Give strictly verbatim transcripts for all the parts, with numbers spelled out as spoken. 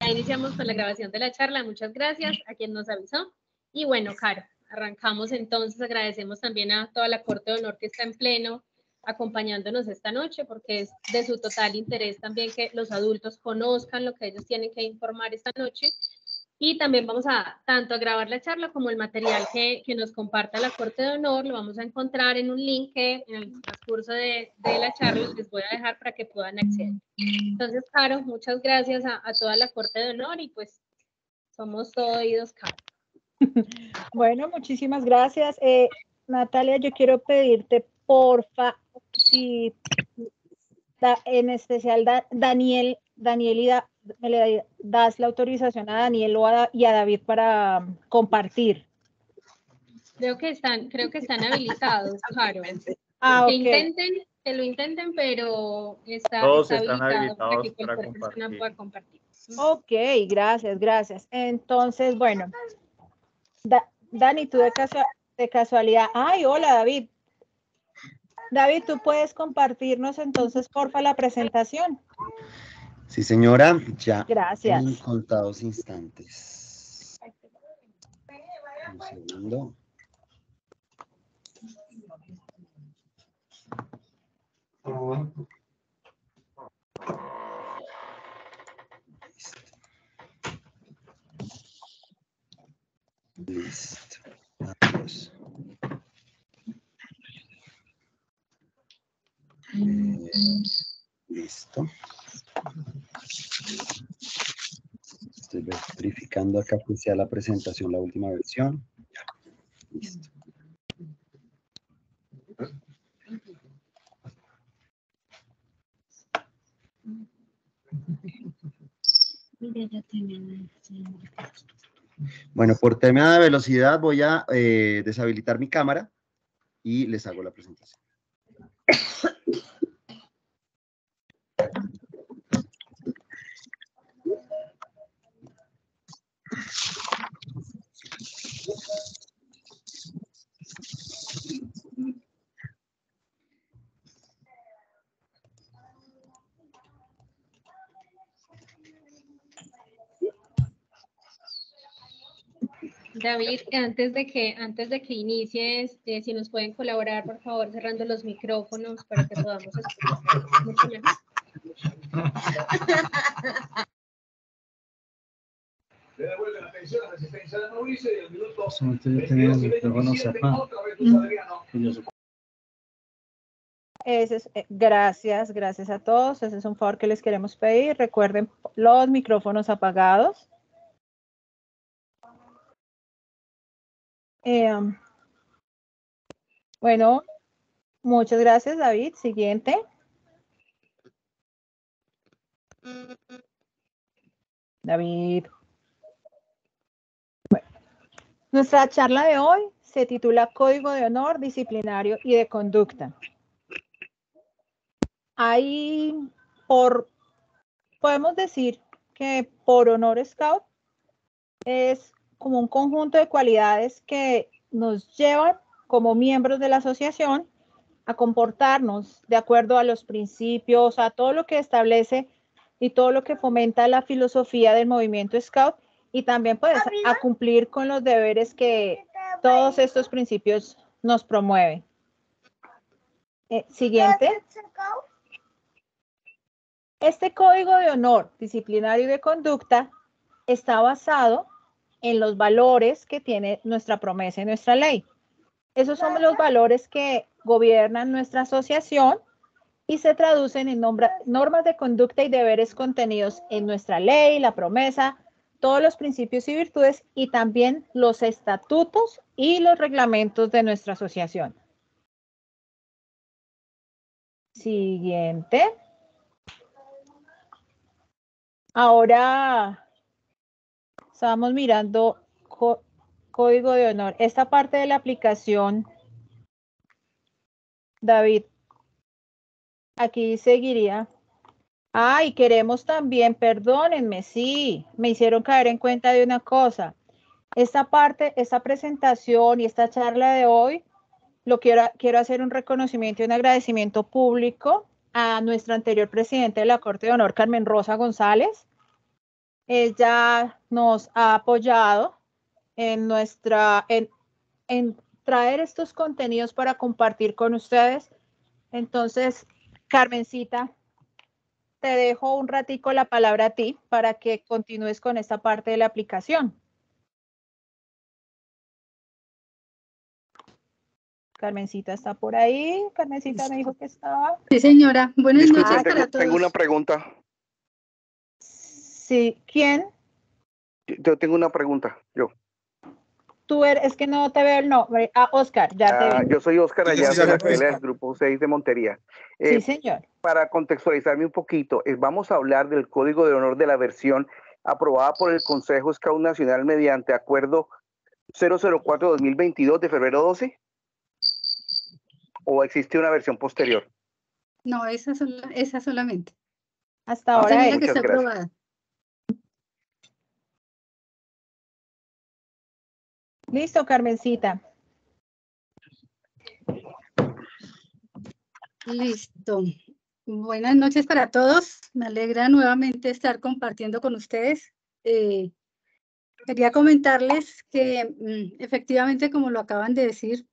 ya iniciamos con la grabación de la charla. Muchas gracias a quien nos avisó. Y bueno, Caro, arrancamos entonces. Agradecemos también a toda la Corte de Honor que está en pleno acompañándonos esta noche, porque es de su total interés también que los adultos conozcan lo que ellos tienen que informar esta noche. Y también vamos a tanto a grabar la charla como el material que, que nos comparta la Corte de Honor. Lo vamos a encontrar en un link que en el transcurso de, de la charla les voy a dejar para que puedan acceder. Entonces, Caro, muchas gracias a, a toda la Corte de Honor y pues somos todo oídos, Caro. Bueno, muchísimas gracias. Eh, Natalia, yo quiero pedirte, porfa, si da, en especial da, Daniel, Daniel y da, me le das la autorización a Daniel o a, y a David para um, compartir. Creo que están, creo que están habilitados, Caro. Ah, que ok. intenten, que lo intenten, pero está, Todos está están habilitado para que habilitados para cualquier persona compartir. pueda compartir. Ok, gracias, gracias. Entonces, bueno, da, Dani, tú de, casu de casualidad. Ay, hola, David. David, ¿tú puedes compartirnos entonces, porfa, la presentación? Sí, señora, ya. Gracias. En contados instantes. Un segundo. Listo. Vamos. Eh, listo. Estoy verificando acá que sea la presentación, la última versión. Ya. Listo. Bueno, por tema de velocidad voy a eh, deshabilitar mi cámara y les hago la presentación. David, antes de que, antes de que inicies, eh, si nos pueden colaborar, por favor, cerrando los micrófonos para que podamos escuchar mucho mejor. Le devuelve la atención a la resistencia de Mauricio y el minuto Ese es, eh, gracias, gracias a todos. Ese es un favor que les queremos pedir. Recuerden los micrófonos apagados. Eh, bueno, muchas gracias, David. Siguiente. David. Bueno, nuestra charla de hoy se titula Código de Honor Disciplinario y de Conducta. Ahí, por, podemos decir que por Honor Scout es como un conjunto de cualidades que nos llevan como miembros de la asociación a comportarnos de acuerdo a los principios, a todo lo que establece y todo lo que fomenta la filosofía del movimiento Scout y también pues a cumplir con los deberes que todos estos principios nos promueven. Eh, siguiente. Este código de honor disciplinario y de conducta está basado en los valores que tiene nuestra promesa y nuestra ley. Esos son los valores que gobiernan nuestra asociación y se traducen en normas de conducta y deberes contenidos en nuestra ley, la promesa, todos los principios y virtudes y también los estatutos y los reglamentos de nuestra asociación. Siguiente. Ahora estamos mirando código de honor. Esta parte de la aplicación, David, aquí seguiría. Ah, y queremos también, perdónenme, sí, me hicieron caer en cuenta de una cosa. Esta parte, esta presentación y esta charla de hoy, lo quiero, quiero hacer un reconocimiento y un agradecimiento público a nuestra anterior presidente de la Corte de Honor, Carmen Rosa González, ella nos ha apoyado en nuestra, en, en traer estos contenidos para compartir con ustedes. Entonces, Carmencita, te dejo un ratico la palabra a ti para que continúes con esta parte de la aplicación. Carmencita está por ahí. Carmencita me dijo que estaba. Sí, señora. Buenas Disculpe, noches tengo, para todos. tengo una pregunta. Sí, ¿quién? Yo tengo una pregunta, yo. Tú eres, es que no te veo el nombre. Ah, Oscar, ya te Ah, veo. yo soy Oscar Sí, Ayala sí, de la ya, pues. escuela del Grupo seis de Montería. Eh, Sí, señor. Para contextualizarme un poquito, eh, vamos a hablar del Código de Honor de la versión aprobada por el Consejo Scout Nacional mediante acuerdo cero cero cuatro dos mil veintidós de febrero doce. ¿O existe una versión posterior? No, esa, sola, esa solamente. Hasta Ah, ahora Esa es la es. que muchas está gracias. aprobada. Listo, Carmencita. Listo. Buenas noches para todos. Me alegra nuevamente estar compartiendo con ustedes. Eh, quería comentarles que mm, efectivamente, como lo acaban de decir,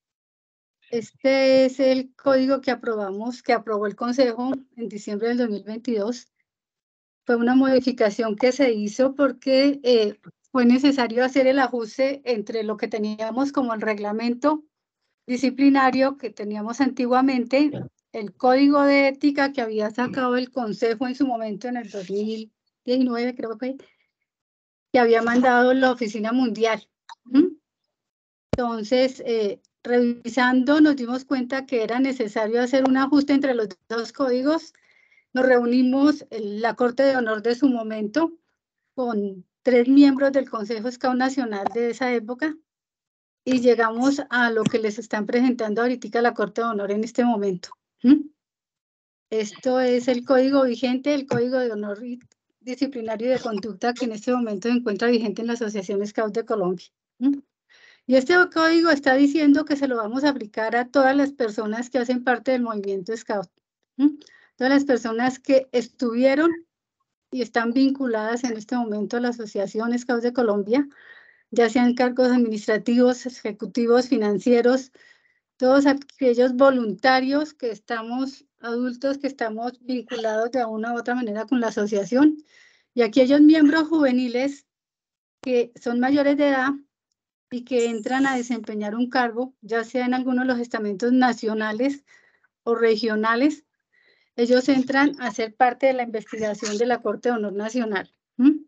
este es el código que aprobamos, que aprobó el Consejo en diciembre del dos mil veintidós. Fue una modificación que se hizo porque eh, fue necesario hacer el ajuste entre lo que teníamos como el reglamento disciplinario que teníamos antiguamente, el código de ética que había sacado el Consejo en su momento en el dos mil diecinueve, creo que, que había mandado la Oficina Mundial. ¿Mm? Entonces, eh, revisando, nos dimos cuenta que era necesario hacer un ajuste entre los dos códigos. Nos reunimos en la Corte de Honor de su momento con tres miembros del Consejo Scout Nacional de esa época y llegamos a lo que les están presentando ahorita la Corte de Honor en este momento. ¿Mm? Esto es el código vigente, el Código de Honor Disciplinario y de Conducta que en este momento se encuentra vigente en la Asociación Scout de Colombia. ¿Mm? Y este código está diciendo que se lo vamos a aplicar a todas las personas que hacen parte del movimiento Scout. ¿Mm? Todas las personas que estuvieron y están vinculadas en este momento a la Asociación Scout de Colombia, ya sean cargos administrativos, ejecutivos, financieros, todos aquellos voluntarios que estamos, adultos que estamos vinculados de una u otra manera con la asociación, y aquellos miembros juveniles que son mayores de edad y que entran a desempeñar un cargo, ya sea en alguno de los estamentos nacionales o regionales, ellos entran a ser parte de la investigación de la Corte de Honor Nacional. ¿Mm?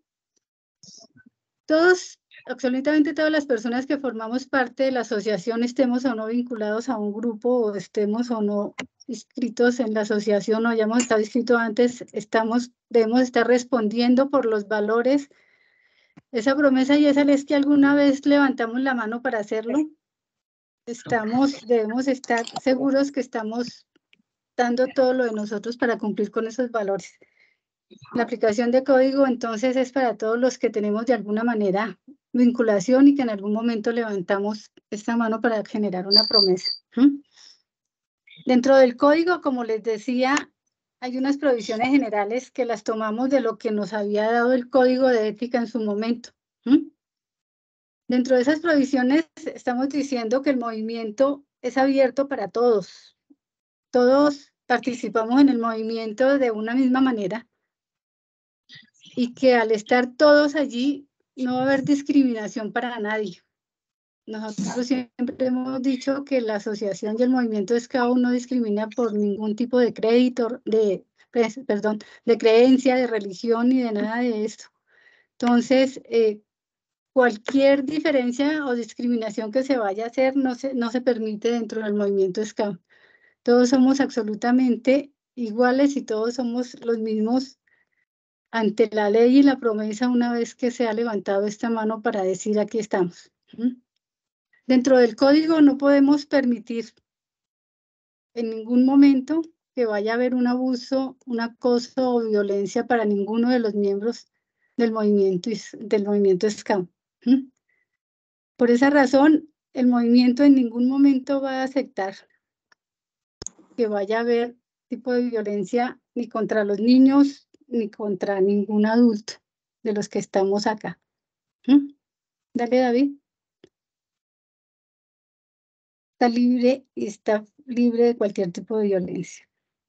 Todos, absolutamente todas las personas que formamos parte de la asociación, estemos o no vinculados a un grupo o estemos o no inscritos en la asociación o hayamos estado inscritos antes, estamos, debemos estar respondiendo por los valores. Esa promesa y esa es que alguna vez levantamos la mano para hacerlo. Estamos, debemos estar seguros que estamos dando todo lo de nosotros para cumplir con esos valores. La aplicación de código entonces es para todos los que tenemos de alguna manera vinculación y que en algún momento levantamos esta mano para generar una promesa. ¿Mm? Dentro del código, como les decía, hay unas provisiones generales que las tomamos de lo que nos había dado el código de ética en su momento. ¿Mm? Dentro de esas provisiones estamos diciendo que el movimiento es abierto para todos. Todos participamos en el movimiento de una misma manera y que al estar todos allí no va a haber discriminación para nadie. Nosotros siempre hemos dicho que la asociación y el movimiento Scout no discrimina por ningún tipo de crédito, de, perdón, de creencia, de religión ni de nada de esto. Entonces, eh, cualquier diferencia o discriminación que se vaya a hacer no se, no se permite dentro del movimiento Scout. Todos somos absolutamente iguales y todos somos los mismos ante la ley y la promesa una vez que se ha levantado esta mano para decir aquí estamos. ¿Mm? Dentro del código no podemos permitir en ningún momento que vaya a haber un abuso, un acoso o violencia para ninguno de los miembros del movimiento, del movimiento Scout. ¿Mm? Por esa razón, el movimiento en ningún momento va a aceptar que vaya a haber tipo de violencia ni contra los niños ni contra ningún adulto. de los que estamos acá. ¿Mm? Dale, David. Está libre y está libre de cualquier tipo de violencia.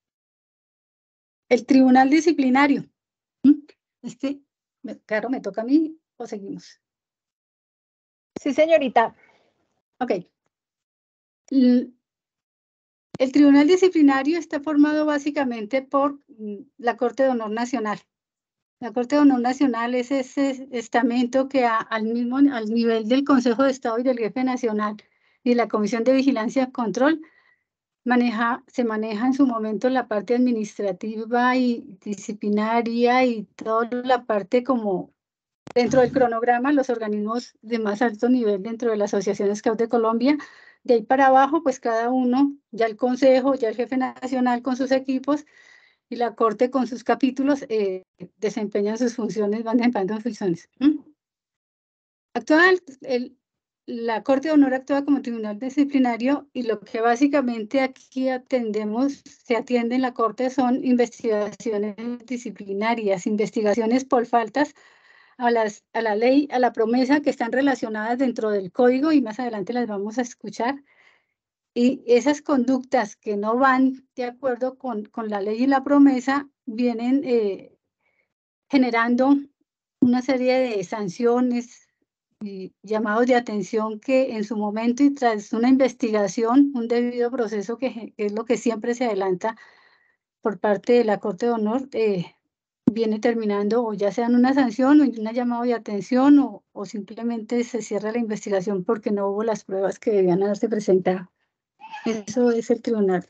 El tribunal disciplinario. ¿Mm? Este, claro, me toca a mí o seguimos. Sí, señorita. Ok. El, el tribunal disciplinario está formado básicamente por la Corte de Honor Nacional. La Corte de Honor Nacional es ese estamento que a, al mismo al nivel del Consejo de Estado y del Jefe Nacional y la Comisión de Vigilancia y Control maneja, se maneja en su momento la parte administrativa y disciplinaria y toda la parte como dentro del cronograma, los organismos de más alto nivel dentro de la Asociación Scout de Colombia. De ahí para abajo, pues cada uno, ya el Consejo, ya el Jefe Nacional con sus equipos, y la Corte con sus capítulos eh, desempeñan sus funciones, van desempeñando sus funciones. ¿Mm? Actual, el, la Corte de Honor actúa como tribunal disciplinario y lo que básicamente aquí atendemos, se atiende en la Corte son investigaciones disciplinarias, investigaciones por faltas a, las, a la ley, a la promesa que están relacionadas dentro del código y más adelante las vamos a escuchar. Y esas conductas que no van de acuerdo con, con la ley y la promesa vienen eh, generando una serie de sanciones y llamados de atención que en su momento y tras una investigación, un debido proceso que, que es lo que siempre se adelanta por parte de la Corte de Honor, eh, viene terminando o ya sea en una sanción o en un llamado de atención o, o simplemente se cierra la investigación porque no hubo las pruebas que debían haberse presentado. Eso es el tribunal.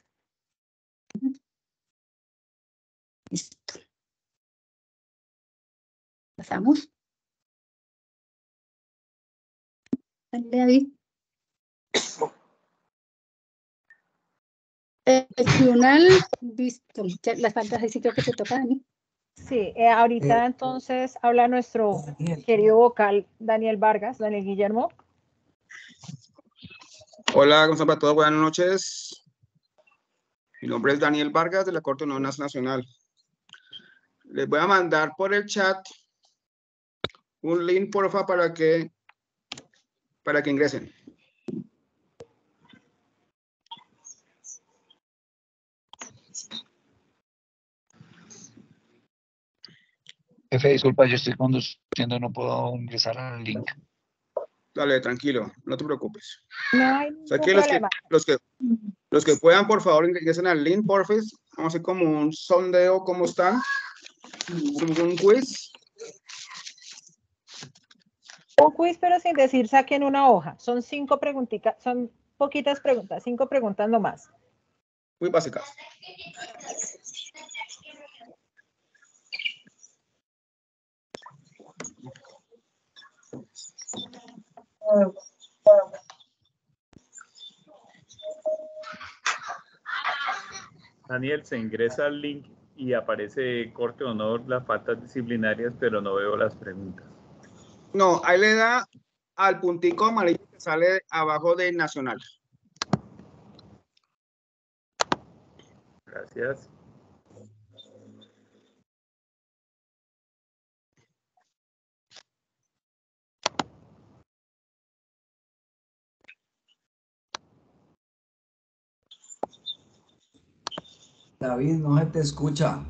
Listo. ¿Pasamos? Dale, David. El, el tribunal, visto, ya, las faltas, sí creo que te toca a mí. Sí, eh, ahorita entonces habla nuestro querido vocal Daniel Vargas, Daniel Guillermo. Hola, ¿cómo están para todos? Buenas noches. Mi nombre es Daniel Vargas de la Corte de Honor Nacional. Les voy a mandar por el chat un link, porfa, para que, para que ingresen. Jefe, disculpa, yo estoy conduciendo, no puedo ingresar al link. Dale, tranquilo, no te preocupes. No hay O sea, ningún que los, que, problema. los, que, los que puedan, por favor, ingresen al link, porfa. Vamos a hacer como un sondeo, ¿cómo están? Un quiz. Un quiz, pero sin decir saquen una hoja. Son cinco preguntitas, son poquitas preguntas, cinco preguntas nomás. Muy básicas. Daniel, se ingresa al link y aparece Corte de Honor, las faltas disciplinarias, pero no veo las preguntas. No, ahí le da al puntico amarillo que sale abajo de Nacional. Gracias. David, no se te escucha.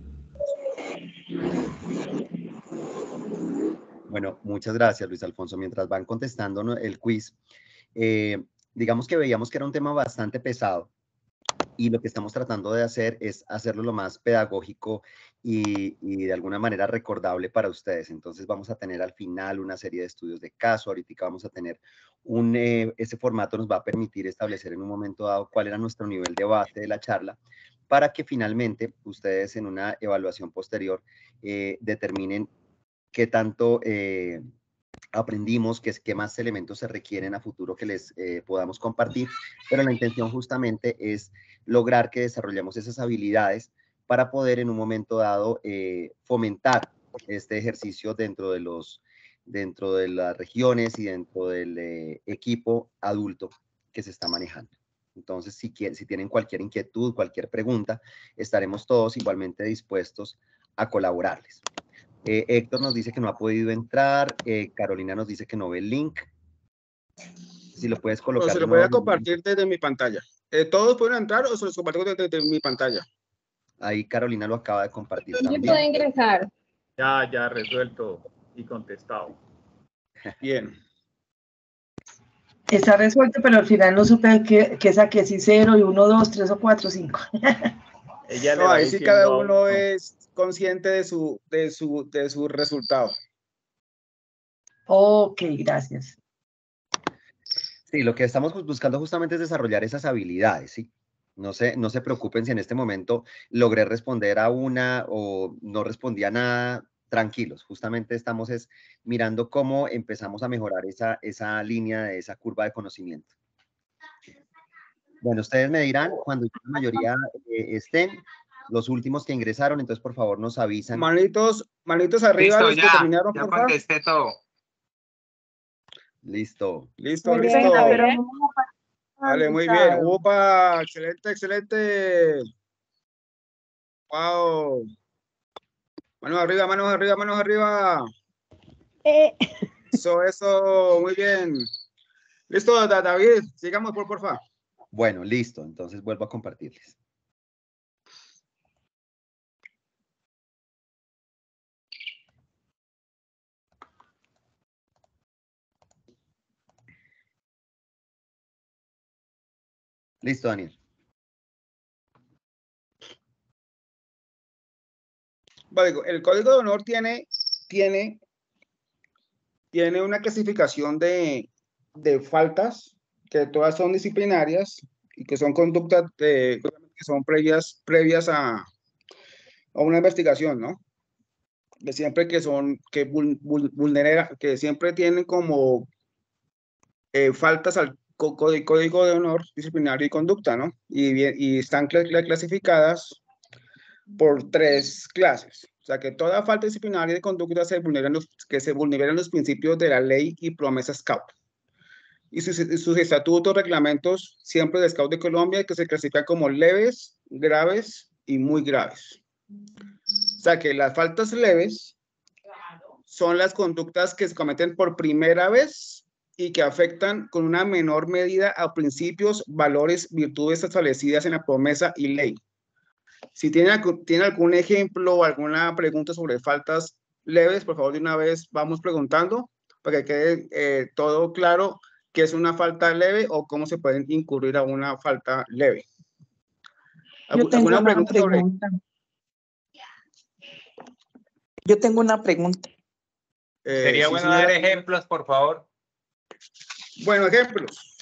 Bueno, muchas gracias, Luis Alfonso. Mientras van contestando el quiz, eh, digamos que veíamos que era un tema bastante pesado y lo que estamos tratando de hacer es hacerlo lo más pedagógico y, y de alguna manera recordable para ustedes. Entonces vamos a tener al final una serie de estudios de caso. Ahorita vamos a tener un, eh, ese formato nos va a permitir establecer en un momento dado cuál era nuestro nivel de base de la charla para que finalmente ustedes en una evaluación posterior eh, determinen qué tanto eh, aprendimos, qué, qué más elementos se requieren a futuro que les eh, podamos compartir, pero la intención justamente es lograr que desarrollemos esas habilidades para poder en un momento dado eh, fomentar este ejercicio dentro de, los, dentro de las regiones y dentro del eh, equipo adulto que se está manejando. Entonces, si, si tienen cualquier inquietud, cualquier pregunta, estaremos todos igualmente dispuestos a colaborarles. Eh, Héctor nos dice que no ha podido entrar. Eh, Carolina nos dice que no ve el link. Si lo puedes colocar. Pero se de lo voy a nuevo. compartir desde mi pantalla. Eh, ¿Todos pueden entrar o se los comparto desde, desde mi pantalla? Ahí Carolina lo acaba de compartir Sí, también. puede ingresar. Ya, ya resuelto y contestado. Bien. Está resuelto, pero al final no supe que, que saqué si cero y uno, dos, tres o cuatro, cinco. Ella le No, va ahí sí diciendo cada a uno uno. es consciente de su, de su, de su resultado. Ok, gracias. Sí, lo que estamos buscando justamente es desarrollar esas habilidades, ¿sí? No se, no se preocupen si en este momento logré responder a una o no respondí a nada, tranquilos. Justamente estamos es mirando cómo empezamos a mejorar esa, esa línea de esa curva de conocimiento. Bueno, ustedes me dirán cuando la mayoría eh, estén, los últimos que ingresaron, entonces por favor nos avisan. Manitos, manitos arriba, Listo, los que ya, terminaron, ya por favor. contesté todo. Listo. Listo, Muy bien, listo. Javier. Vale, muy bien. Upa, excelente, excelente. Wow. Manos arriba, manos arriba, manos arriba. Eh. Eso, eso, muy bien. Listo, David, sigamos por porfa. Bueno, listo. Entonces vuelvo a compartirles. Listo, Daniel. Vale, el código de honor tiene, tiene, tiene una clasificación de, de faltas que todas son disciplinarias y que son conductas de, que son previas, previas a, a una investigación, ¿no? Que siempre que son, que vul, vul, vulnera, que siempre tienen como eh, faltas al código de honor disciplinario y conducta, ¿no? Y, bien, y están cl clasificadas por tres clases. O sea, que toda falta disciplinaria de conducta se vulneran los, que se vulneran los principios de la ley y promesa Scout. Y sus, sus estatutos, reglamentos, siempre de Scout de Colombia, que se clasifican como leves, graves y muy graves. O sea, que las faltas leves son las conductas que se cometen por primera vez y que afectan con una menor medida a principios, valores, virtudes establecidas en la promesa y ley. Si tiene, tiene algún ejemplo o alguna pregunta sobre faltas leves, por favor, de una vez vamos preguntando para que quede eh, todo claro qué es una falta leve o cómo se pueden incurrir a una falta leve. Yo tengo ¿Alguna una pregunta, pregunta. sobre? Yo tengo una pregunta. Eh, Sería sí, bueno señora. dar ejemplos, por favor. Bueno, ejemplos.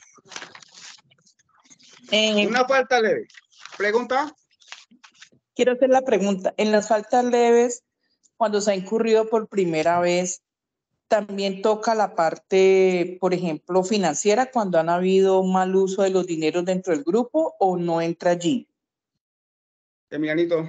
Eh, Una falta leve. ¿Pregunta? Quiero hacer la pregunta. En las faltas leves, cuando se ha incurrido por primera vez, ¿también toca la parte, por ejemplo, financiera, cuando han habido mal uso de los dineros dentro del grupo, o no entra allí? Emilianito.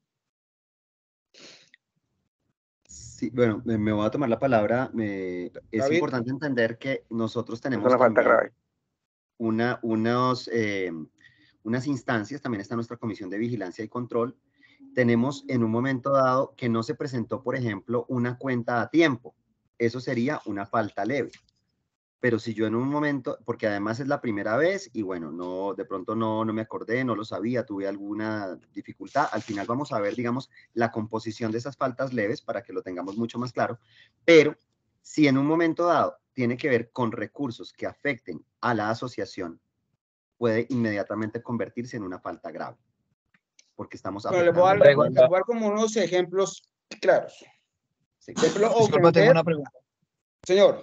Sí, bueno, me, me voy a tomar la palabra. Me, es David. importante entender que nosotros tenemos Es una falta también grave. una, unos, eh, unas instancias, también está nuestra comisión de vigilancia y control. Tenemos en un momento dado que no se presentó, por ejemplo, una cuenta a tiempo. Eso sería una falta leve. Pero si yo en un momento, porque además es la primera vez y bueno, no, de pronto no, no me acordé, no lo sabía, tuve alguna dificultad, al final vamos a ver, digamos, la composición de esas faltas leves para que lo tengamos mucho más claro, pero si en un momento dado tiene que ver con recursos que afecten a la asociación, puede inmediatamente convertirse en una falta grave, porque estamos Bueno, le voy a dar, le voy a dar como unos ejemplos claros. Sí. Ejemplo, Disculpa, tengo una pregunta. Señor.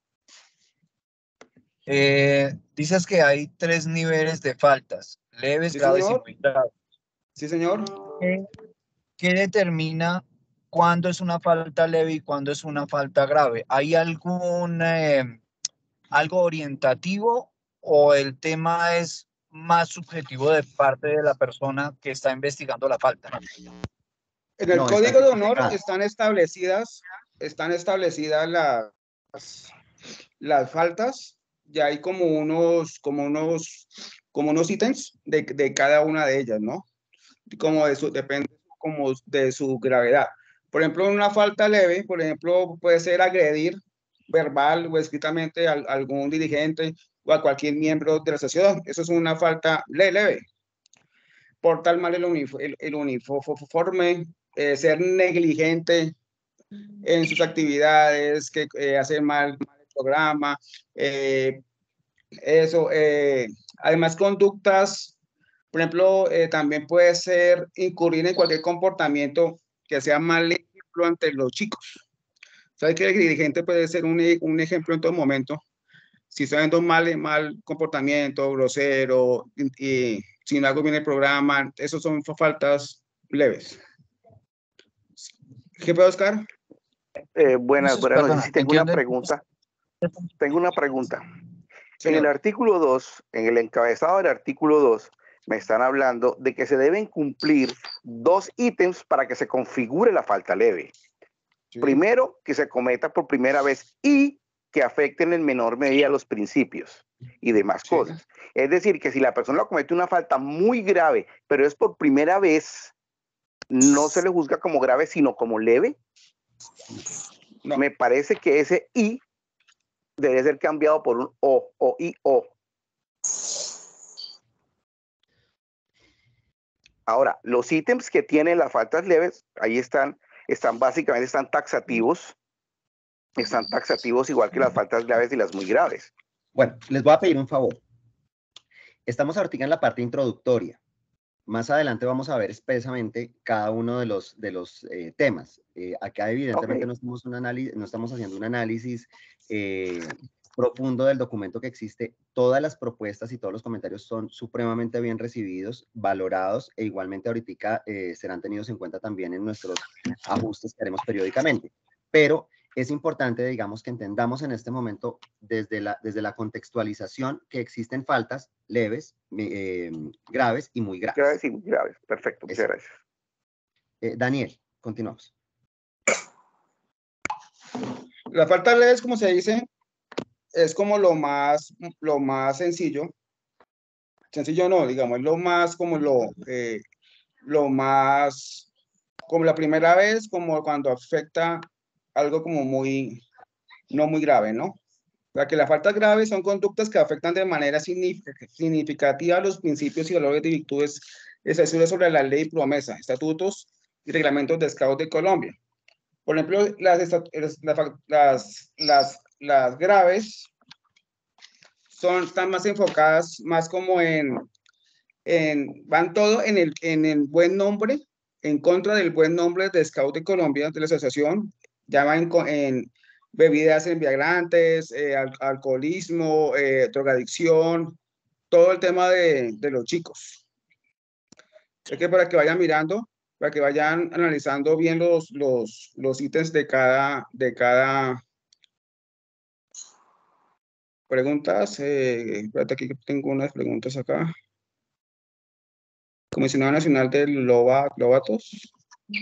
Eh, dices que hay tres niveles de faltas, leves, Sí, graves señor. y muy graves. Sí, señor. ¿Qué, qué determina cuándo es una falta leve y cuándo es una falta grave? ¿Hay algún eh, algo orientativo o el tema es más subjetivo de parte de la persona que está investigando la falta? En el No, código está de honor tipificado. están establecidas, están establecidas las, las faltas. Ya hay como unos, como unos, como unos ítems de, de cada una de ellas, ¿no? Como de su, depende como de su gravedad. Por ejemplo, una falta leve, por ejemplo, puede ser agredir verbal o escritamente a, a algún dirigente o a cualquier miembro de la sociedad. Eso es una falta leve. Portar mal el, unif el, el uniforme, eh, ser negligente en sus actividades, que eh, hacer mal, mal el programa, eh, eso. Eh, además, conductas, por ejemplo, eh, también puede ser incurrir en cualquier comportamiento que sea mal ejemplo ante los chicos. ¿Sabes que el dirigente puede ser un, un ejemplo en todo momento? Si está viendo mal, mal comportamiento, grosero, y, y si no hago bien el programa, esos son faltas leves. ¿Qué puedo, Oscar? Eh, buenas, buenas Perdona, noches. Sí, tengo una pregunta. Tengo una pregunta. En el artículo dos, en el encabezado del artículo dos, me están hablando de que se deben cumplir dos ítems para que se configure la falta leve. Sí. Primero, que se cometa por primera vez y que afecten en menor medida los principios y demás sí. cosas. Es decir, que si la persona comete una falta muy grave, pero es por primera vez, no se le juzga como grave, sino como leve. No. Me parece que ese I debe ser cambiado por un O, o I, O. Ahora, los ítems que tienen las faltas leves, ahí están, están básicamente, están taxativos, están taxativos igual que las faltas graves y las muy graves. Bueno, les voy a pedir un favor. Estamos ahorita en la parte introductoria. Más adelante vamos a ver expresamente cada uno de los, de los eh, temas. Eh, acá evidentemente okay. no, estamos un análisis, no estamos haciendo un análisis eh, profundo del documento que existe. Todas las propuestas y todos los comentarios son supremamente bien recibidos, valorados, e igualmente ahorita eh, serán tenidos en cuenta también en nuestros ajustes que haremos periódicamente. Pero es importante, digamos, que entendamos en este momento desde la, desde la contextualización que existen faltas leves, eh, graves y muy graves. Graves y muy graves. Perfecto, muchas gracias. Eh, Daniel, continuamos. La falta leve, como se dice, es como lo más, lo más sencillo. Sencillo no, digamos, es lo más como lo, eh, lo más, como la primera vez, como cuando afecta algo como muy, no muy grave, ¿no? O sea, que las faltas graves son conductas que afectan de manera significativa los principios y valores de virtudes establecidos sobre la ley y promesa, estatutos y reglamentos de Scouts de Colombia. Por ejemplo, las, las, las, las, las graves son, están más enfocadas, más como en, en van todo en el, en el buen nombre, en contra del buen nombre de Scouts de Colombia, de la asociación. Ya va en, en bebidas embriagantes, eh, al, alcoholismo, eh, drogadicción, todo el tema de, de los chicos. Es que para que vayan mirando, para que vayan analizando bien los, los, los ítems de cada, de cada preguntas. Eh, espérate, aquí tengo unas preguntas acá. Comisionado Nacional del Loba, Lobatos.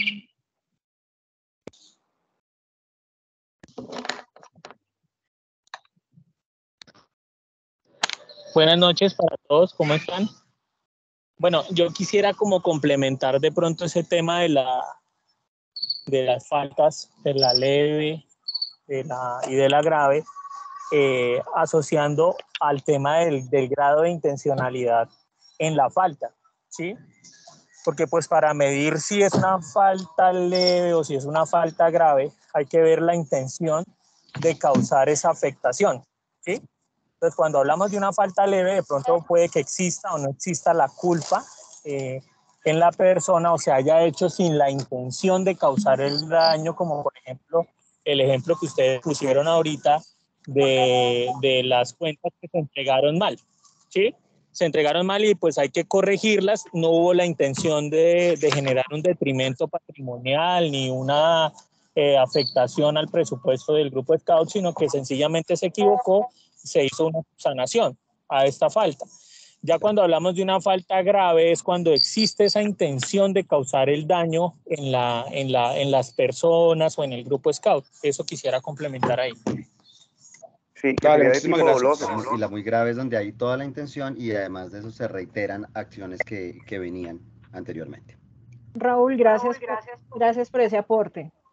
Buenas noches para todos, ¿cómo están? Bueno, yo quisiera como complementar de pronto ese tema de, la, de las faltas, de la leve de la, y de la grave, eh, asociando al tema del, del grado de intencionalidad en la falta, ¿sí? Porque pues para medir si es una falta leve o si es una falta grave, hay que ver la intención de causar esa afectación, ¿sí? Entonces, cuando hablamos de una falta leve, de pronto puede que exista o no exista la culpa eh, en la persona o se haya hecho sin la intención de causar el daño, como por ejemplo el ejemplo que ustedes pusieron ahorita de, de las cuentas que se entregaron mal, ¿sí? Se entregaron mal y pues hay que corregirlas. No hubo la intención de, de generar un detrimento patrimonial ni una eh, afectación al presupuesto del grupo Scout, sino que sencillamente se equivocó, se hizo una sanación a esta falta. Ya cuando hablamos de una falta grave es cuando existe esa intención de causar el daño en, la, en, la, en las personas o en el grupo Scout. Eso quisiera complementar ahí. Sí, que Vale, de tipo doloso. Y la muy grave es donde hay toda la intención y además de eso se reiteran acciones que, que venían anteriormente. Raúl, gracias, Raúl, gracias. Por, gracias por ese aporte.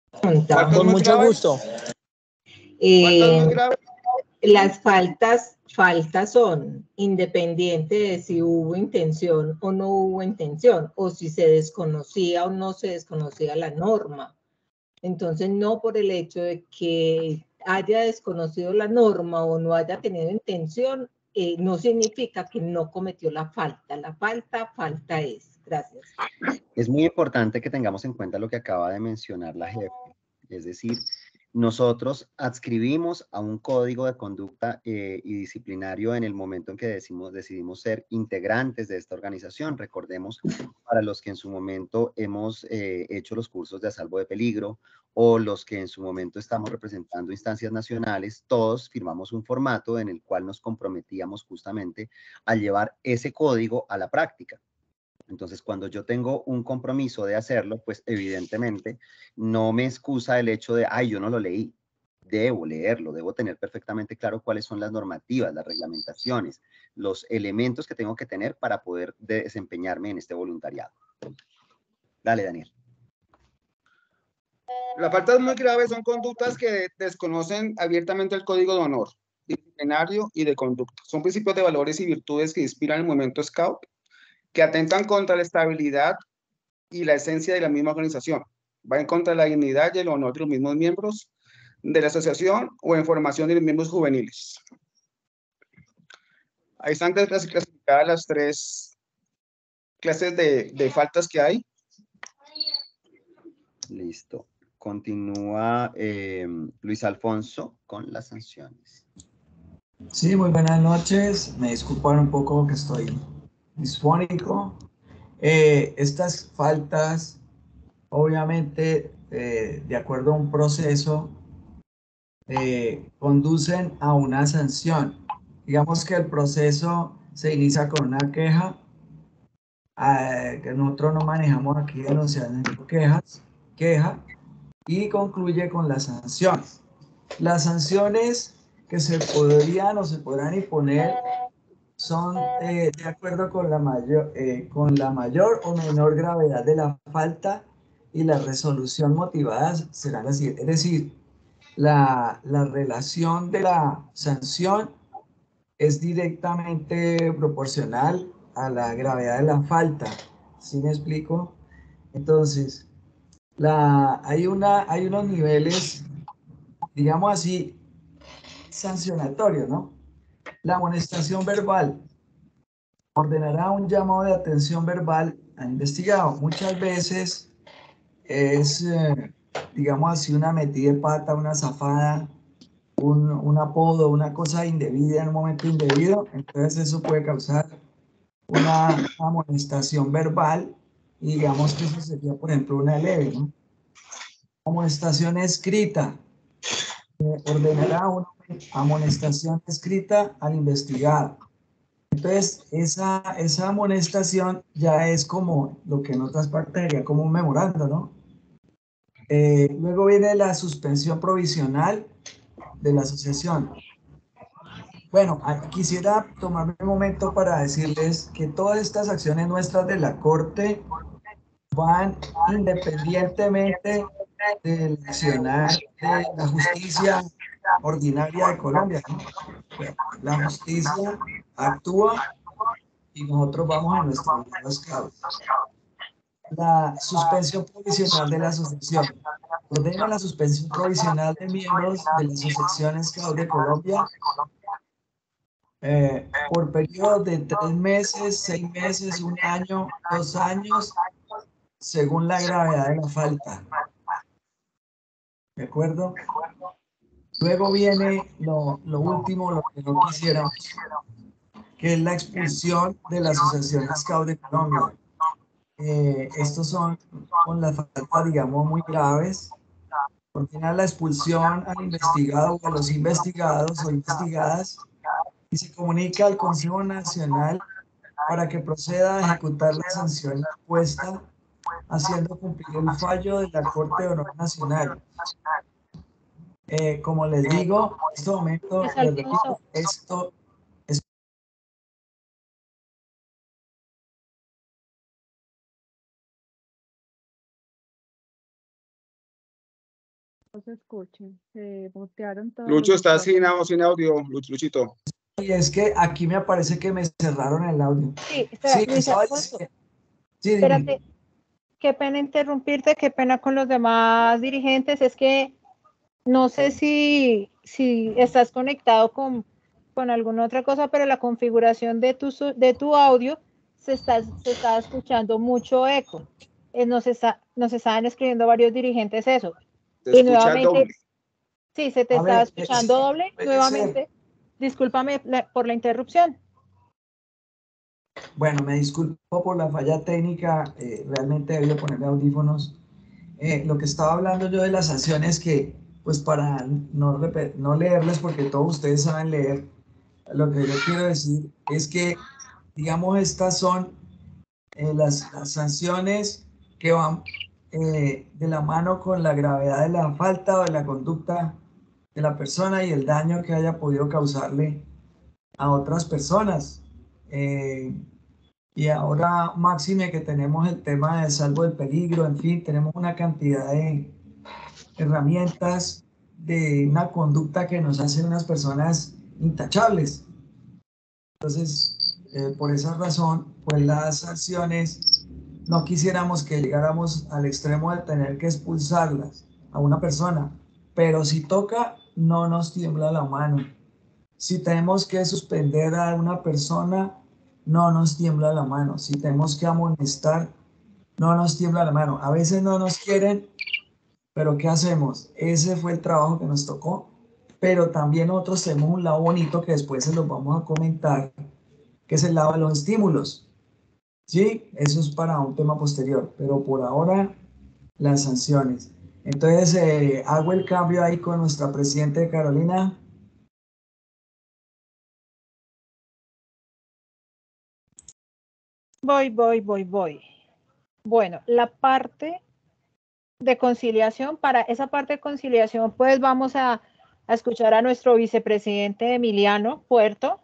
¿Faltas Con muy mucho graves? gusto. ¿Faltas Eh, muy graves? las faltas, faltas son independiente de si hubo intención o no hubo intención, o si se desconocía o no se desconocía la norma. Entonces, no por el hecho de que haya desconocido la norma o no haya tenido intención, eh, no significa que no cometió la falta. La falta, falta es. Gracias. Es muy importante que tengamos en cuenta lo que acaba de mencionar la jefe, es decir, nosotros adscribimos a un código de conducta eh, y disciplinario en el momento en que decimos, decidimos ser integrantes de esta organización. Recordemos, para los que en su momento hemos eh, hecho los cursos de a salvo de peligro o los que en su momento estamos representando instancias nacionales, todos firmamos un formato en el cual nos comprometíamos justamente a llevar ese código a la práctica. Entonces, cuando yo tengo un compromiso de hacerlo, pues evidentemente no me excusa el hecho de, ay, yo no lo leí. Debo leerlo, debo tener perfectamente claro cuáles son las normativas, las reglamentaciones, los elementos que tengo que tener para poder desempeñarme en este voluntariado. Dale, Daniel. Las faltas muy graves son conductas que desconocen abiertamente el código de honor, disciplinario y de conducta. Son principios de valores y virtudes que inspiran el movimiento Scout, que atentan contra la estabilidad y la esencia de la misma organización. Va en contra de la dignidad y el honor de los mismos miembros de la asociación o en formación de los miembros juveniles. Ahí están clasificadas las tres clases de, de faltas que hay. Listo. Continúa eh, Luis Alfonso con las sanciones. Sí, muy buenas noches. Me disculpan un poco que estoy disfónico. Eh, estas faltas, obviamente, eh, de acuerdo a un proceso, eh, conducen a una sanción. Digamos que el proceso se inicia con una queja, eh, que nosotros no manejamos aquí denunciando quejas, queja, y concluye con la sanción. Las sanciones que se podrían o se podrán imponer son eh, de acuerdo con la, mayor, eh, con la mayor o menor gravedad de la falta y la resolución motivada será la siguiente. Es decir, la, la relación de la sanción es directamente proporcional a la gravedad de la falta. ¿Sí me explico? Entonces, la, hay, una, hay unos niveles, digamos así, sancionatorios, ¿no? La amonestación verbal ordenará un llamado de atención verbal al investigado. Muchas veces es, eh, digamos así, una metida de pata, una zafada, un, un apodo, una cosa indebida en un momento indebido. Entonces eso puede causar una amonestación verbal y digamos que eso sería, por ejemplo, una leve, ¿no? Amonestación escrita. Eh, ordenará una amonestación escrita al investigado. Entonces, esa, esa amonestación ya es como lo que en otras partes sería como un memorando, ¿no? Eh, luego viene la suspensión provisional de la asociación. Bueno, quisiera tomarme un momento para decirles que todas estas acciones nuestras de la Corte van independientemente del accionar de la justicia ordinaria de Colombia, ¿no? La justicia actúa y nosotros vamos a nuestro lado Scout. La suspensión provisional de la asociación. Ordena la suspensión provisional de miembros de la Asociación Scout de Colombia eh, por periodo de tres meses, seis meses, un año, dos años, según la gravedad de la falta. ¿De acuerdo? Luego viene lo, lo último, lo que no quisiéramos, que es la expulsión de la Asociación Scout de Colombia. Eh, estos son con las faltas, digamos, muy graves. Ordena la expulsión al investigado o a los investigados o investigadas y se comunica al Consejo Nacional para que proceda a ejecutar la sanción impuesta, haciendo cumplir el fallo de la Corte de Honor Nacional. Eh, como les digo, en este momento, les repito, esto No se escuchen, se mutearon todos. Lucho, los estás sin, micrófonos. au- sin audio, Luch- Luchito. Y es que aquí me parece que me cerraron el audio. Sí, espera, Sí, Luis estaba Alfonso, diciendo- sí, dime. espérate. Qué pena interrumpirte, qué pena con los demás dirigentes. Es que no sé si, si estás conectado con, con alguna otra cosa, pero la configuración de tu, su- de tu audio se está, se está escuchando mucho eco. Eh, nos, está, nos estaban escribiendo varios dirigentes eso. Te Y escucha nuevamente, doble. sí, se te A estaba ver, escuchando es- doble. puede Nuevamente, discúlpame la- por la interrupción. Bueno, me disculpo por la falla técnica, eh, realmente debía ponerme audífonos. Eh, lo que estaba hablando yo de las sanciones que, pues para no, repe- no leerles, porque todos ustedes saben leer, lo que yo quiero decir es que, digamos, estas son eh, las, las sanciones que van eh, de la mano con la gravedad de la falta o de la conducta de la persona y el daño que haya podido causarle a otras personas. Eh, y ahora, máxime, que tenemos el tema de salvo del peligro, en fin, tenemos una cantidad de herramientas de una conducta que nos hace unas personas intachables. Entonces, eh, por esa razón, pues las sanciones, no quisiéramos que llegáramos al extremo de tener que expulsarlas a una persona, pero si toca, no nos tiembla la mano. Si tenemos que suspender a una persona, no nos tiembla la mano. Si tenemos que amonestar, no nos tiembla la mano. A veces no nos quieren, pero ¿qué hacemos? Ese fue el trabajo que nos tocó. Pero también nosotros tenemos un lado bonito que después se los vamos a comentar, que es el lado de los estímulos. Sí, eso es para un tema posterior, pero por ahora las sanciones. Entonces, eh, hago el cambio ahí con nuestra presidenta Carolina. Voy, voy, voy, voy. Bueno, la parte de conciliación, para esa parte de conciliación, pues vamos a, a escuchar a nuestro vicepresidente Emiliano Puerto.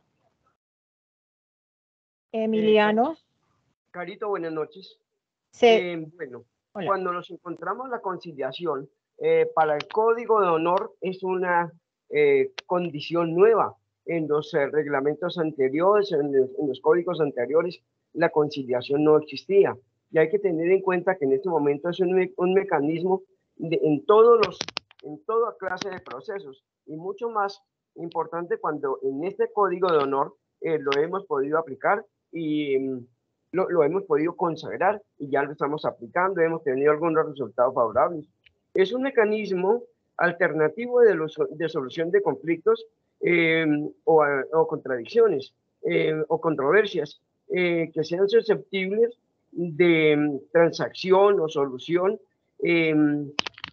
Emiliano. Eh, Carito, buenas noches. Se... Eh, bueno, Hola. cuando nos encontramos la conciliación, eh, para el Código de Honor es una eh, condición nueva. En los eh, reglamentos anteriores, en, en los códigos anteriores, la conciliación no existía. Y hay que tener en cuenta que en este momento es un, me un mecanismo de, en, todos los, en toda clase de procesos. Y mucho más importante cuando en este Código de Honor eh, lo hemos podido aplicar y lo, lo hemos podido consagrar y ya lo estamos aplicando, hemos tenido algunos resultados favorables. Es un mecanismo alternativo de, los, de solución de conflictos eh, o, o contradicciones eh, o controversias eh, que sean susceptibles de transacción o solución eh, en,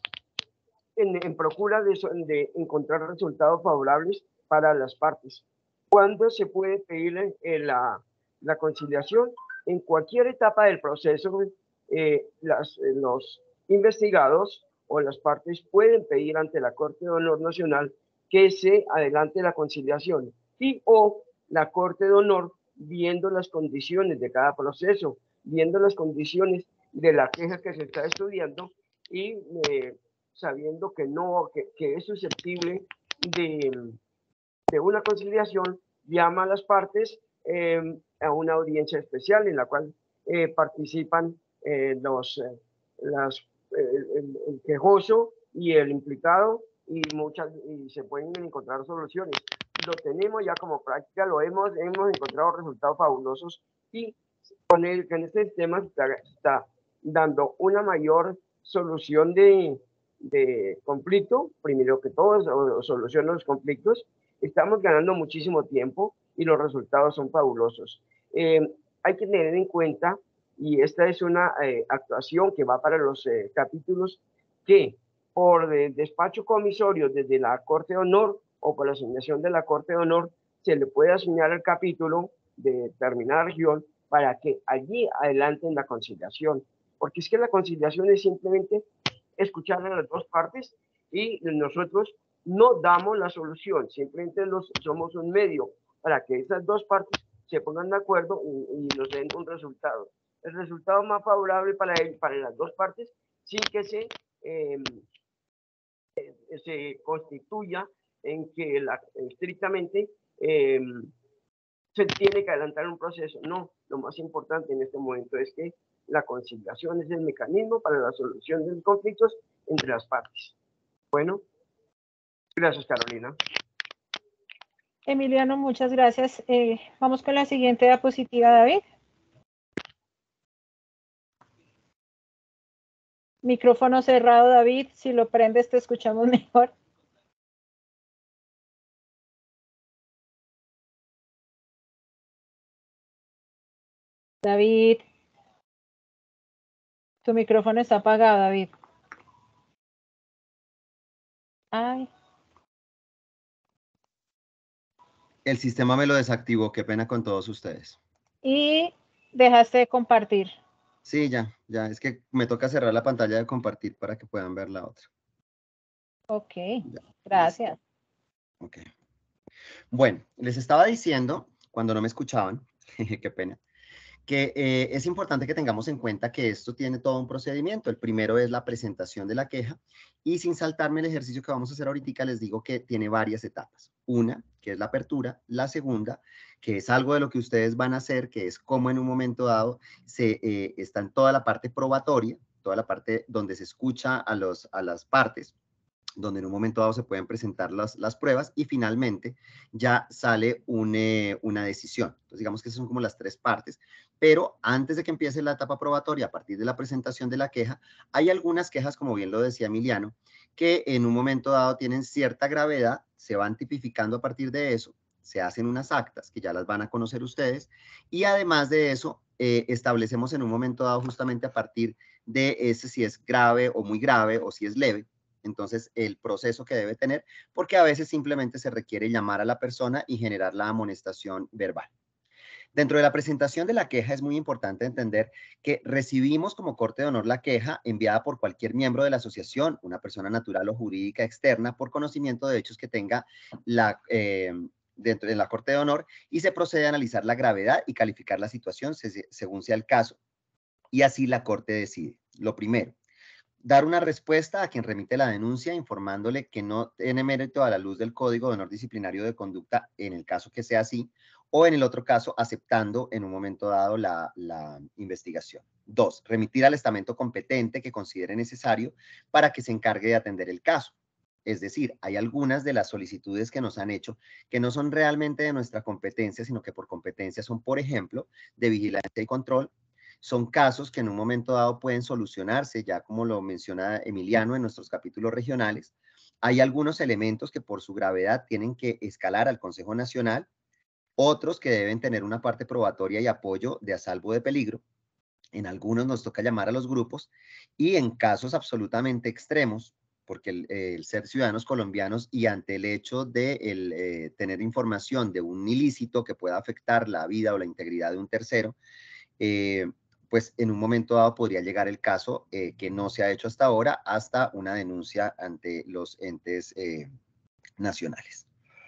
en procura de, de encontrar resultados favorables para las partes. ¿Cuándo se puede pedir eh, la, la conciliación? En cualquier etapa del proceso, eh, las, eh, los investigados o las partes pueden pedir ante la Corte de Honor Nacional que se adelante la conciliación y o la Corte de Honor, viendo las condiciones de cada proceso, viendo las condiciones de la queja que se está estudiando y eh, sabiendo que no, que, que es susceptible de, de una conciliación, llama a las partes eh, a una audiencia especial en la cual eh, participan eh, los, eh, las, eh, el, el quejoso y el implicado y, muchas, y se pueden encontrar soluciones. Lo tenemos ya como práctica, lo hemos, hemos encontrado resultados fabulosos y con, el, con este sistema está, está dando una mayor solución de, de conflicto, primero que todo, o, o solución a los conflictos. Estamos ganando muchísimo tiempo y los resultados son fabulosos. Eh, hay que tener en cuenta, y esta es una eh, actuación que va para los eh, capítulos, que por de, despacho comisorio desde la Corte de Honor o por la asignación de la Corte de Honor, se le puede asignar el capítulo de determinada región para que allí adelanten la conciliación. Porque es que la conciliación es simplemente escuchar a las dos partes y nosotros no damos la solución, simplemente los, somos un medio para que esas dos partes se pongan de acuerdo y, y nos den un resultado. El resultado más favorable para, él, para las dos partes sin que se, eh, eh, se constituya en que la, estrictamente eh, se tiene que adelantar un proceso. No, lo más importante en este momento es que la conciliación es el mecanismo para la solución de los conflictos entre las partes. Bueno, gracias, Carolina. Emiliano, muchas gracias. Eh, vamos con la siguiente diapositiva, David. Micrófono cerrado, David. Si lo prendes, te escuchamos mejor. David. Tu micrófono está apagado, David. Ay. El sistema me lo desactivó, qué pena con todos ustedes. Y dejaste de compartir. Sí, ya, ya, es que me toca cerrar la pantalla de compartir para que puedan ver la otra. Ok, Ya. gracias. Ok. Bueno, les estaba diciendo, cuando no me escuchaban, qué pena, que eh, es importante que tengamos en cuenta que esto tiene todo un procedimiento. El primero es la presentación de la queja y sin saltarme el ejercicio que vamos a hacer ahorita, les digo que tiene varias etapas. Una, que es la apertura. La segunda, que es algo de lo que ustedes van a hacer, que es cómo en un momento dado se, eh, está en toda la parte probatoria, toda la parte donde se escucha a, los, a las partes, donde en un momento dado se pueden presentar las, las pruebas y finalmente ya sale un, eh, una decisión. Entonces digamos que esas son como las tres partes, pero antes de que empiece la etapa probatoria, a partir de la presentación de la queja, hay algunas quejas, como bien lo decía Emiliano, que en un momento dado tienen cierta gravedad, se van tipificando a partir de eso, se hacen unas actas que ya las van a conocer ustedes y además de eso eh, establecemos en un momento dado justamente a partir de ese si es grave o muy grave o si es leve, entonces el proceso que debe tener, porque a veces simplemente se requiere llamar a la persona y generar la amonestación verbal. Dentro de la presentación de la queja es muy importante entender que recibimos como Corte de Honor la queja enviada por cualquier miembro de la asociación, una persona natural o jurídica externa, por conocimiento de hechos que tenga la, eh, dentro de la Corte de Honor y se procede a analizar la gravedad y calificar la situación se, según sea el caso. Y así la Corte decide. Lo primero, dar una respuesta a quien remite la denuncia informándole que no tiene mérito a la luz del Código de Honor Disciplinario de Conducta en el caso que sea así, o en el otro caso aceptando en un momento dado la, la investigación. Dos, remitir al estamento competente que considere necesario para que se encargue de atender el caso. Es decir, hay algunas de las solicitudes que nos han hecho que no son realmente de nuestra competencia, sino que por competencia son, por ejemplo, de vigilancia y control. Son casos que en un momento dado pueden solucionarse, ya como lo menciona Emiliano en nuestros capítulos regionales. Hay algunos elementos que por su gravedad tienen que escalar al Consejo Nacional, otros que deben tener una parte probatoria y apoyo de a salvo de peligro. En algunos nos toca llamar a los grupos y en casos absolutamente extremos, porque el, el ser ciudadanos colombianos y ante el hecho de el, eh, tener información de un ilícito que pueda afectar la vida o la integridad de un tercero, eh, pues en un momento dado podría llegar el caso eh, que no se ha hecho hasta ahora, hasta una denuncia ante los entes eh, nacionales.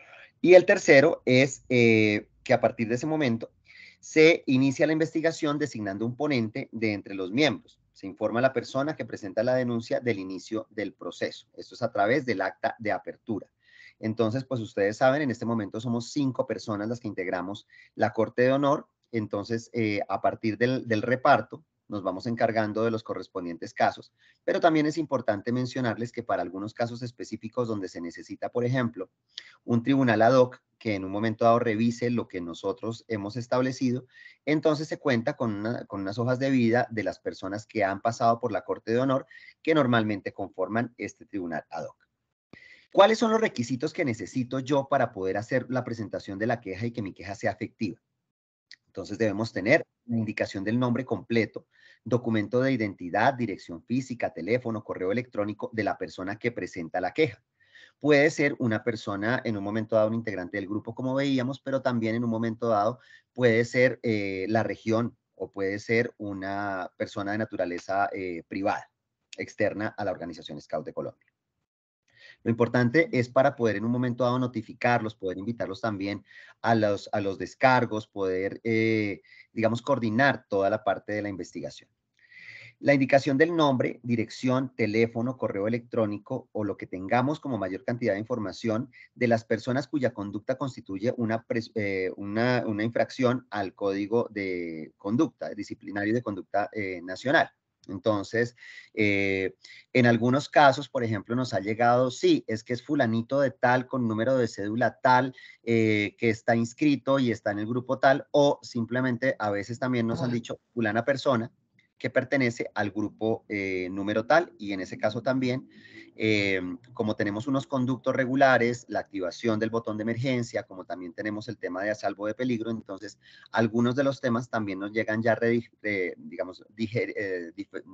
Y el tercero es eh, que a partir de ese momento se inicia la investigación designando un ponente de entre los miembros. Se informa a la persona que presenta la denuncia del inicio del proceso. Esto es a través del acta de apertura. Entonces, pues ustedes saben, en este momento somos cinco personas las que integramos la Corte de Honor. Entonces, eh, a partir del, del reparto, nos vamos encargando de los correspondientes casos, pero también es importante mencionarles que para algunos casos específicos donde se necesita, por ejemplo, un tribunal ad hoc que en un momento dado revise lo que nosotros hemos establecido, entonces se cuenta con, una, con unas hojas de vida de las personas que han pasado por la Corte de Honor que normalmente conforman este tribunal ad hoc. ¿Cuáles son los requisitos que necesito yo para poder hacer la presentación de la queja y que mi queja sea efectiva? Entonces debemos tener la indicación del nombre completo, documento de identidad, dirección física, teléfono, correo electrónico de la persona que presenta la queja. Puede ser una persona, en un momento dado, un integrante del grupo, como veíamos, pero también en un momento dado puede ser eh, la región o puede ser una persona de naturaleza eh, privada, externa a la Organización Scout de Colombia. Lo importante es para poder en un momento dado notificarlos, poder invitarlos también a los, a los descargos, poder, eh, digamos, coordinar toda la parte de la investigación. La indicación del nombre, dirección, teléfono, correo electrónico o lo que tengamos como mayor cantidad de información de las personas cuya conducta constituye una, eh, una, una infracción al Código de Conducta, Disciplinario de Conducta eh, Nacional. Entonces, eh, en algunos casos, por ejemplo, nos ha llegado, sí, es que es fulanito de tal, con número de cédula tal, eh, que está inscrito y está en el grupo tal, o simplemente a veces también nos han dicho fulana persona que pertenece al grupo eh, número tal, y en ese caso también, eh, como tenemos unos conductos regulares, la activación del botón de emergencia, como también tenemos el tema de a salvo de peligro, entonces algunos de los temas también nos llegan ya, eh, digamos, diger, eh,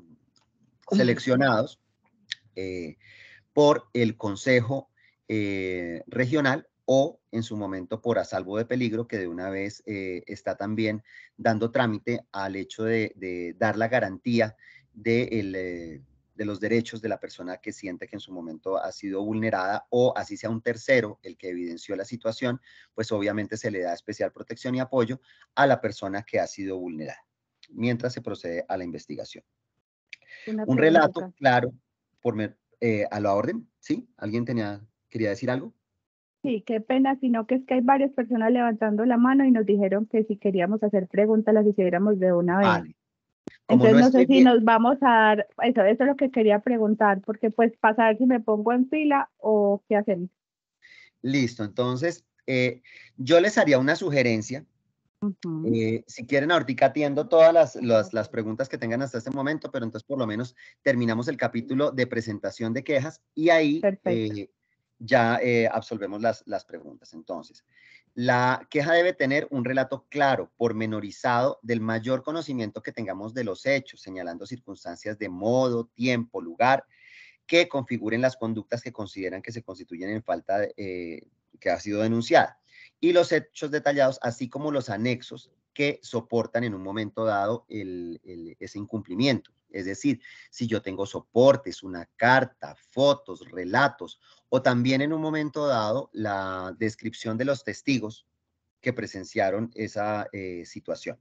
seleccionados eh, por el Consejo eh, Regional o en su momento por a salvo de peligro, que de una vez eh, está también dando trámite al hecho de, de dar la garantía de, el, eh, de los derechos de la persona que siente que en su momento ha sido vulnerada, o así sea un tercero el que evidenció la situación, pues obviamente se le da especial protección y apoyo a la persona que ha sido vulnerada, mientras se procede a la investigación. Una Un preguntita. relato claro, por, eh, a la orden, ¿sí? ¿Alguien tenía, quería decir algo? Sí, qué pena, sino que es que hay varias personas levantando la mano y nos dijeron que si queríamos hacer preguntas las hiciéramos de una vez. Vale. Como Entonces no no estoy sé si bien, nos vamos a dar, eso, eso es lo que quería preguntar, porque pues para saber si me pongo en fila o qué hacemos. listo, entonces eh, yo les haría una sugerencia. Uh-huh. Eh, si quieren, ahorita atiendo todas las, las, las preguntas que tengan hasta este momento, pero entonces por lo menos terminamos el capítulo de presentación de quejas y ahí eh, ya eh, absolvemos las, las preguntas. Entonces, la queja debe tener un relato claro, pormenorizado, del mayor conocimiento que tengamos de los hechos, señalando circunstancias de modo, tiempo, lugar, que configuren las conductas que consideran que se constituyen en falta de, eh, que ha sido denunciada, y los hechos detallados, así como los anexos que soportan en un momento dado el, el, ese incumplimiento. Es decir, si yo tengo soportes, una carta, fotos, relatos, o también en un momento dado la descripción de los testigos que presenciaron esa eh, situación.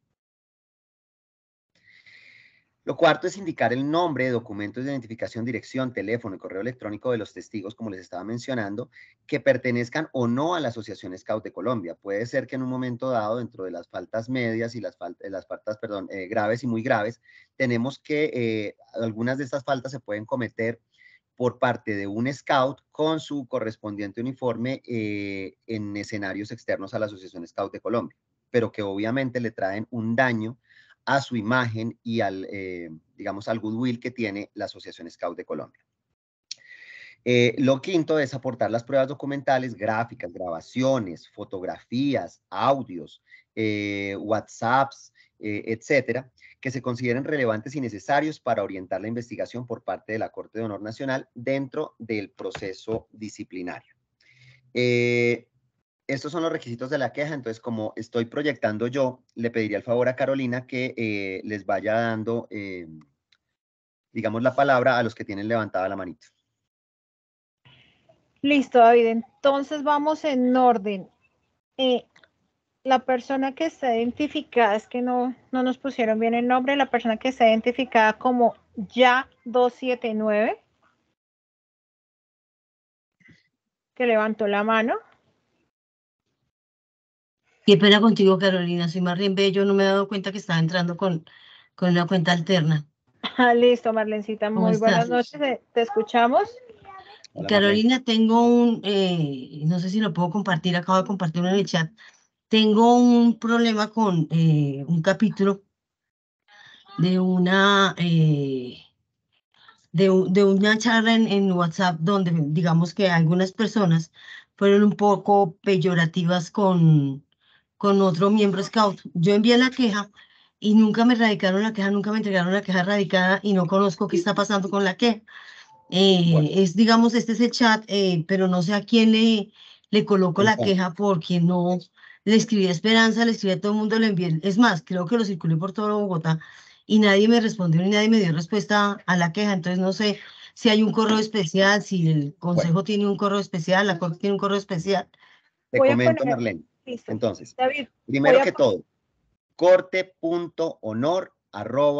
Lo cuarto es indicar el nombre, documentos de identificación, dirección, teléfono y correo electrónico de los testigos, como les estaba mencionando, que pertenezcan o no a la Asociación Scout de Colombia. Puede ser que en un momento dado, dentro de las faltas medias y las, faltas, las faltas perdón, eh, graves y muy graves, tenemos que eh, algunas de estas faltas se pueden cometer por parte de un scout con su correspondiente uniforme eh, en escenarios externos a la Asociación Scout de Colombia, pero que obviamente le traen un daño a su imagen y al, eh, digamos, al goodwill que tiene la Asociación Scout de Colombia. Eh, lo quinto es aportar las pruebas documentales, gráficas, grabaciones, fotografías, audios, eh, WhatsApps, eh, etcétera, que se consideren relevantes y necesarios para orientar la investigación por parte de la Corte de Honor Nacional dentro del proceso disciplinario. Eh, Estos son los requisitos de la queja, entonces como estoy proyectando yo, le pediría el favor a Carolina que eh, les vaya dando, eh, digamos, la palabra a los que tienen levantada la manita. Listo, David. Entonces vamos en orden. Eh, la persona que está identificada, es que no, no nos pusieron bien el nombre, la persona que está identificada como ya doscientos setenta y nueve, que levantó la mano. Qué pena contigo, Carolina, soy Marlene Bello, no me he dado cuenta que estaba entrando con, con una cuenta alterna. Ah, listo, Marlencita, muy buenas noches, te escuchamos. Hola, Carolina, Marlene. Tengo un, eh, no sé si lo puedo compartir, acabo de compartirlo en el chat. Tengo un problema con eh, un capítulo de una, eh, de, de una charla en, en WhatsApp donde digamos que algunas personas fueron un poco peyorativas con, con otro miembro Scout. Yo envié la queja y nunca me radicaron la queja, nunca me entregaron la queja radicada y no conozco qué está pasando con la queja. Eh, bueno. Es, digamos, este es el chat, eh, pero no sé a quién le, le coloco la queja porque no le escribí a Esperanza, le escribí a todo el mundo, le envié. Es más, creo que lo circulé por todo Bogotá y nadie me respondió ni nadie me dio respuesta a la queja. Entonces no sé si hay un correo especial, si el consejo bueno. tiene un correo especial, la corte tiene un correo especial. Te voy comento, poner... Marlene. Listo. Entonces, David, primero que todo, corte punto honor arroba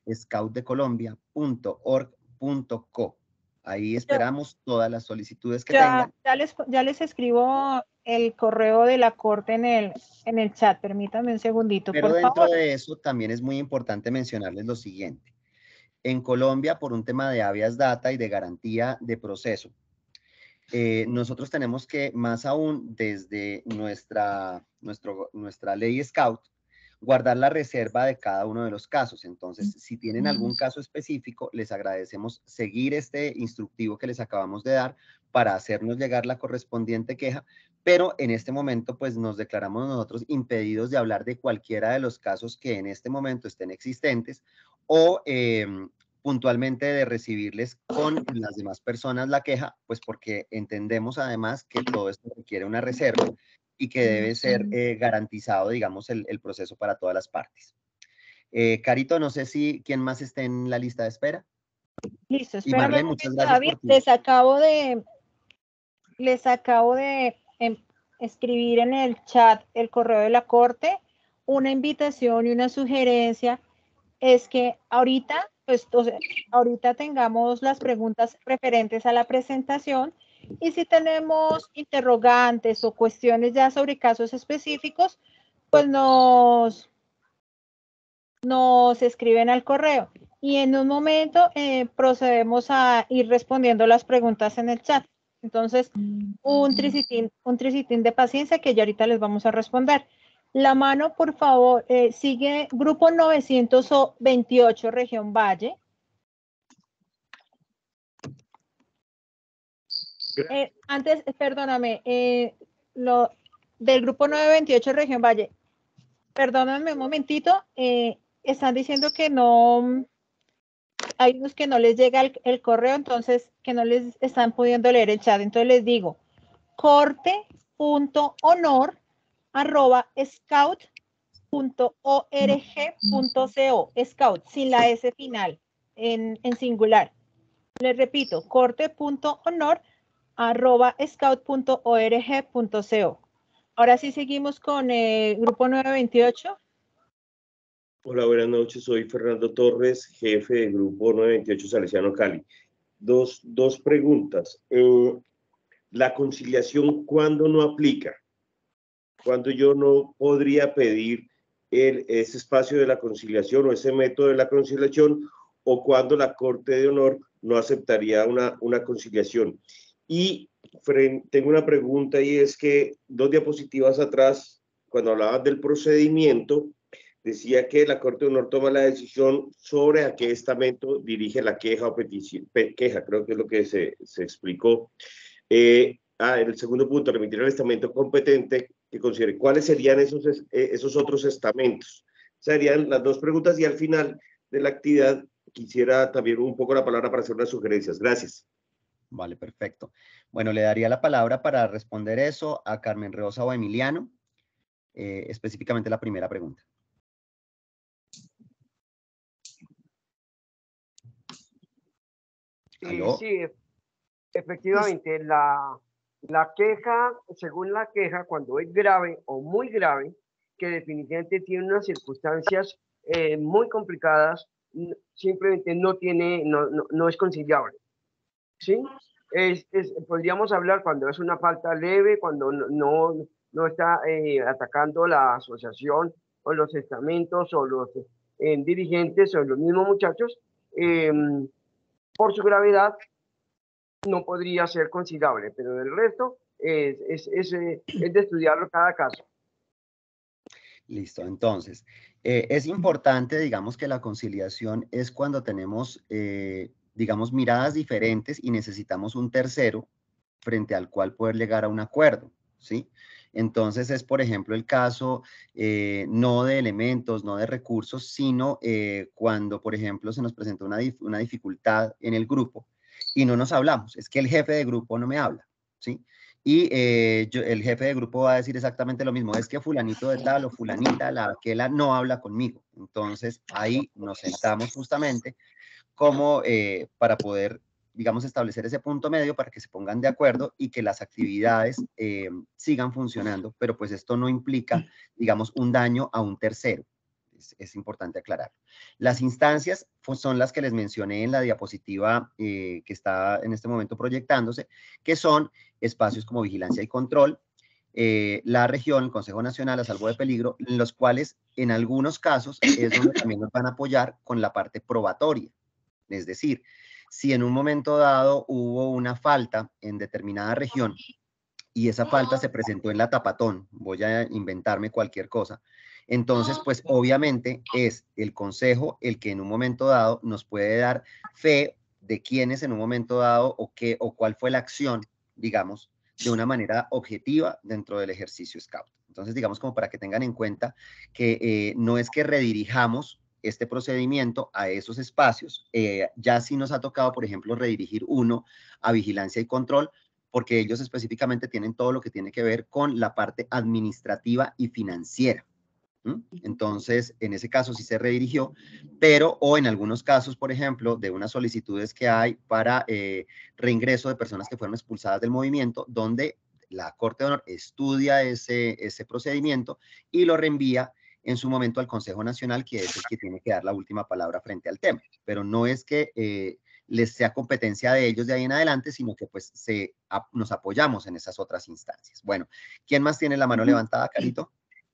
scout de colombia punto org punto co. Ahí esperamos todas las solicitudes que ya, tengan. Ya les, ya les escribo el correo de la Corte en el, en el chat. Permítanme un segundito, Pero por dentro favor. de eso también es muy importante mencionarles lo siguiente. En Colombia, por un tema de habeas data y de garantía de proceso, eh, nosotros tenemos que, más aún desde nuestra, nuestro, nuestra ley Scout, guardar la reserva de cada uno de los casos. Entonces, si tienen algún caso específico, les agradecemos seguir este instructivo que les acabamos de dar para hacernos llegar la correspondiente queja, pero en este momento, pues, nos declaramos nosotros impedidos de hablar de cualquiera de los casos que en este momento estén existentes o eh, puntualmente de recibirles con las demás personas la queja, pues porque entendemos además que todo esto requiere una reserva y que debe ser eh, garantizado, digamos, el, el proceso para todas las partes. Eh, Carito, no sé si quién más esté en la lista de espera. Listo, Y espérame Marlene, un muchas momento, gracias David. por ti. Les acabo de, les acabo de em, escribir en el chat el correo de la Corte. Una invitación y una sugerencia es que ahorita, pues, o sea, ahorita tengamos las preguntas referentes a la presentación y si tenemos interrogantes o cuestiones ya sobre casos específicos, pues nos, nos escriben al correo y en un momento eh, procedemos a ir respondiendo las preguntas en el chat. Entonces, un tricitín, un tricitín de paciencia que ya ahorita les vamos a responder. La mano, por favor, eh, sigue grupo novecientos veintiocho, región Valle. Eh, antes, perdóname, eh, lo, del grupo novecientos veintiocho, región Valle. Perdóname un momentito, eh, están diciendo que no, hay unos que no les llega el, el correo, entonces que no les están pudiendo leer el chat. Entonces les digo, corte punto honor arroba scout punto org punto co, scout, sin la S final, en, en singular. Les repito, corte punto honor arroba scout punto org punto co. Ahora sí seguimos con el grupo novecientos veintiocho. Hola, buenas noches. Soy Fernando Torres, jefe del grupo novecientos veintiocho Salesiano Cali. Dos, dos preguntas. Eh, la conciliación, ¿cuándo no aplica? ¿Cuándo yo no podría pedir el, ese espacio de la conciliación o ese método de la conciliación? ¿O cuándo la Corte de Honor no aceptaría una, una conciliación? Y frente, tengo una pregunta y es que dos diapositivas atrás, cuando hablaban del procedimiento, decía que la Corte de Honor toma la decisión sobre a qué estamento dirige la queja o petición, queja, creo que es lo que se, se explicó. Eh, ah, el segundo punto, remitir al estamento competente que considere cuáles serían esos, esos otros estamentos. Serían las dos preguntas y al final de la actividad quisiera también un poco la palabra para hacer unas sugerencias. Gracias. Vale, perfecto. Bueno, le daría la palabra para responder eso a Carmen Rosa o a Emiliano, eh, específicamente la primera pregunta. Sí, sí, efectivamente, la, la queja, según la queja, cuando es grave o muy grave, que definitivamente tiene unas circunstancias eh, muy complicadas, simplemente no tiene, no, no, no es conciliable. ¿Sí? Es, es, podríamos hablar cuando es una falta leve, cuando no, no, no está eh, atacando la asociación o los estamentos o los eh, dirigentes o los mismos muchachos, eh, por su gravedad no podría ser conciliable, pero del resto es, es, es, es de estudiarlo cada caso. Listo, entonces, eh, es importante, digamos, que la conciliación es cuando tenemos, eh, digamos, miradas diferentes y necesitamos un tercero frente al cual poder llegar a un acuerdo, ¿sí? Entonces es, por ejemplo, el caso eh, no de elementos, no de recursos, sino eh, cuando, por ejemplo, se nos presenta una, dif una dificultad en el grupo y no nos hablamos. Es que el jefe de grupo no me habla, ¿sí? Y eh, yo, el jefe de grupo va a decir exactamente lo mismo. Es que fulanito de tal o fulanita, la aquela, no habla conmigo. Entonces ahí nos sentamos justamente como eh, para poder, digamos, establecer ese punto medio para que se pongan de acuerdo y que las actividades eh, sigan funcionando, pero pues esto no implica, digamos, un daño a un tercero. Es, es importante aclarar. Las instancias pues, son las que les mencioné en la diapositiva eh, que está en este momento proyectándose, que son espacios como vigilancia y control, eh, la región, el Consejo Nacional a Salvo de Peligro, en los cuales en algunos casos es donde también nos van a apoyar con la parte probatoria. Es decir, si en un momento dado hubo una falta en determinada región y esa falta se presentó en la Tapatón, voy a inventarme cualquier cosa, entonces pues obviamente es el consejo el que en un momento dado nos puede dar fe de quiénes en un momento dado o qué o cuál fue la acción, digamos, de una manera objetiva dentro del ejercicio Scout. Entonces digamos como para que tengan en cuenta que eh, no es que redirijamos este procedimiento a esos espacios, eh, ya sí nos ha tocado, por ejemplo, redirigir uno a vigilancia y control, porque ellos específicamente tienen todo lo que tiene que ver con la parte administrativa y financiera. ¿Mm? Entonces, en ese caso sí se redirigió, pero o en algunos casos, por ejemplo, de unas solicitudes que hay para eh, reingreso de personas que fueron expulsadas del movimiento, donde la Corte de Honor estudia ese, ese procedimiento y lo reenvía en su momento al Consejo Nacional, que es el que tiene que dar la última palabra frente al tema. Pero no es que eh, les sea competencia de ellos de ahí en adelante, sino que pues se, a, nos apoyamos en esas otras instancias. Bueno, ¿quién más tiene la mano levantada, Carito?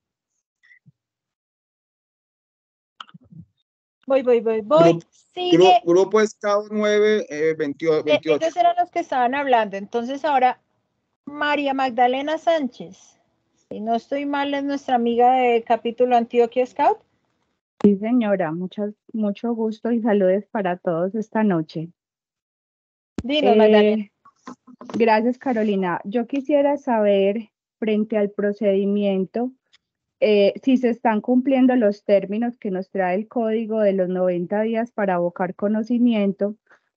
Voy, voy, voy, voy. Grupo, Sigue. Grupo, grupo Scout nueve, eh, veintiocho. Ellos eran los que estaban hablando. Entonces ahora, María Magdalena Sánchez. Si no estoy mal, es nuestra amiga de capítulo Antioquia Scout. Sí, señora, muchas, mucho gusto y saludos para todos esta noche. Dinos, eh, Magdalena. Gracias, Carolina. Yo quisiera saber, frente al procedimiento, eh, si se están cumpliendo los términos que nos trae el código de los noventa días para abocar conocimiento.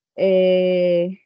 Eh,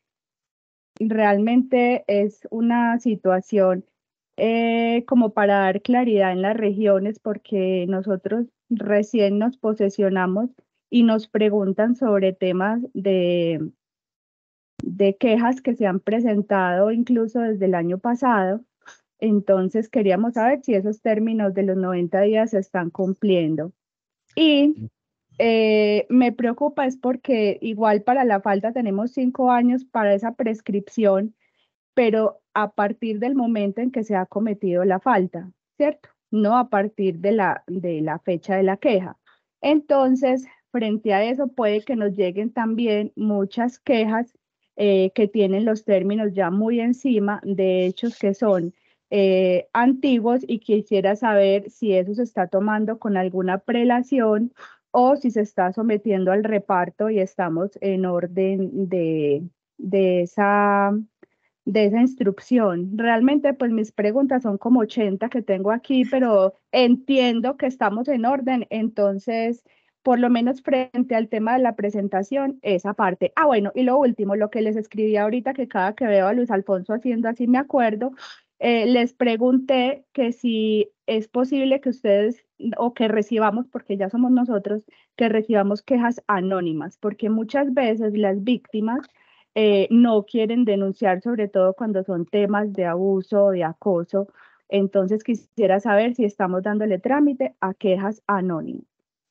realmente es una situación eh, como para dar claridad en las regiones, porque nosotros recién nos posesionamos y nos preguntan sobre temas de, de quejas que se han presentado incluso desde el año pasado. Entonces queríamos saber si esos términos de los noventa días se están cumpliendo. Y eh, me preocupa es porque igual para la falta tenemos cinco años para esa prescripción, pero a partir del momento en que se ha cometido la falta, ¿cierto? No a partir de la, de la fecha de la queja. Entonces, frente a eso puede que nos lleguen también muchas quejas eh, que tienen los términos ya muy encima de hechos que son eh, antiguos, y quisiera saber si eso se está tomando con alguna prelación o si se está sometiendo al reparto y estamos en orden de, de esa... de esa instrucción. Realmente, pues mis preguntas son como ochenta que tengo aquí, pero entiendo que estamos en orden, entonces, por lo menos frente al tema de la presentación, esa parte. Ah, bueno, y lo último, lo que les escribí ahorita, que cada que veo a Luis Alfonso haciendo así me acuerdo, eh, les pregunté que si es posible que ustedes, o que recibamos, porque ya somos nosotros, que recibamos quejas anónimas, porque muchas veces las víctimas Eh, no quieren denunciar, sobre todo cuando son temas de abuso o de acoso. Entonces quisiera saber si estamos dándole trámite a quejas anónimas.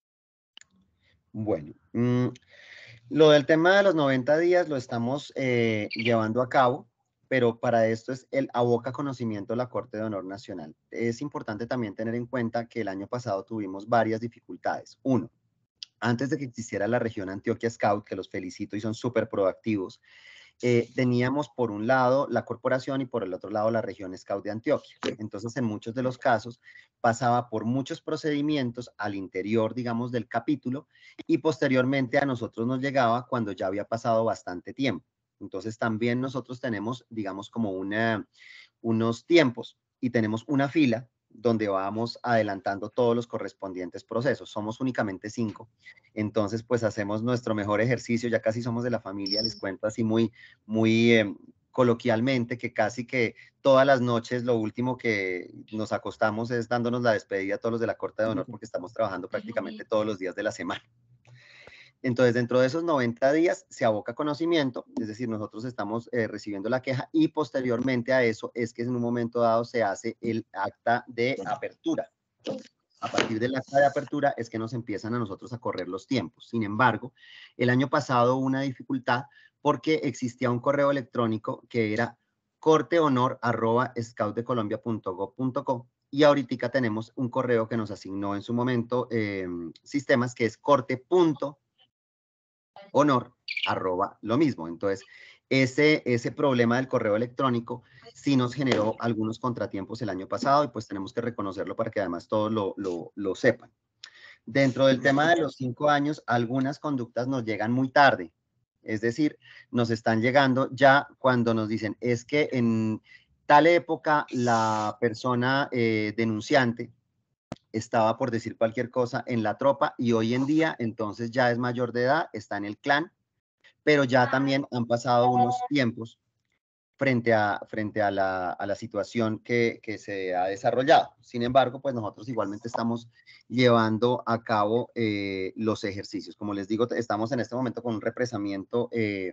Bueno, mmm, lo del tema de los noventa días lo estamos eh, llevando a cabo, pero para esto es el aboca conocimiento de la Corte de Honor Nacional. Es importante también tener en cuenta que el año pasado tuvimos varias dificultades. Uno, antes de que existiera la región Antioquia Scout, que los felicito y son súper proactivos, eh, teníamos por un lado la corporación y por el otro lado la región Scout de Antioquia. Entonces, en muchos de los casos, pasaba por muchos procedimientos al interior, digamos, del capítulo, y posteriormente a nosotros nos llegaba cuando ya había pasado bastante tiempo. Entonces, también nosotros tenemos, digamos, como una, unos tiempos y tenemos una fila donde vamos adelantando todos los correspondientes procesos. Somos únicamente cinco, entonces pues hacemos nuestro mejor ejercicio, ya casi somos de la familia, les cuento así muy, muy eh, coloquialmente, que casi que todas las noches lo último que nos acostamos es dándonos la despedida a todos los de la Corte de Honor, porque estamos trabajando prácticamente todos los días de la semana. Entonces, dentro de esos noventa días se aboca conocimiento, es decir, nosotros estamos eh, recibiendo la queja y posteriormente a eso es que en un momento dado se hace el acta de apertura. A partir del acta de apertura es que nos empiezan a nosotros a correr los tiempos. Sin embargo, el año pasado hubo una dificultad porque existía un correo electrónico que era cortehonor arroba scoutdecolombia punto gob punto co y ahorita tenemos un correo que nos asignó en su momento eh, sistemas que es corte.honor arroba lo mismo. Entonces, ese, ese problema del correo electrónico sí nos generó algunos contratiempos el año pasado y pues tenemos que reconocerlo para que además todos lo, lo, lo sepan. Dentro del tema de los cinco años, algunas conductas nos llegan muy tarde. Es decir, nos están llegando ya cuando nos dicen, es que en tal época la persona eh, denunciante estaba, por decir cualquier cosa, en la tropa y hoy en día entonces ya es mayor de edad, está en el clan, pero ya también han pasado unos tiempos frente a, frente a, la, a la situación que, que se ha desarrollado. Sin embargo, pues nosotros igualmente estamos llevando a cabo eh, los ejercicios. Como les digo, estamos en este momento con un represamiento eh,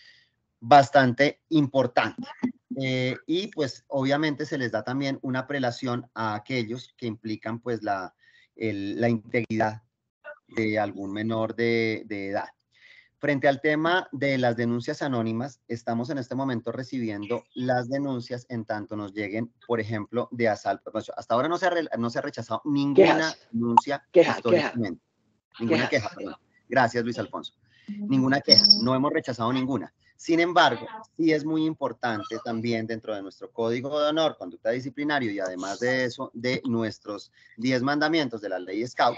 bastante importante. Eh, y pues obviamente se les da también una prelación a aquellos que implican pues la, el, la integridad de algún menor de, de edad. Frente al tema de las denuncias anónimas, estamos en este momento recibiendo las denuncias en tanto nos lleguen, por ejemplo, de asalto. Hasta ahora no se ha, re, no se ha rechazado ninguna Quejas. denuncia Queja, históricamente. queja. Ninguna Quejas. queja, perdón. Gracias, Luis Alfonso. Ninguna queja, no hemos rechazado ninguna. Sin embargo, sí es muy importante también dentro de nuestro código de honor, conducta disciplinario y además de eso, de nuestros diez mandamientos de la ley Scout,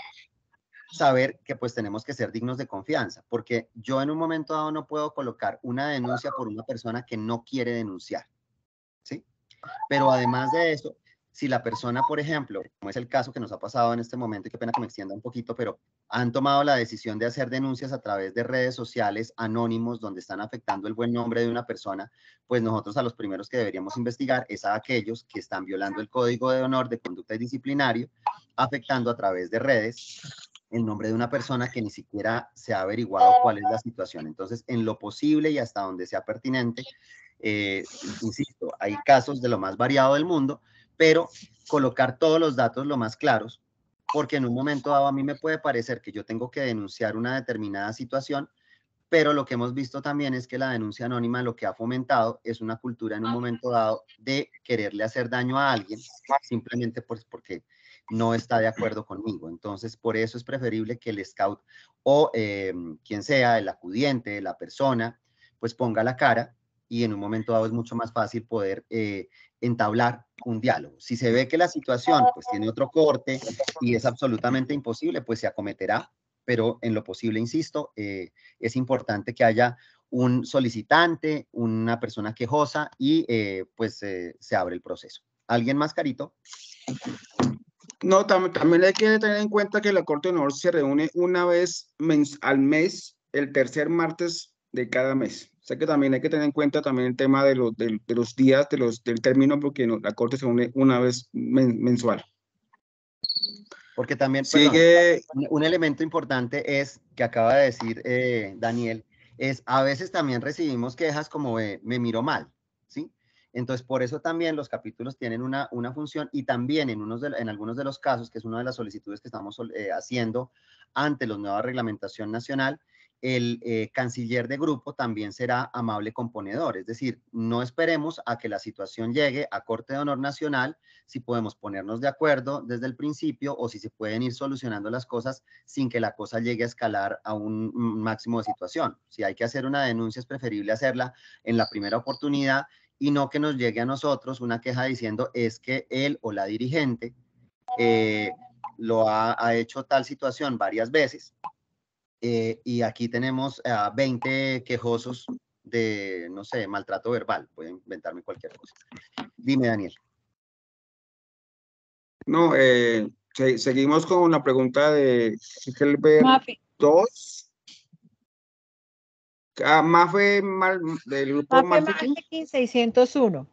saber que pues tenemos que ser dignos de confianza, porque yo en un momento dado no puedo colocar una denuncia por una persona que no quiere denunciar, ¿sí? Pero además de eso, si la persona, por ejemplo, como es el caso que nos ha pasado en este momento, y qué pena que me extienda un poquito, pero han tomado la decisión de hacer denuncias a través de redes sociales anónimos donde están afectando el buen nombre de una persona, pues nosotros a los primeros que deberíamos investigar es a aquellos que están violando el código de honor de conducta y disciplinario, afectando a través de redes el nombre de una persona que ni siquiera se ha averiguado cuál es la situación. Entonces, en lo posible y hasta donde sea pertinente, eh, insisto, hay casos de lo más variado del mundo, pero colocar todos los datos lo más claros, porque en un momento dado a mí me puede parecer que yo tengo que denunciar una determinada situación, pero lo que hemos visto también es que la denuncia anónima lo que ha fomentado es una cultura en un momento dado de quererle hacer daño a alguien, simplemente pues porque no está de acuerdo conmigo. Entonces, por eso es preferible que el scout o eh, quien sea, el acudiente, la persona, pues ponga la cara y en un momento dado es mucho más fácil poder eh, entablar un diálogo. Si se ve que la situación pues tiene otro corte y es absolutamente imposible, pues se acometerá, pero en lo posible, insisto, eh, es importante que haya un solicitante, una persona quejosa y eh, pues eh, se abre el proceso. ¿Alguien más, Carito? No, tam también hay que tener en cuenta que la Corte de Honor se reúne una vez al mes, el tercer martes de cada mes. O sea que también hay que tener en cuenta también el tema de, lo, de, de los días de los, del término, porque no, la Corte se reúne una vez men mensual. Porque también, Sigue... perdón, un, un elemento importante es, que acaba de decir eh, Daniel, es a veces también recibimos quejas como de, me miro mal, ¿sí? Entonces, por eso también los capítulos tienen una, una función y también en, unos de, en algunos de los casos, que es una de las solicitudes que estamos eh, haciendo ante la nueva reglamentación nacional, el eh, canciller de grupo también será amable componedor, es decir, no esperemos a que la situación llegue a Corte de Honor Nacional, si podemos ponernos de acuerdo desde el principio o si se pueden ir solucionando las cosas sin que la cosa llegue a escalar a un máximo de situación. Si hay que hacer una denuncia, es preferible hacerla en la primera oportunidad y no que nos llegue a nosotros una queja diciendo es que él o la dirigente eh, lo ha, ha hecho tal situación varias veces. Eh, y aquí tenemos a uh, veinte quejosos de, no sé, maltrato verbal. Voy a inventarme cualquier cosa. Dime, Daniel. No, eh, se, seguimos con la pregunta de Helber dos. Ah, Mafe mal, del grupo Mafe Marketing seiscientos uno.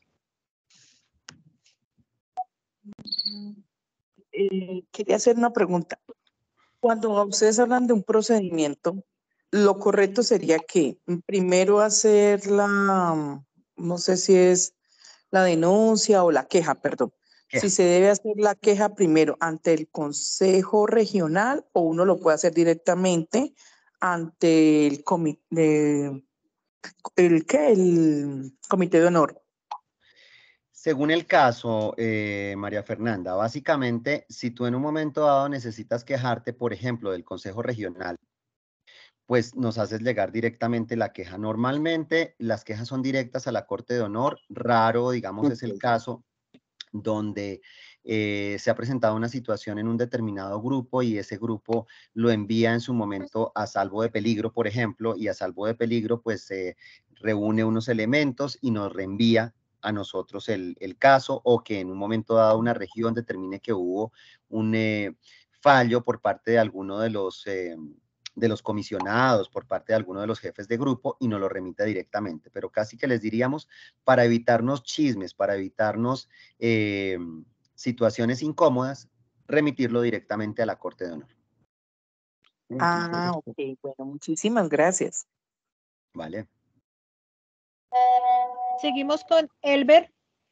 Eh, quería hacer una pregunta. Cuando ustedes hablan de un procedimiento, lo correcto sería que primero hacer la, no sé si es la denuncia o la queja, perdón. Queja. si se debe hacer la queja primero ante el Consejo Regional o uno lo puede hacer directamente ante el comité, el, ¿qué? el comité de honor. Según el caso, eh, María Fernanda, básicamente, si tú en un momento dado necesitas quejarte, por ejemplo, del Consejo Regional, pues nos haces llegar directamente la queja. Normalmente las quejas son directas a la Corte de Honor, raro, digamos, es el caso donde eh, se ha presentado una situación en un determinado grupo y ese grupo lo envía en su momento a salvo de peligro, por ejemplo, y a salvo de peligro pues se eh, reúne unos elementos y nos reenvía a nosotros el, el caso, o que en un momento dado una región determine que hubo un eh, fallo por parte de alguno de los... Eh, de los comisionados, por parte de alguno de los jefes de grupo y nos lo remite directamente. Pero casi que les diríamos, para evitarnos chismes, para evitarnos eh, situaciones incómodas, remitirlo directamente a la Corte de Honor. Ah, ok, bueno, muchísimas gracias. Vale. Seguimos con Elber.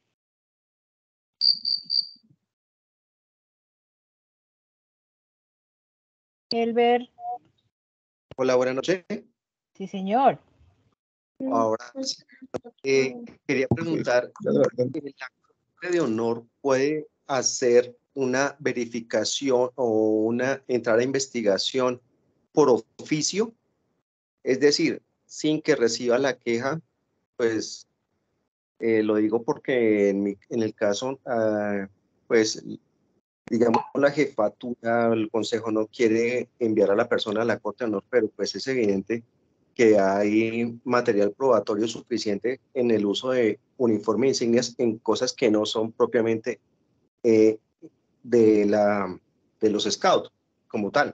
Elber. Hola, buenas noches. Sí, señor. Ahora, eh, quería preguntar, ¿la Corte de Honor puede hacer una verificación o una entrada a investigación por oficio? Es decir, sin que reciba la queja, pues eh, lo digo porque en, mi, en el caso, uh, pues digamos, la jefatura, el consejo no quiere enviar a la persona a la Corte de Honor, pero pues es evidente que hay material probatorio suficiente en el uso de uniforme e insignias en cosas que no son propiamente eh, de, la, de los scouts como tal.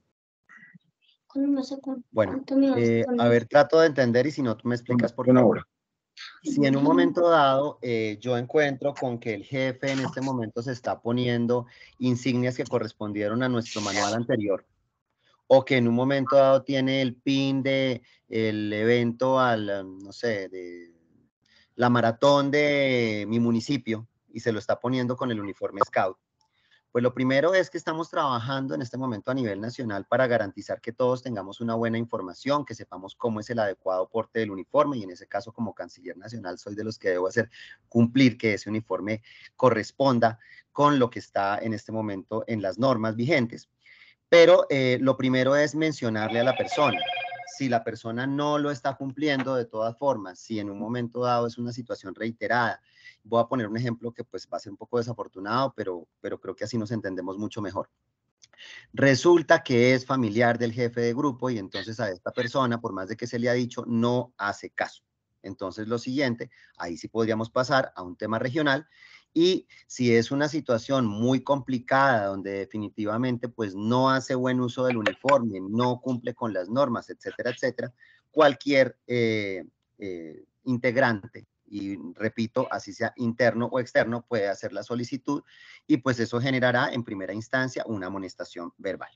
Bueno, eh, a ver, trato de entender y si no, tú me explicas por favor. Si en un momento dado eh, yo encuentro con que el jefe en este momento se está poniendo insignias que correspondieron a nuestro manual anterior, o que en un momento dado tiene el pin de el evento al, no sé, de la maratón de mi municipio y se lo está poniendo con el uniforme Scout, pues lo primero es que estamos trabajando en este momento a nivel nacional para garantizar que todos tengamos una buena información, que sepamos cómo es el adecuado porte del uniforme, y en ese caso como canciller nacional soy de los que debo hacer cumplir que ese uniforme corresponda con lo que está en este momento en las normas vigentes. Pero eh, lo primero es mencionarle a la persona. Si la persona no lo está cumpliendo, de todas formas, si en un momento dado es una situación reiterada, voy a poner un ejemplo que pues va a ser un poco desafortunado, pero, pero creo que así nos entendemos mucho mejor. Resulta que es familiar del jefe de grupo y entonces a esta persona, por más de que se le ha dicho, no hace caso. Entonces lo siguiente, ahí sí podríamos pasar a un tema regional. Y si es una situación muy complicada donde definitivamente pues no hace buen uso del uniforme, no cumple con las normas, etcétera, etcétera, cualquier eh, eh, integrante, y repito, así sea interno o externo, puede hacer la solicitud y pues eso generará en primera instancia una amonestación verbal.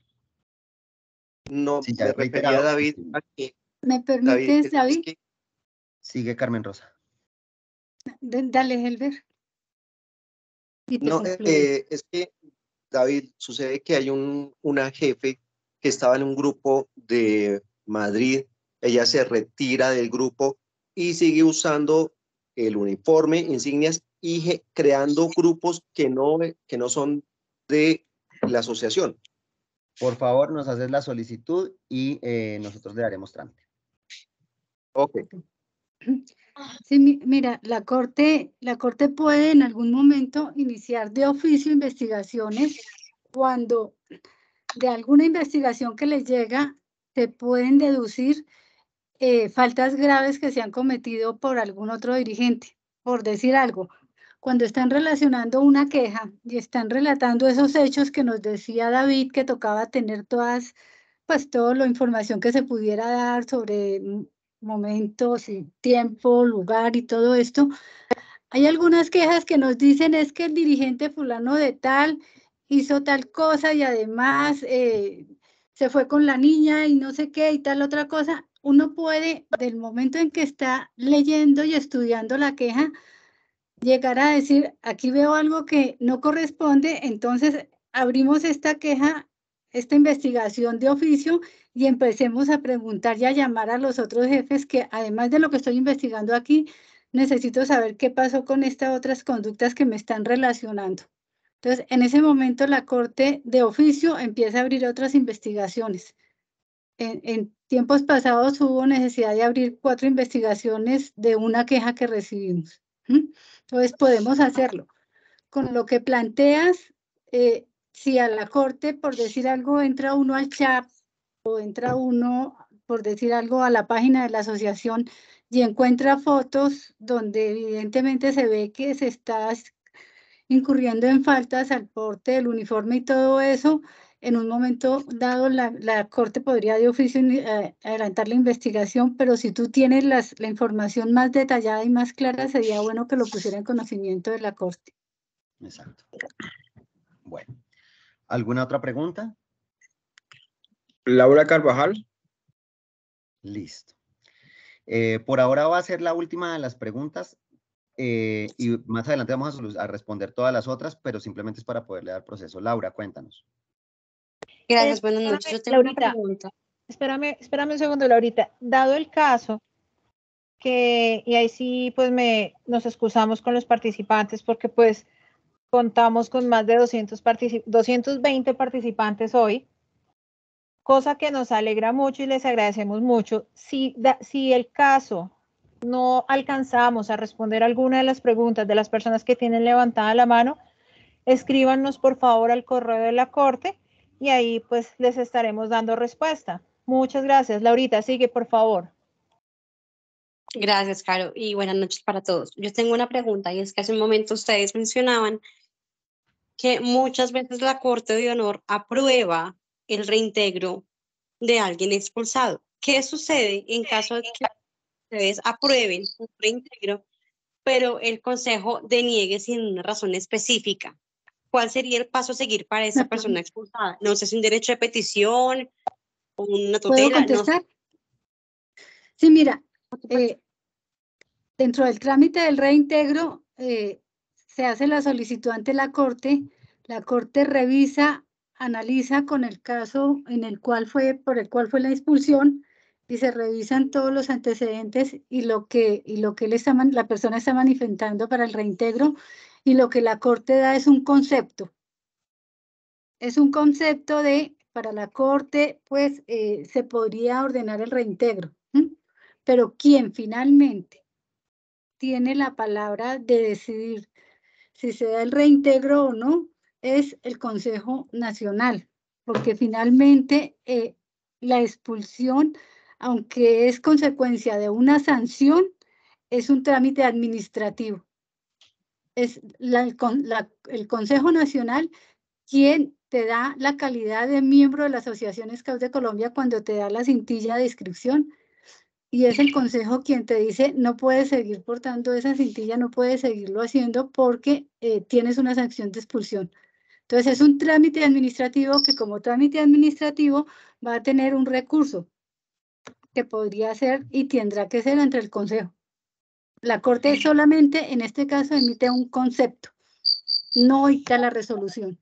No, si me refería a David a que... ¿Me permites, David? David? Que, Sigue, Carmen Rosa. Dale, Helber. No, eh, es que, David, sucede que hay un, una jefe que estaba en un grupo de Madrid, ella se retira del grupo y sigue usando el uniforme, insignias y creando grupos que no, que no son de la asociación. Por favor, nos haces la solicitud y eh, nosotros le daremos trámite. Ok. Sí, mi, mira, la corte, la corte puede en algún momento iniciar de oficio investigaciones cuando de alguna investigación que les llega se pueden deducir eh, faltas graves que se han cometido por algún otro dirigente, por decir algo. Cuando están relacionando una queja y están relatando esos hechos que nos decía David, que tocaba tener todas, pues toda la información que se pudiera dar sobre momentos y tiempo, lugar y todo esto. Hay algunas quejas que nos dicen es que el dirigente fulano de tal hizo tal cosa y además eh, se fue con la niña y no sé qué y tal otra cosa. Uno puede, del momento en que está leyendo y estudiando la queja, llegar a decir, aquí veo algo que no corresponde, entonces abrimos esta queja, esta investigación de oficio y empecemos a preguntar y a llamar a los otros jefes que además de lo que estoy investigando aquí, necesito saber qué pasó con estas otras conductas que me están relacionando. Entonces, en ese momento la Corte de oficio empieza a abrir otras investigaciones. En, en tiempos pasados hubo necesidad de abrir cuatro investigaciones de una queja que recibimos. ¿Mm? Entonces, podemos hacerlo. Con lo que planteas, eh, si a la Corte, por decir algo, entra uno al chat o entra uno, por decir algo, a la página de la asociación y encuentra fotos donde evidentemente se ve que se está incurriendo en faltas al porte del uniforme y todo eso, en un momento dado la, la Corte podría de oficio eh, adelantar la investigación, pero si tú tienes las, la información más detallada y más clara, sería bueno que lo pusiera en conocimiento de la Corte. Exacto. Bueno, ¿alguna otra pregunta? Laura Carvajal. Listo. Eh, por ahora va a ser la última de las preguntas. Eh, y más adelante vamos a, a responder todas las otras, pero simplemente es para poderle dar proceso. Laura, cuéntanos. Gracias, buenas noches. Yo tengo Laurita, una pregunta. Espérame, espérame un segundo, Laurita. Dado el caso que, y ahí sí, pues me, nos excusamos con los participantes porque pues contamos con más de doscientos particip- doscientos veinte participantes hoy, cosa que nos alegra mucho y les agradecemos mucho. Si, da, si el caso no alcanzamos a responder alguna de las preguntas de las personas que tienen levantada la mano, escríbanos por favor al correo de la Corte y ahí pues les estaremos dando respuesta. Muchas gracias. Laurita, sigue por favor. Gracias, Caro, y buenas noches para todos. Yo tengo una pregunta y es que hace un momento ustedes mencionaban que muchas veces la Corte de Honor aprueba el reintegro de alguien expulsado. ¿Qué sucede en caso de que ustedes aprueben un reintegro, pero el Consejo deniegue sin una razón específica? ¿Cuál sería el paso a seguir para esa persona expulsada? No sé si un derecho de petición, una tutela. ¿Puedo contestar? No sé. Sí, mira, eh, dentro del trámite del reintegro eh, se hace la solicitud ante la Corte, la Corte revisa, analiza con el caso en el cual fue, por el cual fue la expulsión, y se revisan todos los antecedentes y lo que, y lo que él está, la persona está manifestando para el reintegro, y lo que la Corte da es un concepto. Es un concepto de, para la Corte, pues eh, se podría ordenar el reintegro, ¿m? Pero quien finalmente tiene la palabra de decidir si se da el reintegro o no es el Consejo Nacional, porque finalmente eh, la expulsión, aunque es consecuencia de una sanción, es un trámite administrativo. Es la, el, la, el Consejo Nacional quien te da la calidad de miembro de la Asociación Scout de Colombia cuando te da la cintilla de inscripción. Y es el Consejo quien te dice, no puedes seguir portando esa cintilla, no puedes seguirlo haciendo porque eh, tienes una sanción de expulsión. Entonces es un trámite administrativo que como trámite administrativo va a tener un recurso que podría ser y tendrá que ser entre el Consejo. La Corte solamente en este caso emite un concepto, no dicta la resolución.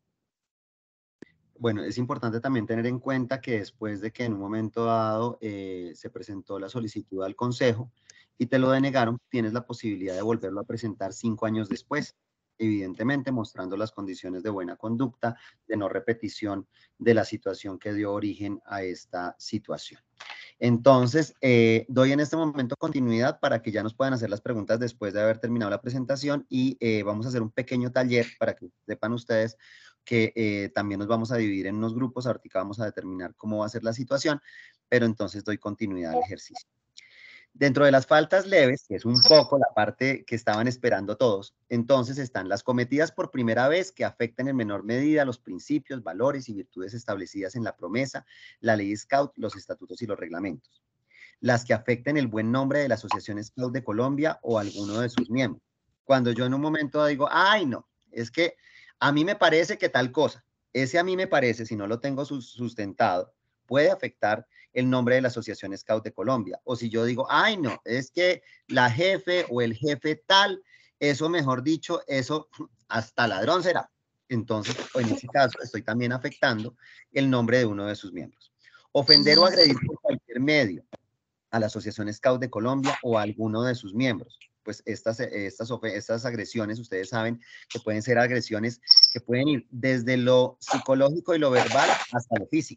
Bueno, es importante también tener en cuenta que después de que en un momento dado eh, se presentó la solicitud al Consejo y te lo denegaron, tienes la posibilidad de volverlo a presentar cinco años después, evidentemente mostrando las condiciones de buena conducta, de no repetición de la situación que dio origen a esta situación. Entonces, eh, doy en este momento continuidad para que ya nos puedan hacer las preguntas después de haber terminado la presentación y eh, vamos a hacer un pequeño taller para que sepan ustedes que eh, también nos vamos a dividir en unos grupos. Ahorita vamos a determinar cómo va a ser la situación, pero entonces doy continuidad al ejercicio. Dentro de las faltas leves, que es un poco la parte que estaban esperando todos, entonces están las cometidas por primera vez que afecten en menor medida los principios, valores y virtudes establecidas en la promesa, la ley Scout, los estatutos y los reglamentos. Las que afecten el buen nombre de la Asociación Scout de Colombia o alguno de sus miembros. Cuando yo en un momento digo, ay no, es que a mí me parece que tal cosa, ese a mí me parece, si no lo tengo sustentado, puede afectar el nombre de la Asociación Scout de Colombia. O si yo digo, ay no, es que la jefe o el jefe tal eso mejor dicho, eso hasta ladrón será. Entonces, en ese caso, estoy también afectando el nombre de uno de sus miembros. Ofender o agredir por cualquier medio a la Asociación Scout de Colombia o a alguno de sus miembros. Pues estas, estas, estas agresiones, ustedes saben que pueden ser agresiones que pueden ir desde lo psicológico y lo verbal hasta lo físico.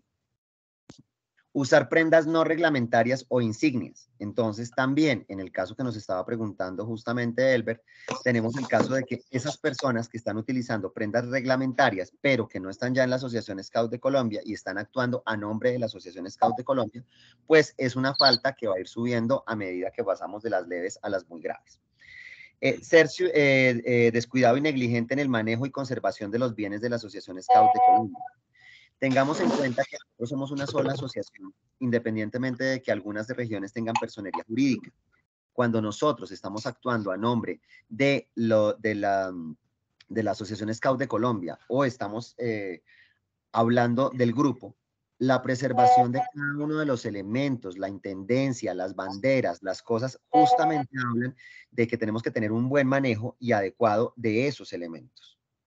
Usar prendas no reglamentarias o insignias. Entonces, también, en el caso que nos estaba preguntando justamente Elbert, tenemos el caso de que esas personas que están utilizando prendas reglamentarias, pero que no están ya en la Asociación Scout de Colombia y están actuando a nombre de la Asociación Scout de Colombia, pues es una falta que va a ir subiendo a medida que pasamos de las leves a las muy graves. Eh, ser eh, eh, descuidado y negligente en el manejo y conservación de los bienes de la Asociación Scout de Colombia. Tengamos en cuenta que nosotros somos una sola asociación, independientemente de que algunas de regiones tengan personería jurídica. Cuando nosotros estamos actuando a nombre de, lo, de, la, de la Asociación Scout de Colombia o estamos eh, hablando del grupo, la preservación de cada uno de los elementos, la intendencia, las banderas, las cosas, justamente hablan de que tenemos que tener un buen manejo y adecuado de esos elementos.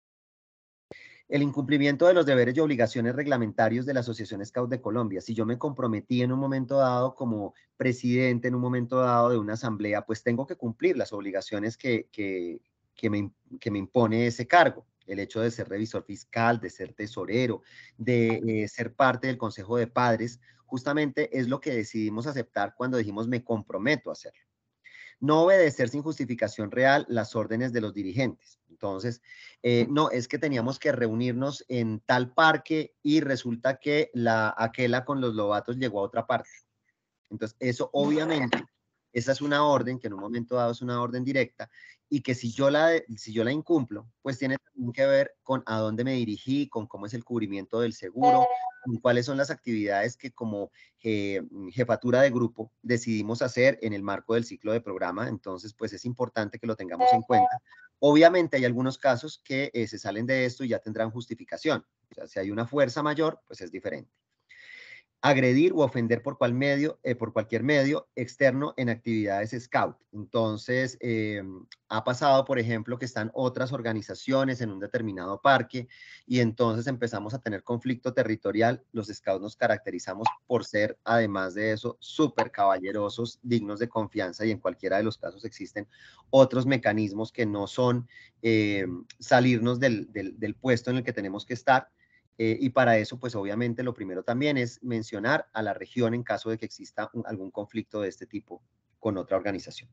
El incumplimiento de los deberes y obligaciones reglamentarios de la Asociación Scout de Colombia. Si yo me comprometí en un momento dado como presidente, en un momento dado de una asamblea, pues tengo que cumplir las obligaciones que, que, que, me, que me impone ese cargo. El hecho de ser revisor fiscal, de ser tesorero, de eh, ser parte del Consejo de Padres, justamente es lo que decidimos aceptar cuando dijimos me comprometo a hacerlo. No obedecer sin justificación real las órdenes de los dirigentes. Entonces, eh, no, es que teníamos que reunirnos en tal parque y resulta que la aquela con los lobatos llegó a otra parte. Entonces, eso obviamente, esa es una orden que en un momento dado es una orden directa y que si yo la, si yo la incumplo, pues tiene también que ver con a dónde me dirigí, con cómo es el cubrimiento del seguro, con cuáles son las actividades que como eh, jefatura de grupo decidimos hacer en el marco del ciclo de programa. Entonces, pues es importante que lo tengamos en cuenta. Obviamente hay algunos casos que eh, se salen de esto y ya tendrán justificación. O sea, si hay una fuerza mayor, pues es diferente. Agredir o ofender por, cual medio, eh, por cualquier medio externo en actividades Scout. Entonces, eh, ha pasado, por ejemplo, que están otras organizaciones en un determinado parque y entonces empezamos a tener conflicto territorial. Los Scouts nos caracterizamos por ser, además de eso, súper caballerosos, dignos de confianza y en cualquiera de los casos existen otros mecanismos que no son eh, salirnos del, del, del puesto en el que tenemos que estar. Eh, y para eso, pues obviamente lo primero también es mencionar a la región en caso de que exista un, algún conflicto de este tipo con otra organización.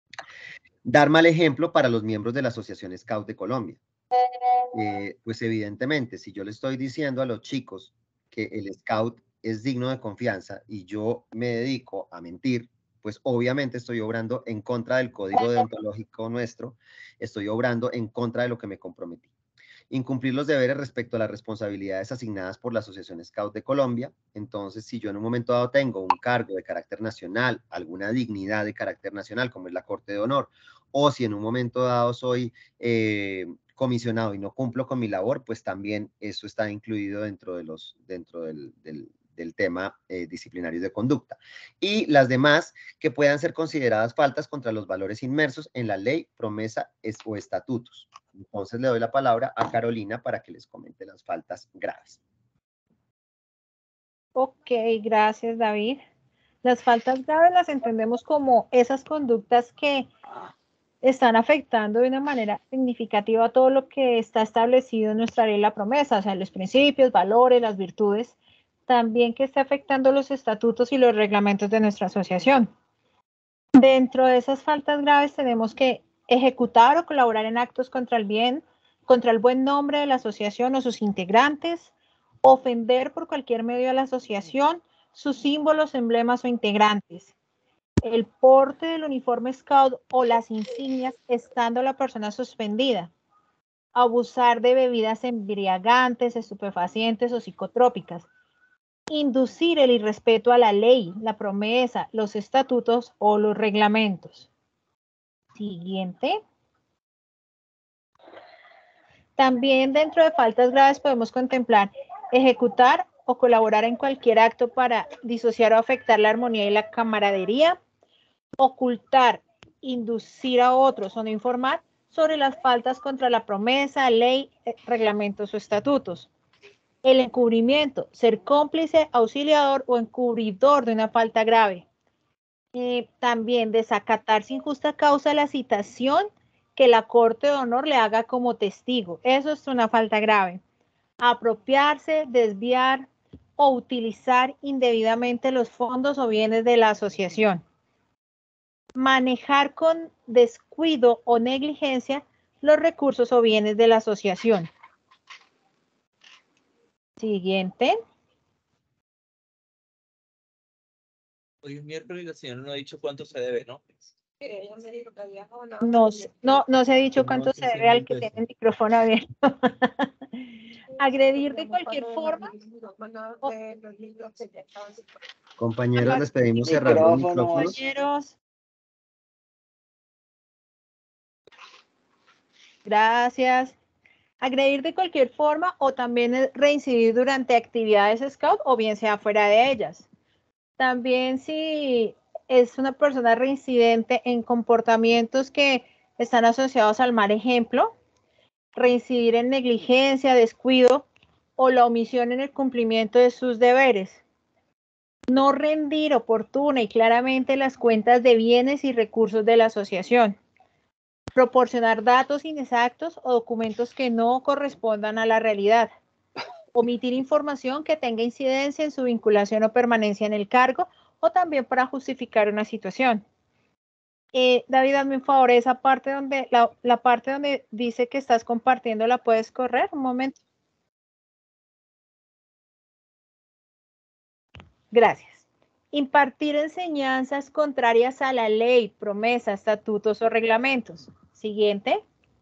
Dar mal ejemplo para los miembros de la Asociación Scout de Colombia. Eh, pues evidentemente, si yo le estoy diciendo a los chicos que el Scout es digno de confianza y yo me dedico a mentir, pues obviamente estoy obrando en contra del código deontológico nuestro, estoy obrando en contra de lo que me comprometí. Incumplir los deberes respecto a las responsabilidades asignadas por la Asociación Scout de Colombia. Entonces, si yo en un momento dado tengo un cargo de carácter nacional, alguna dignidad de carácter nacional, como es la Corte de Honor, o si en un momento dado soy eh, comisionado y no cumplo con mi labor, pues también eso está incluido dentro, de los, dentro del, del, del tema eh, disciplinario de conducta. Y las demás que puedan ser consideradas faltas contra los valores inmersos en la ley, promesa es, o estatutos. Entonces le doy la palabra a Carolina para que les comente las faltas graves. Ok, gracias David. Las faltas graves las entendemos como esas conductas que están afectando de una manera significativa todo lo que está establecido en nuestra ley, la promesa, o sea, los principios, valores, las virtudes, también que está afectando los estatutos y los reglamentos de nuestra asociación. Dentro de esas faltas graves tenemos que ejecutar o colaborar en actos contra el bien, contra el buen nombre de la asociación o sus integrantes, ofender por cualquier medio a la asociación, sus símbolos, emblemas o integrantes, el porte del uniforme Scout o las insignias estando la persona suspendida, abusar de bebidas embriagantes, estupefacientes o psicotrópicas, inducir el irrespeto a la ley, la promesa, los estatutos o los reglamentos. Siguiente. También dentro de faltas graves podemos contemplar ejecutar o colaborar en cualquier acto para disociar o afectar la armonía y la camaradería, ocultar, inducir a otros o no informar sobre las faltas contra la promesa, ley, reglamentos o estatutos. El encubrimiento, ser cómplice, auxiliador o encubridor de una falta grave. Eh, también desacatar sin justa causa la citación que la Corte de Honor le haga como testigo. Eso es una falta grave. Apropiarse, desviar o utilizar indebidamente los fondos o bienes de la asociación. Manejar con descuido o negligencia los recursos o bienes de la asociación. Siguiente. Hoy es miércoles y la señora no ha dicho cuánto se debe, ¿no? No, no, no se ha dicho cuánto se debe al que tiene el micrófono abierto. Agredir de cualquier forma. o- Compañeros, les pedimos cerrar los micrófonos. Compañeros. Gracias. Agredir de cualquier forma o también reincidir durante actividades scout o bien sea fuera de ellas. También si es una persona reincidente en comportamientos que están asociados al mal ejemplo, reincidir en negligencia, descuido o la omisión en el cumplimiento de sus deberes. No rendir oportuna y claramente las cuentas de bienes y recursos de la asociación. Proporcionar datos inexactos o documentos que no correspondan a la realidad. Omitir información que tenga incidencia en su vinculación o permanencia en el cargo o también para justificar una situación. Eh, David, hazme un favor, esa parte donde, la, la parte donde dice que estás compartiendo, ¿la puedes correr? Un momento. Gracias. Impartir enseñanzas contrarias a la ley, promesas, estatutos o reglamentos. Siguiente.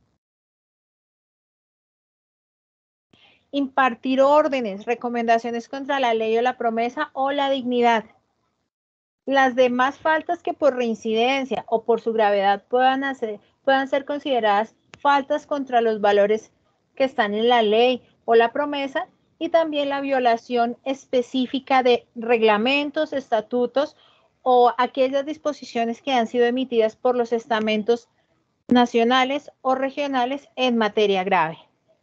Impartir órdenes, recomendaciones contra la ley o la promesa o la dignidad. Las demás faltas que por reincidencia o por su gravedad puedan, hacer, puedan ser consideradas faltas contra los valores que están en la ley o la promesa, y también la violación específica de reglamentos, estatutos o aquellas disposiciones que han sido emitidas por los estamentos nacionales o regionales en materia grave.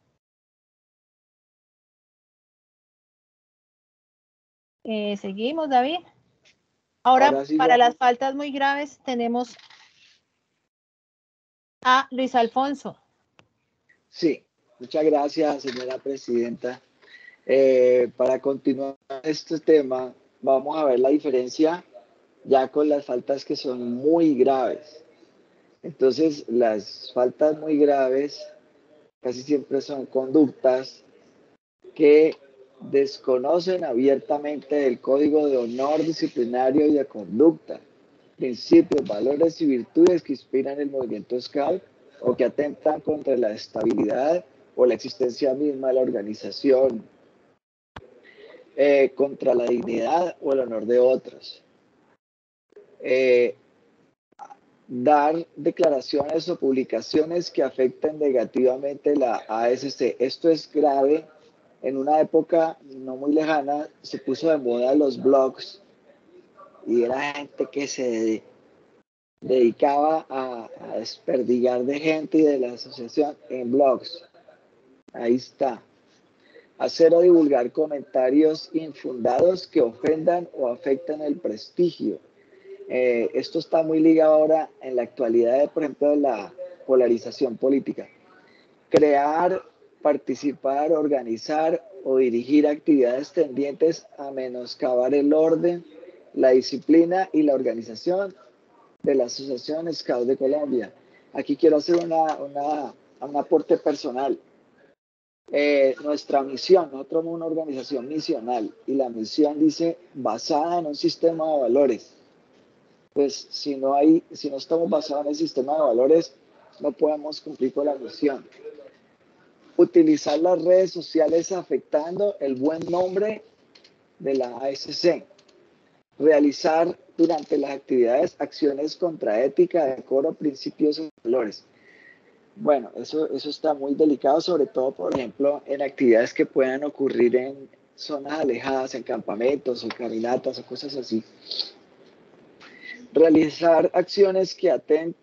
Eh, seguimos, David. Ahora, Ahora sí, para ya. las faltas muy graves, tenemos a Luis Alfonso. Sí, muchas gracias, señora presidenta. Eh, para continuar este tema, vamos a ver la diferencia ya con las faltas que son muy graves. Entonces, las faltas muy graves casi siempre son conductas que desconocen abiertamente el código de honor disciplinario y de conducta, principios, valores y virtudes que inspiran el movimiento Scout o que atentan contra la estabilidad o la existencia misma de la organización, eh, contra la dignidad o el honor de otros. Eh, dar declaraciones o publicaciones que afecten negativamente la A S C. Esto es grave. En una época no muy lejana se puso de moda los blogs y era gente que se dedicaba a, a desperdigar de gente y de la asociación en blogs. Ahí está. Hacer o divulgar comentarios infundados que ofendan o afecten el prestigio. Eh, esto está muy ligado ahora en la actualidad, por ejemplo, de la polarización política. Crear, participar, organizar o dirigir actividades tendientes a menoscabar el orden, la disciplina y la organización de la Asociación Scout de Colombia. Aquí quiero hacer una, una, un aporte personal. Eh, nuestra misión, nosotros somos una organización misional y la misión dice basada en un sistema de valores. Pues si no hay, si no estamos basados en el sistema de valores, no podemos cumplir con la misión. Utilizar las redes sociales afectando el buen nombre de la A S C. Realizar durante las actividades acciones contra ética, decoro, principios y valores. Bueno, eso, eso está muy delicado, sobre todo, por ejemplo, en actividades que puedan ocurrir en zonas alejadas, en campamentos o caminatas o cosas así. Realizar acciones que atenten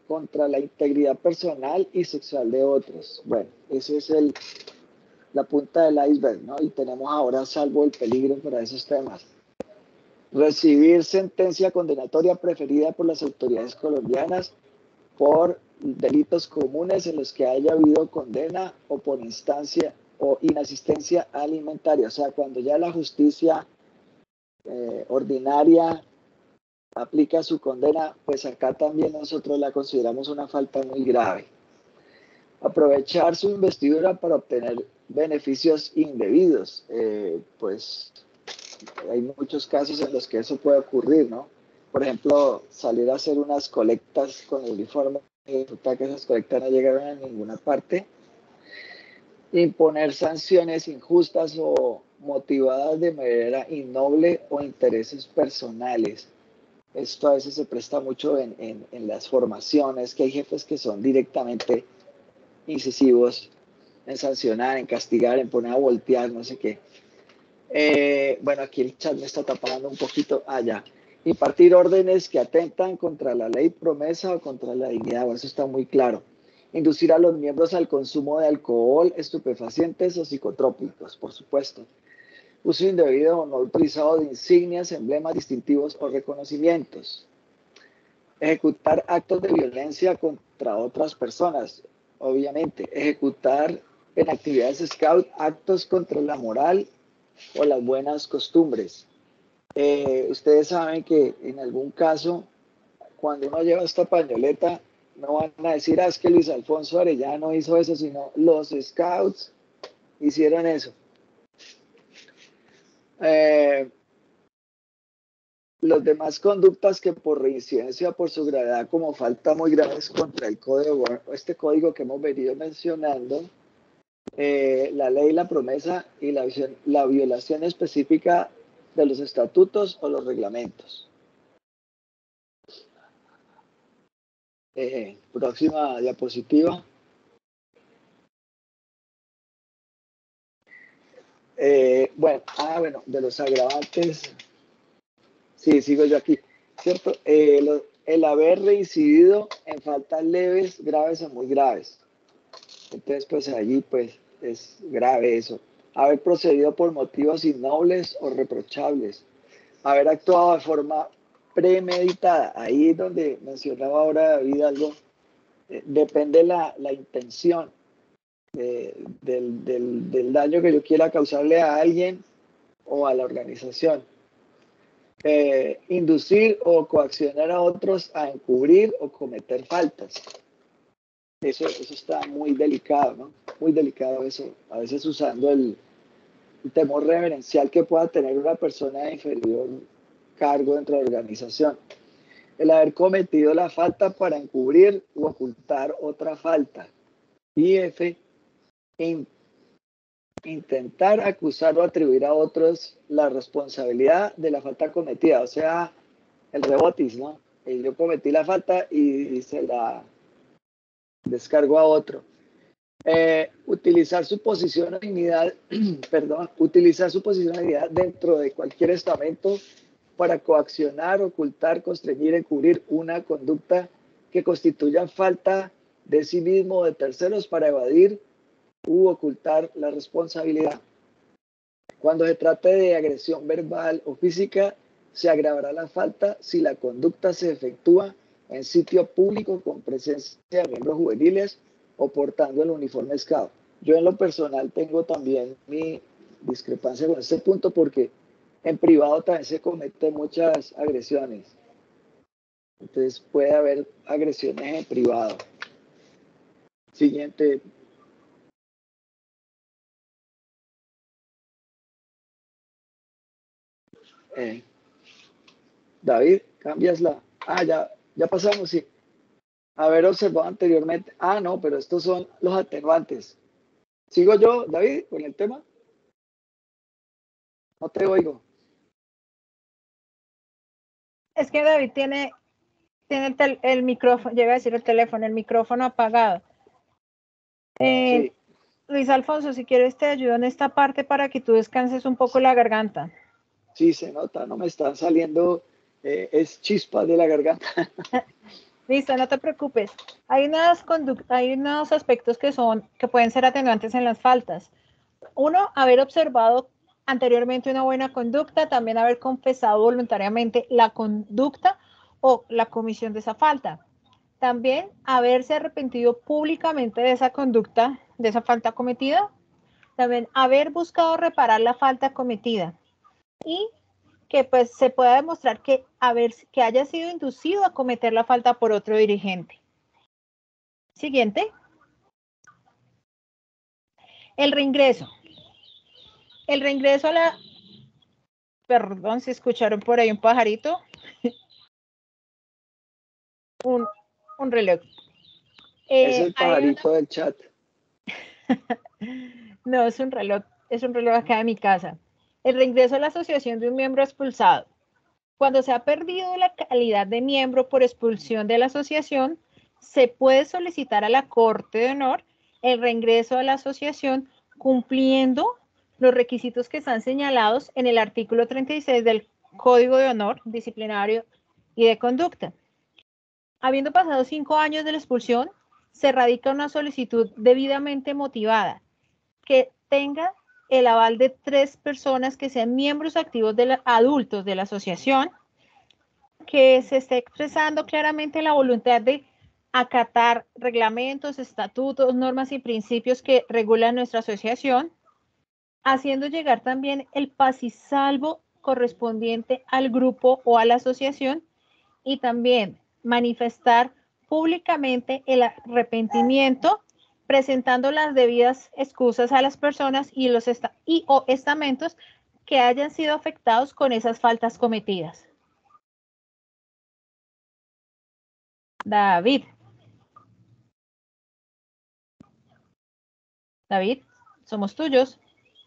contra la integridad personal y sexual de otros. Bueno, ese es el, la punta del iceberg, ¿no? Y tenemos ahora salvo el peligro para esos temas. Recibir sentencia condenatoria preferida por las autoridades colombianas por delitos comunes en los que haya habido condena o por instancia o inasistencia alimentaria. O sea, cuando ya la justicia eh, ordinaria aplica su condena, pues acá también nosotros la consideramos una falta muy grave. Aprovechar su investidura para obtener beneficios indebidos. Eh, pues hay muchos casos en los que eso puede ocurrir, ¿no? Por ejemplo, salir a hacer unas colectas con el uniforme, resulta que esas colectas no llegaron a ninguna parte. Imponer sanciones injustas o motivadas de manera innoble o intereses personales. Esto a veces se presta mucho en, en, en las formaciones, que hay jefes que son directamente incisivos en sancionar, en castigar, en poner a voltear, no sé qué. Eh, bueno, aquí el chat me está tapando un poquito. Ah, ya. Impartir órdenes que atentan contra la ley promesa o contra la dignidad. Bueno, eso está muy claro. Inducir a los miembros al consumo de alcohol, estupefacientes o psicotrópicos, por supuesto. Uso indebido o no autorizado de insignias, emblemas distintivos o reconocimientos. Ejecutar actos de violencia contra otras personas, obviamente. Ejecutar en actividades scout actos contra la moral o las buenas costumbres. Eh, ustedes saben que en algún caso, cuando uno lleva esta pañoleta, no van a decir, ah, es que Luis Alfonso Arellano hizo eso, sino los scouts hicieron eso. Eh, los demás conductas que por reincidencia, por su gravedad, como falta muy graves contra el código, este código que hemos venido mencionando, eh, la ley, la promesa y la, la violación específica de los estatutos o los reglamentos. Eh, próxima diapositiva. Eh, bueno, ah, bueno, de los agravantes, sí, sigo yo aquí, ¿cierto? Eh, lo, el haber reincidido en faltas leves, graves o muy graves. Entonces, pues allí, pues, es grave eso. Haber procedido por motivos innobles o reprochables. Haber actuado de forma premeditada. Ahí es donde mencionaba ahora David algo. Eh, depende la, la intención. De, del, del, del daño que yo quiera causarle a alguien o a la organización. Eh, inducir o coaccionar a otros a encubrir o cometer faltas. Eso, eso está muy delicado, ¿no? Muy delicado eso, a veces usando el, el temor reverencial que pueda tener una persona de inferior cargo dentro de la organización. El haber cometido la falta para encubrir u ocultar otra falta. Y F, In, intentar acusar o atribuir a otros la responsabilidad de la falta cometida, o sea, el rebotis, ¿no? Eh, yo cometí la falta y, y se la descargo a otro. Eh, utilizar su posición o dignidad, perdón, utilizar su posición o dignidad dentro de cualquier estamento para coaccionar, ocultar, constreñir, encubrir una conducta que constituya falta de sí mismo o de terceros para evadir u ocultar la responsabilidad. Cuando se trate de agresión verbal o física, se agravará la falta si la conducta se efectúa en sitio público con presencia de miembros juveniles o portando el uniforme scout. Yo en lo personal tengo también mi discrepancia con este punto porque en privado también se cometen muchas agresiones. Entonces puede haber agresiones en privado. Siguiente. Eh, David, cambias la... Ah, ya, ya pasamos, sí. Haber observado anteriormente. Ah, no, pero estos son los atenuantes. ¿Sigo yo, David, con el tema? No te oigo. Es que David tiene, tiene el, tel, el micrófono, llega a decir el teléfono, el micrófono apagado. Eh, sí. Luis Alfonso, si quieres te ayudo en esta parte para que tú descanses un poco la garganta. Sí, se nota, no me están saliendo, eh, es chispas de la garganta. Listo, no te preocupes. Hay unas conduc- hay unos aspectos que son, que pueden ser atenuantes en las faltas. Uno, haber observado anteriormente una buena conducta, también haber confesado voluntariamente la conducta o la comisión de esa falta. También haberse arrepentido públicamente de esa conducta, de esa falta cometida. También haber buscado reparar la falta cometida. Y que pues se pueda demostrar que, haber, que haya sido inducido a cometer la falta por otro dirigente. Siguiente. El reingreso. El reingreso a la... Perdón si escucharon por ahí un pajarito. un, un reloj. Es Eh, el pajarito del chat. No, es un reloj. Es un reloj acá de mi casa. El reingreso a la asociación de un miembro expulsado. Cuando se ha perdido la calidad de miembro por expulsión de la asociación, se puede solicitar a la Corte de Honor el reingreso a la asociación cumpliendo los requisitos que están señalados en el artículo treinta y seis del Código de Honor Disciplinario y de Conducta. Habiendo pasado cinco años de la expulsión, se radica una solicitud debidamente motivada que tenga el aval de tres personas que sean miembros activos de la, adultos de la asociación, que se esté expresando claramente la voluntad de acatar reglamentos, estatutos, normas y principios que regulan nuestra asociación, haciendo llegar también el paz y salvo correspondiente al grupo o a la asociación y también manifestar públicamente el arrepentimiento presentando las debidas excusas a las personas y los esta y o estamentos que hayan sido afectados con esas faltas cometidas. David. David, somos tuyos.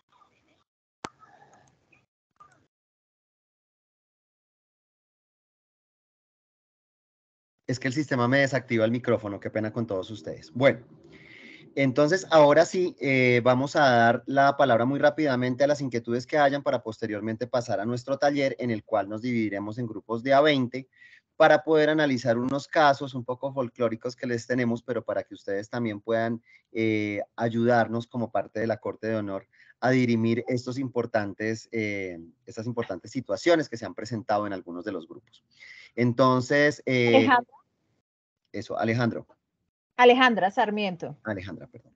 Es que el sistema me desactiva el micrófono, qué pena con todos ustedes. Bueno. Entonces, ahora sí, eh, vamos a dar la palabra muy rápidamente a las inquietudes que hayan para posteriormente pasar a nuestro taller en el cual nos dividiremos en grupos de a veinte para poder analizar unos casos un poco folclóricos que les tenemos, pero para que ustedes también puedan eh, ayudarnos como parte de la Corte de Honor a dirimir estos importantes, eh, estas importantes situaciones que se han presentado en algunos de los grupos. Entonces, eh, Alejandra. Eso, Alejandro. Alejandra Sarmiento. Alejandra, perdón.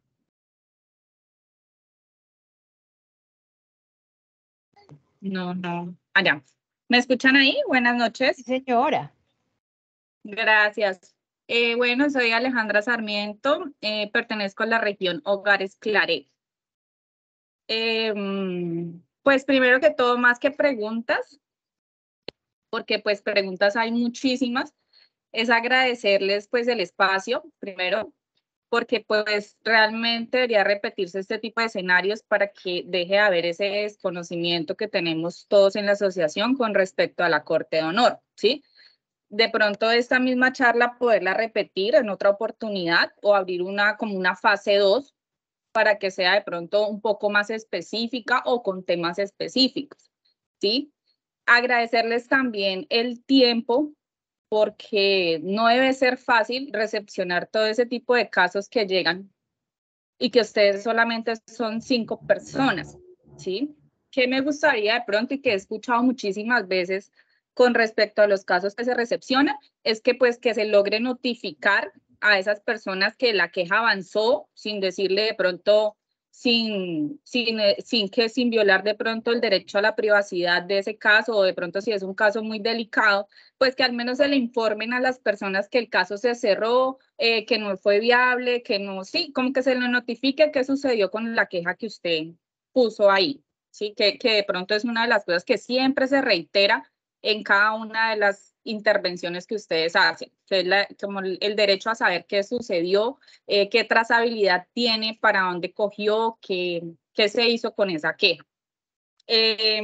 No, no. Allá. ¿Me escuchan ahí? Buenas noches. Sí, señora. Gracias. Eh, bueno, soy Alejandra Sarmiento. Eh, pertenezco a la región Hogares Claret. Eh, pues primero que todo, más que preguntas, porque pues preguntas hay muchísimas, es agradecerles pues el espacio, primero, porque pues realmente debería repetirse este tipo de escenarios para que deje de haber ese desconocimiento que tenemos todos en la asociación con respecto a la Corte de Honor, ¿sí? De pronto esta misma charla poderla repetir en otra oportunidad o abrir una como una fase dos para que sea de pronto un poco más específica o con temas específicos, ¿sí? Agradecerles también el tiempo porque no debe ser fácil recepcionar todo ese tipo de casos que llegan y que ustedes solamente son cinco personas, ¿sí? ¿Qué me gustaría de pronto y que he escuchado muchísimas veces con respecto a los casos que se recepcionan? Es que pues que se logre notificar a esas personas que la queja avanzó sin decirle de pronto, sin, sin, sin que sin violar de pronto el derecho a la privacidad de ese caso o de pronto si es un caso muy delicado, pues que al menos se le informen a las personas que el caso se cerró, eh, que no fue viable, que no, sí, como que se le notifique qué sucedió con la queja que usted puso ahí, sí, que, que de pronto es una de las cosas que siempre se reitera en cada una de las intervenciones que ustedes hacen, que es la, como el, el derecho a saber qué sucedió, eh, qué trazabilidad tiene, para dónde cogió, qué, qué se hizo con esa queja. Eh,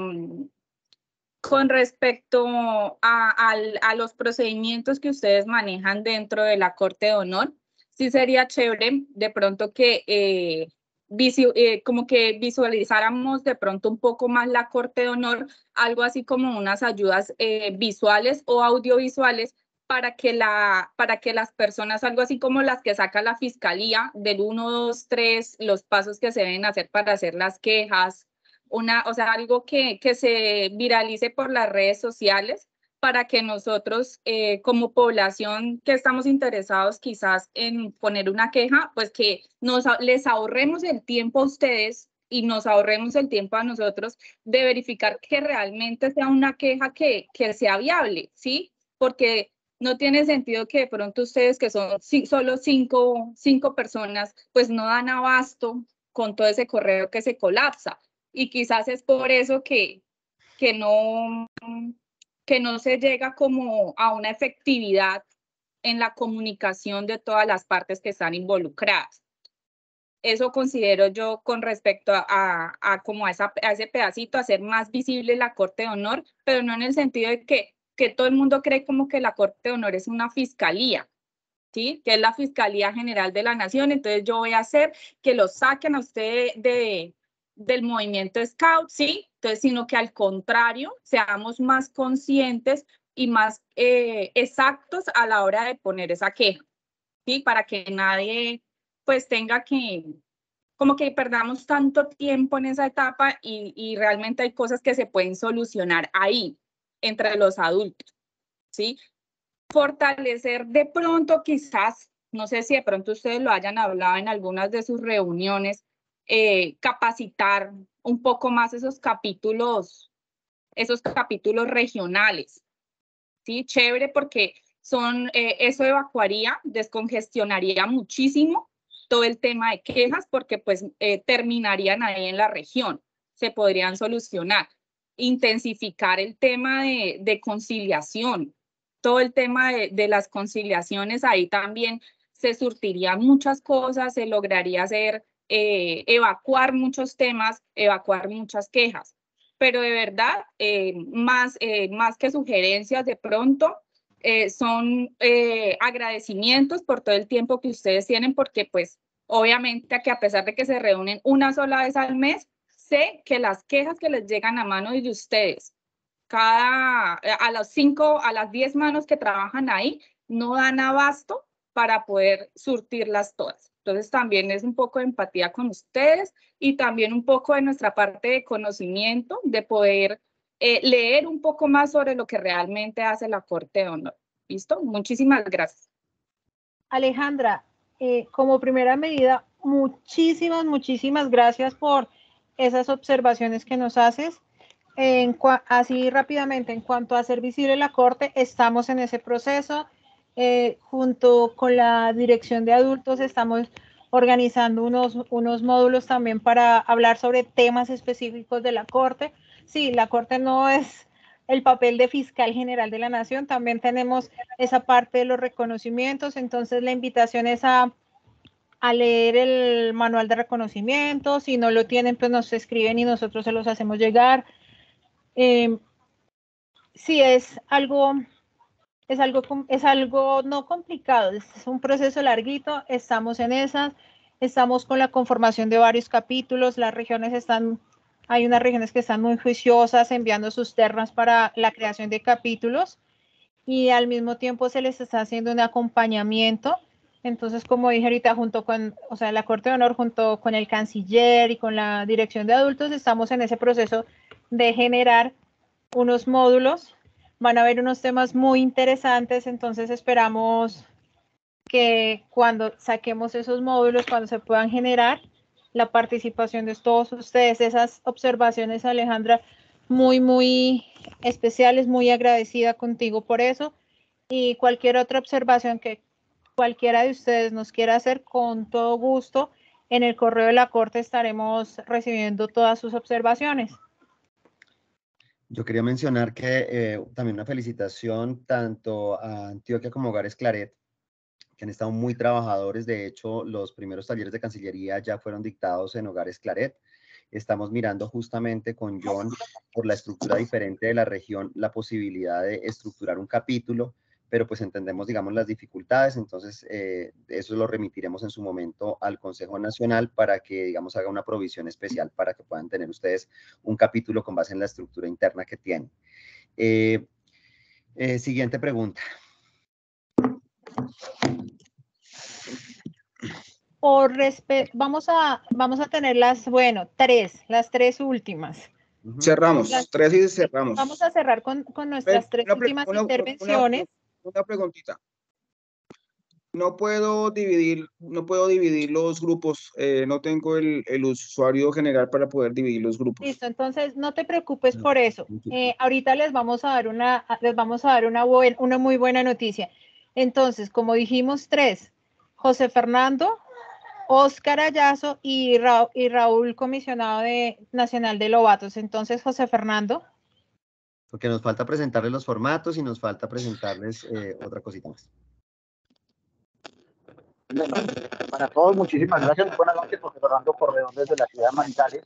con respecto a, a, a los procedimientos que ustedes manejan dentro de la Corte de Honor, sí sería chévere de pronto que eh, Visu, eh, como que visualizáramos de pronto un poco más la Corte de Honor, algo así como unas ayudas eh, visuales o audiovisuales para que, la, para que las personas, algo así como las que saca la fiscalía, del uno, dos, tres, los pasos que se deben hacer para hacer las quejas, una, o sea, algo que, que se viralice por las redes sociales, para que nosotros eh, como población que estamos interesados quizás en poner una queja, pues que nos, les ahorremos el tiempo a ustedes y nos ahorremos el tiempo a nosotros de verificar que realmente sea una queja que, que sea viable, ¿sí? Porque no tiene sentido que de pronto ustedes, que son sí, solo cinco, cinco personas, pues no dan abasto con todo ese correo que se colapsa. Y quizás es por eso que, que no... que no se llega como a una efectividad en la comunicación de todas las partes que están involucradas. Eso considero yo con respecto a, a, a como a, esa, a ese pedacito, hacer más visible la Corte de Honor, pero no en el sentido de que, que todo el mundo cree como que la Corte de Honor es una fiscalía, ¿sí? Que es la Fiscalía General de la Nación. Entonces yo voy a hacer que lo saquen a usted de, de, del movimiento Scout, ¿sí? Entonces, sino que al contrario, seamos más conscientes y más eh, exactos a la hora de poner esa queja, ¿sí? Para que nadie pues tenga que, como que perdamos tanto tiempo en esa etapa y, y realmente hay cosas que se pueden solucionar ahí, entre los adultos, ¿sí? Fortalecer de pronto quizás, no sé si de pronto ustedes lo hayan hablado en algunas de sus reuniones, eh, capacitar un poco más esos capítulos, esos capítulos regionales, ¿sí? Chévere, porque son, eh, eso evacuaría, descongestionaría muchísimo todo el tema de quejas, porque pues eh, terminarían ahí en la región, se podrían solucionar. Intensificar el tema de, de conciliación, todo el tema de, de las conciliaciones, ahí también se surtirían muchas cosas, se lograría hacer, eh, evacuar muchos temas, evacuar muchas quejas. Pero de verdad, eh, más, eh, más que sugerencias de pronto, eh, son eh, agradecimientos por todo el tiempo que ustedes tienen, porque pues obviamente que a pesar de que se reúnen una sola vez al mes, sé que las quejas que les llegan a mano de ustedes, cada, a las cinco, a las diez manos que trabajan ahí, no dan abasto para poder surtirlas todas. Entonces también es un poco de empatía con ustedes y también un poco de nuestra parte de conocimiento, de poder eh, leer un poco más sobre lo que realmente hace la Corte de Honor. ¿Listo? Muchísimas gracias. Alejandra, eh, como primera medida, muchísimas, muchísimas gracias por esas observaciones que nos haces. En así rápidamente, en cuanto a hacer visible la Corte, estamos en ese proceso. Eh, junto con la Dirección de Adultos estamos organizando unos, unos módulos también para hablar sobre temas específicos de la Corte. Sí, la Corte no es el papel de fiscal general de la Nación, también tenemos esa parte de los reconocimientos, entonces la invitación es a, a leer el manual de reconocimiento, si no lo tienen, pues nos escriben y nosotros se los hacemos llegar. Eh, sí, es algo, es algo, es algo no complicado, es un proceso larguito, estamos en esas, estamos con la conformación de varios capítulos, las regiones están, hay unas regiones que están muy juiciosas enviando sus ternas para la creación de capítulos y al mismo tiempo se les está haciendo un acompañamiento. Entonces, como dije ahorita, junto con, o sea, la Corte de Honor, junto con el canciller y con la Dirección de Adultos, estamos en ese proceso de generar unos módulos. Van a haber unos temas muy interesantes, entonces esperamos que cuando saquemos esos módulos, cuando se puedan generar, la participación de todos ustedes, esas observaciones, Alejandra, muy, muy especiales, muy agradecida contigo por eso. Y cualquier otra observación que cualquiera de ustedes nos quiera hacer, con todo gusto, en el correo de la Corte estaremos recibiendo todas sus observaciones. Yo quería mencionar que eh, también una felicitación tanto a Antioquia como Hogares Claret, que han estado muy trabajadores. De hecho, los primeros talleres de Cancillería ya fueron dictados en Hogares Claret. Estamos mirando justamente con John, por la estructura diferente de la región, la posibilidad de estructurar un capítulo, pero pues entendemos, digamos, las dificultades, entonces eh, eso lo remitiremos en su momento al Consejo Nacional para que, digamos, haga una provisión especial para que puedan tener ustedes un capítulo con base en la estructura interna que tienen. Eh, eh, siguiente pregunta. Por respeto, vamos a, vamos a tener las, bueno, tres, las tres últimas. Cerramos, Las- tres y cerramos. Vamos a cerrar con, con nuestras tres Una pre- últimas una- una- intervenciones. Una preguntita. No puedo dividir, no puedo dividir los grupos. eh, no tengo el, el usuario general para poder dividir los grupos. Listo, entonces no te preocupes por eso. Eh, ahorita les vamos a dar una, les vamos a dar una, buen- una muy buena noticia. Entonces, como dijimos, tres, José Fernando, Óscar Ayazo y, Ra- y Raúl, comisionado de, nacional de Lobatos. Entonces, José Fernando. Porque nos falta presentarles los formatos y nos falta presentarles eh, otra cosita más. Bueno, para todos, muchísimas gracias. Buenas noches, José Fernando Corredor desde la ciudad de Manizales.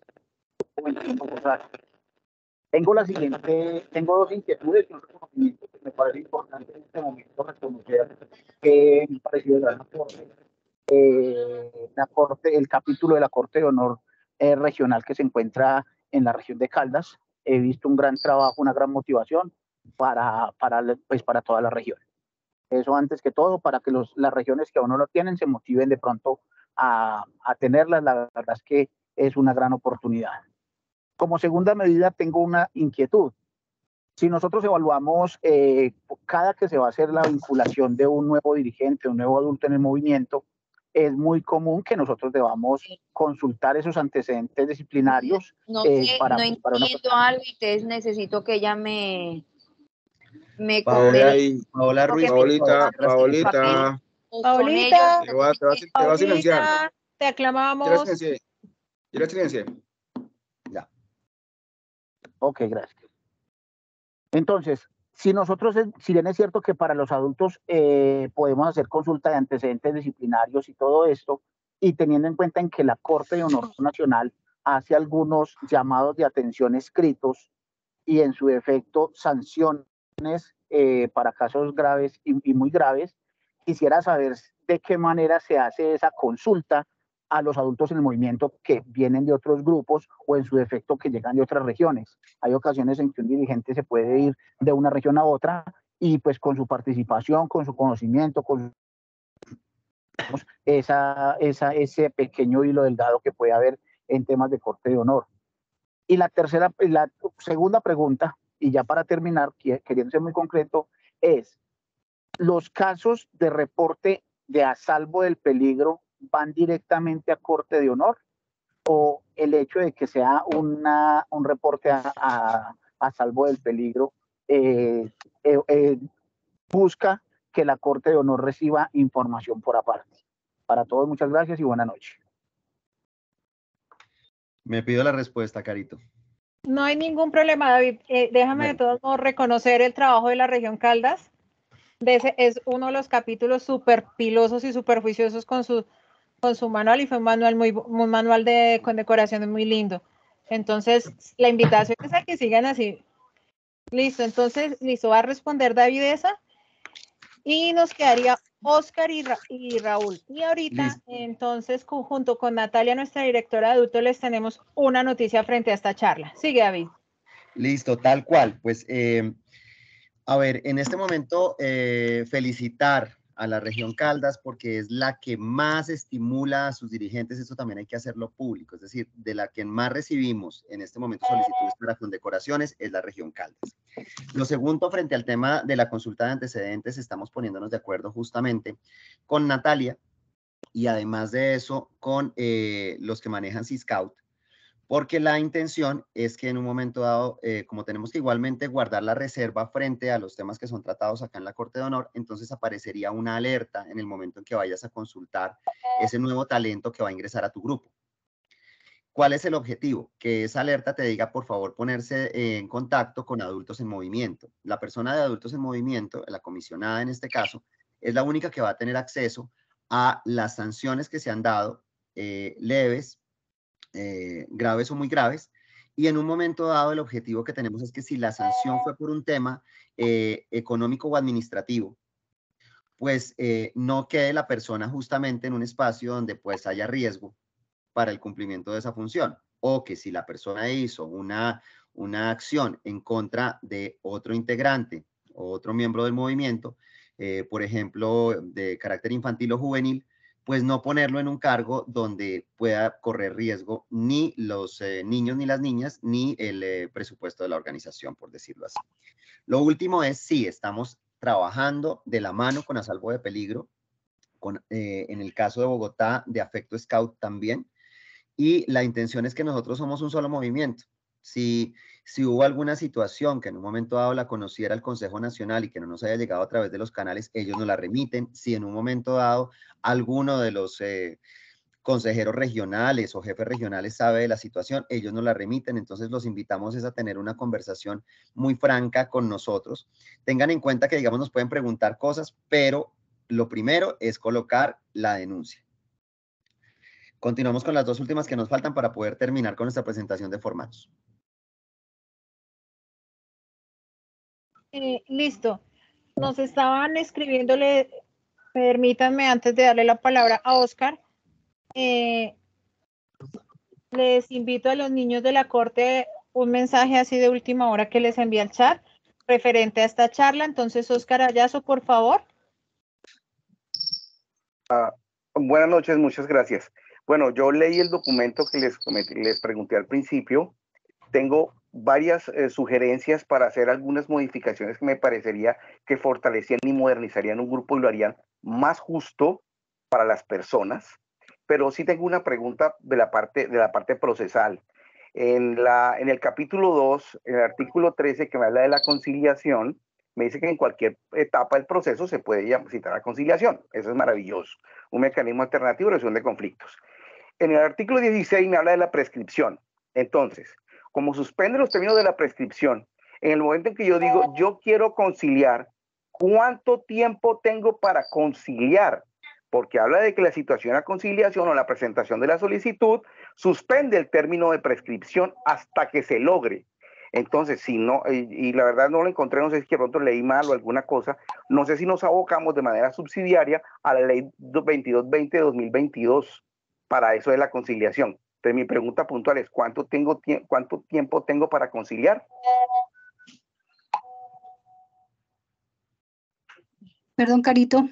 Tengo la siguiente, tengo dos inquietudes y un reconocimiento que me parece importante en este momento reconocer que me ha parecido de gran aporte. Eh, la corte, el capítulo de la Corte de Honor eh, regional que se encuentra en la región de Caldas. He visto un gran trabajo, una gran motivación para, para, pues, para toda la región. Eso antes que todo, para que los, las regiones que aún no lo tienen se motiven de pronto a, a tenerlas. La verdad es que es una gran oportunidad. Como segunda medida, tengo una inquietud. Si nosotros evaluamos eh, cada que se va a hacer la vinculación de un nuevo dirigente, un nuevo adulto en el movimiento, es muy común que nosotros debamos consultar esos antecedentes disciplinarios. No eh, sé, para, no pues, para una entiendo algo y entonces necesito que ella me, me Paola, conteste. Paola Ruiz, Paolita, por favor, cierras el Paolita. O son Paulita, ellos, Te voy a, te voy a- te voy a silenciar. Paulita, te Ya la aclamamos. silencié. Ya la silencié. Ya. Ok, gracias. Entonces, si nosotros, si bien es cierto que para los adultos eh, podemos hacer consulta de antecedentes disciplinarios y todo esto, y teniendo en cuenta en que la Corte de Honor Nacional hace algunos llamados de atención escritos y en su defecto sanciones eh, para casos graves y, y muy graves, quisiera saber de qué manera se hace esa consulta a los adultos en el movimiento que vienen de otros grupos o en su defecto que llegan de otras regiones. Hay ocasiones en que un dirigente se puede ir de una región a otra y pues con su participación, con su conocimiento, con esa, esa, ese pequeño hilo delgado que puede haber en temas de Corte de Honor. Y la tercera, la segunda pregunta, y ya para terminar, queriendo ser muy concreto, es los casos de reporte de a salvo del peligro van directamente a Corte de Honor o el hecho de que sea una, un reporte a, a, a salvo del peligro eh, eh, eh, busca que la Corte de Honor reciba información por aparte. Para todos, muchas gracias y buena noche. Me pido la respuesta, Carito. No hay ningún problema, David. Eh, déjame de todos modos reconocer el trabajo de la región Caldas. De ese, es uno de los capítulos súper pilosos y súper juiciosos con su, con su manual, y fue un manual muy, un manual de condecoraciones muy lindo. Entonces, la invitación es a que sigan así. Listo, entonces, listo, va a responder David esa. Y nos quedaría Óscar y, Ra y Raúl. Y ahorita, listo. Entonces, junto con Natalia, nuestra directora de adultos, les tenemos una noticia frente a esta charla. Sigue, David. Listo, tal cual. Pues, eh, a ver, en este momento, eh, felicitar a la región Caldas porque es la que más estimula a sus dirigentes. Esto también hay que hacerlo público, es decir, de la que más recibimos en este momento solicitudes para condecoraciones es la región Caldas. Lo segundo, frente al tema de la consulta de antecedentes, estamos poniéndonos de acuerdo justamente con Natalia y además de eso con eh, los que manejan Siscout, porque la intención es que en un momento dado, eh, como tenemos que igualmente guardar la reserva frente a los temas que son tratados acá en la Corte de Honor, entonces aparecería una alerta en el momento en que vayas a consultar ese nuevo talento que va a ingresar a tu grupo. ¿Cuál es el objetivo? Que esa alerta te diga, por favor, ponerse en contacto con Adultos en Movimiento. La persona de Adultos en Movimiento, la comisionada en este caso, es la única que va a tener acceso a las sanciones que se han dado, eh, leves, Eh, graves o muy graves, y en un momento dado el objetivo que tenemos es que si la sanción fue por un tema eh, económico o administrativo, pues eh, no quede la persona justamente en un espacio donde pues haya riesgo para el cumplimiento de esa función, o que si la persona hizo una, una acción en contra de otro integrante o otro miembro del movimiento, eh, por ejemplo, de carácter infantil o juvenil, pues no ponerlo en un cargo donde pueda correr riesgo ni los eh, niños ni las niñas, ni el eh, presupuesto de la organización, por decirlo así. Lo último es, sí, estamos trabajando de la mano con A Salvo de Peligro, con, eh, en el caso de Bogotá, de Afecto Scout también, y la intención es que nosotros somos un solo movimiento. Si, si hubo alguna situación que en un momento dado la conociera el Consejo Nacional y que no nos haya llegado a través de los canales, ellos nos la remiten. Si en un momento dado alguno de los eh, consejeros regionales o jefes regionales sabe de la situación, ellos nos la remiten. Entonces los invitamos es a tener una conversación muy franca con nosotros. Tengan en cuenta que, digamos, nos pueden preguntar cosas, pero lo primero es colocar la denuncia. Continuamos con las dos últimas que nos faltan para poder terminar con nuestra presentación de formatos. Eh, listo. Nos estaban escribiéndole, permítanme antes de darle la palabra a Oscar, eh, les invito a los niños de la Corte un mensaje así de última hora que les envía el chat referente a esta charla. Entonces, Oscar Ayazo, por favor. Uh, buenas noches, muchas gracias. Bueno, yo leí el documento que les, les pregunté al principio. Tengo varias eh, sugerencias para hacer algunas modificaciones que me parecería que fortalecían y modernizarían un grupo y lo harían más justo para las personas. Pero sí tengo una pregunta de la parte, de la parte procesal. En, la, en el capítulo dos, en el artículo trece, que me habla de la conciliación, me dice que en cualquier etapa del proceso se puede citar a conciliación. Eso es maravilloso. Un mecanismo alternativo de resolución de conflictos. En el artículo dieciséis me habla de la prescripción. Entonces, como suspende los términos de la prescripción, en el momento en que yo digo, yo quiero conciliar, ¿cuánto tiempo tengo para conciliar? Porque habla de que la situación de conciliación o la presentación de la solicitud suspende el término de prescripción hasta que se logre. Entonces, si no, y, y la verdad no lo encontré, no sé si que pronto leí mal o alguna cosa, no sé si nos abocamos de manera subsidiaria a la ley veintidós veinte de dos mil veintidós para eso de la conciliación. Entonces, mi pregunta puntual es, ¿cuánto, tengo, cuánto tiempo tengo para conciliar? Perdón, Carito.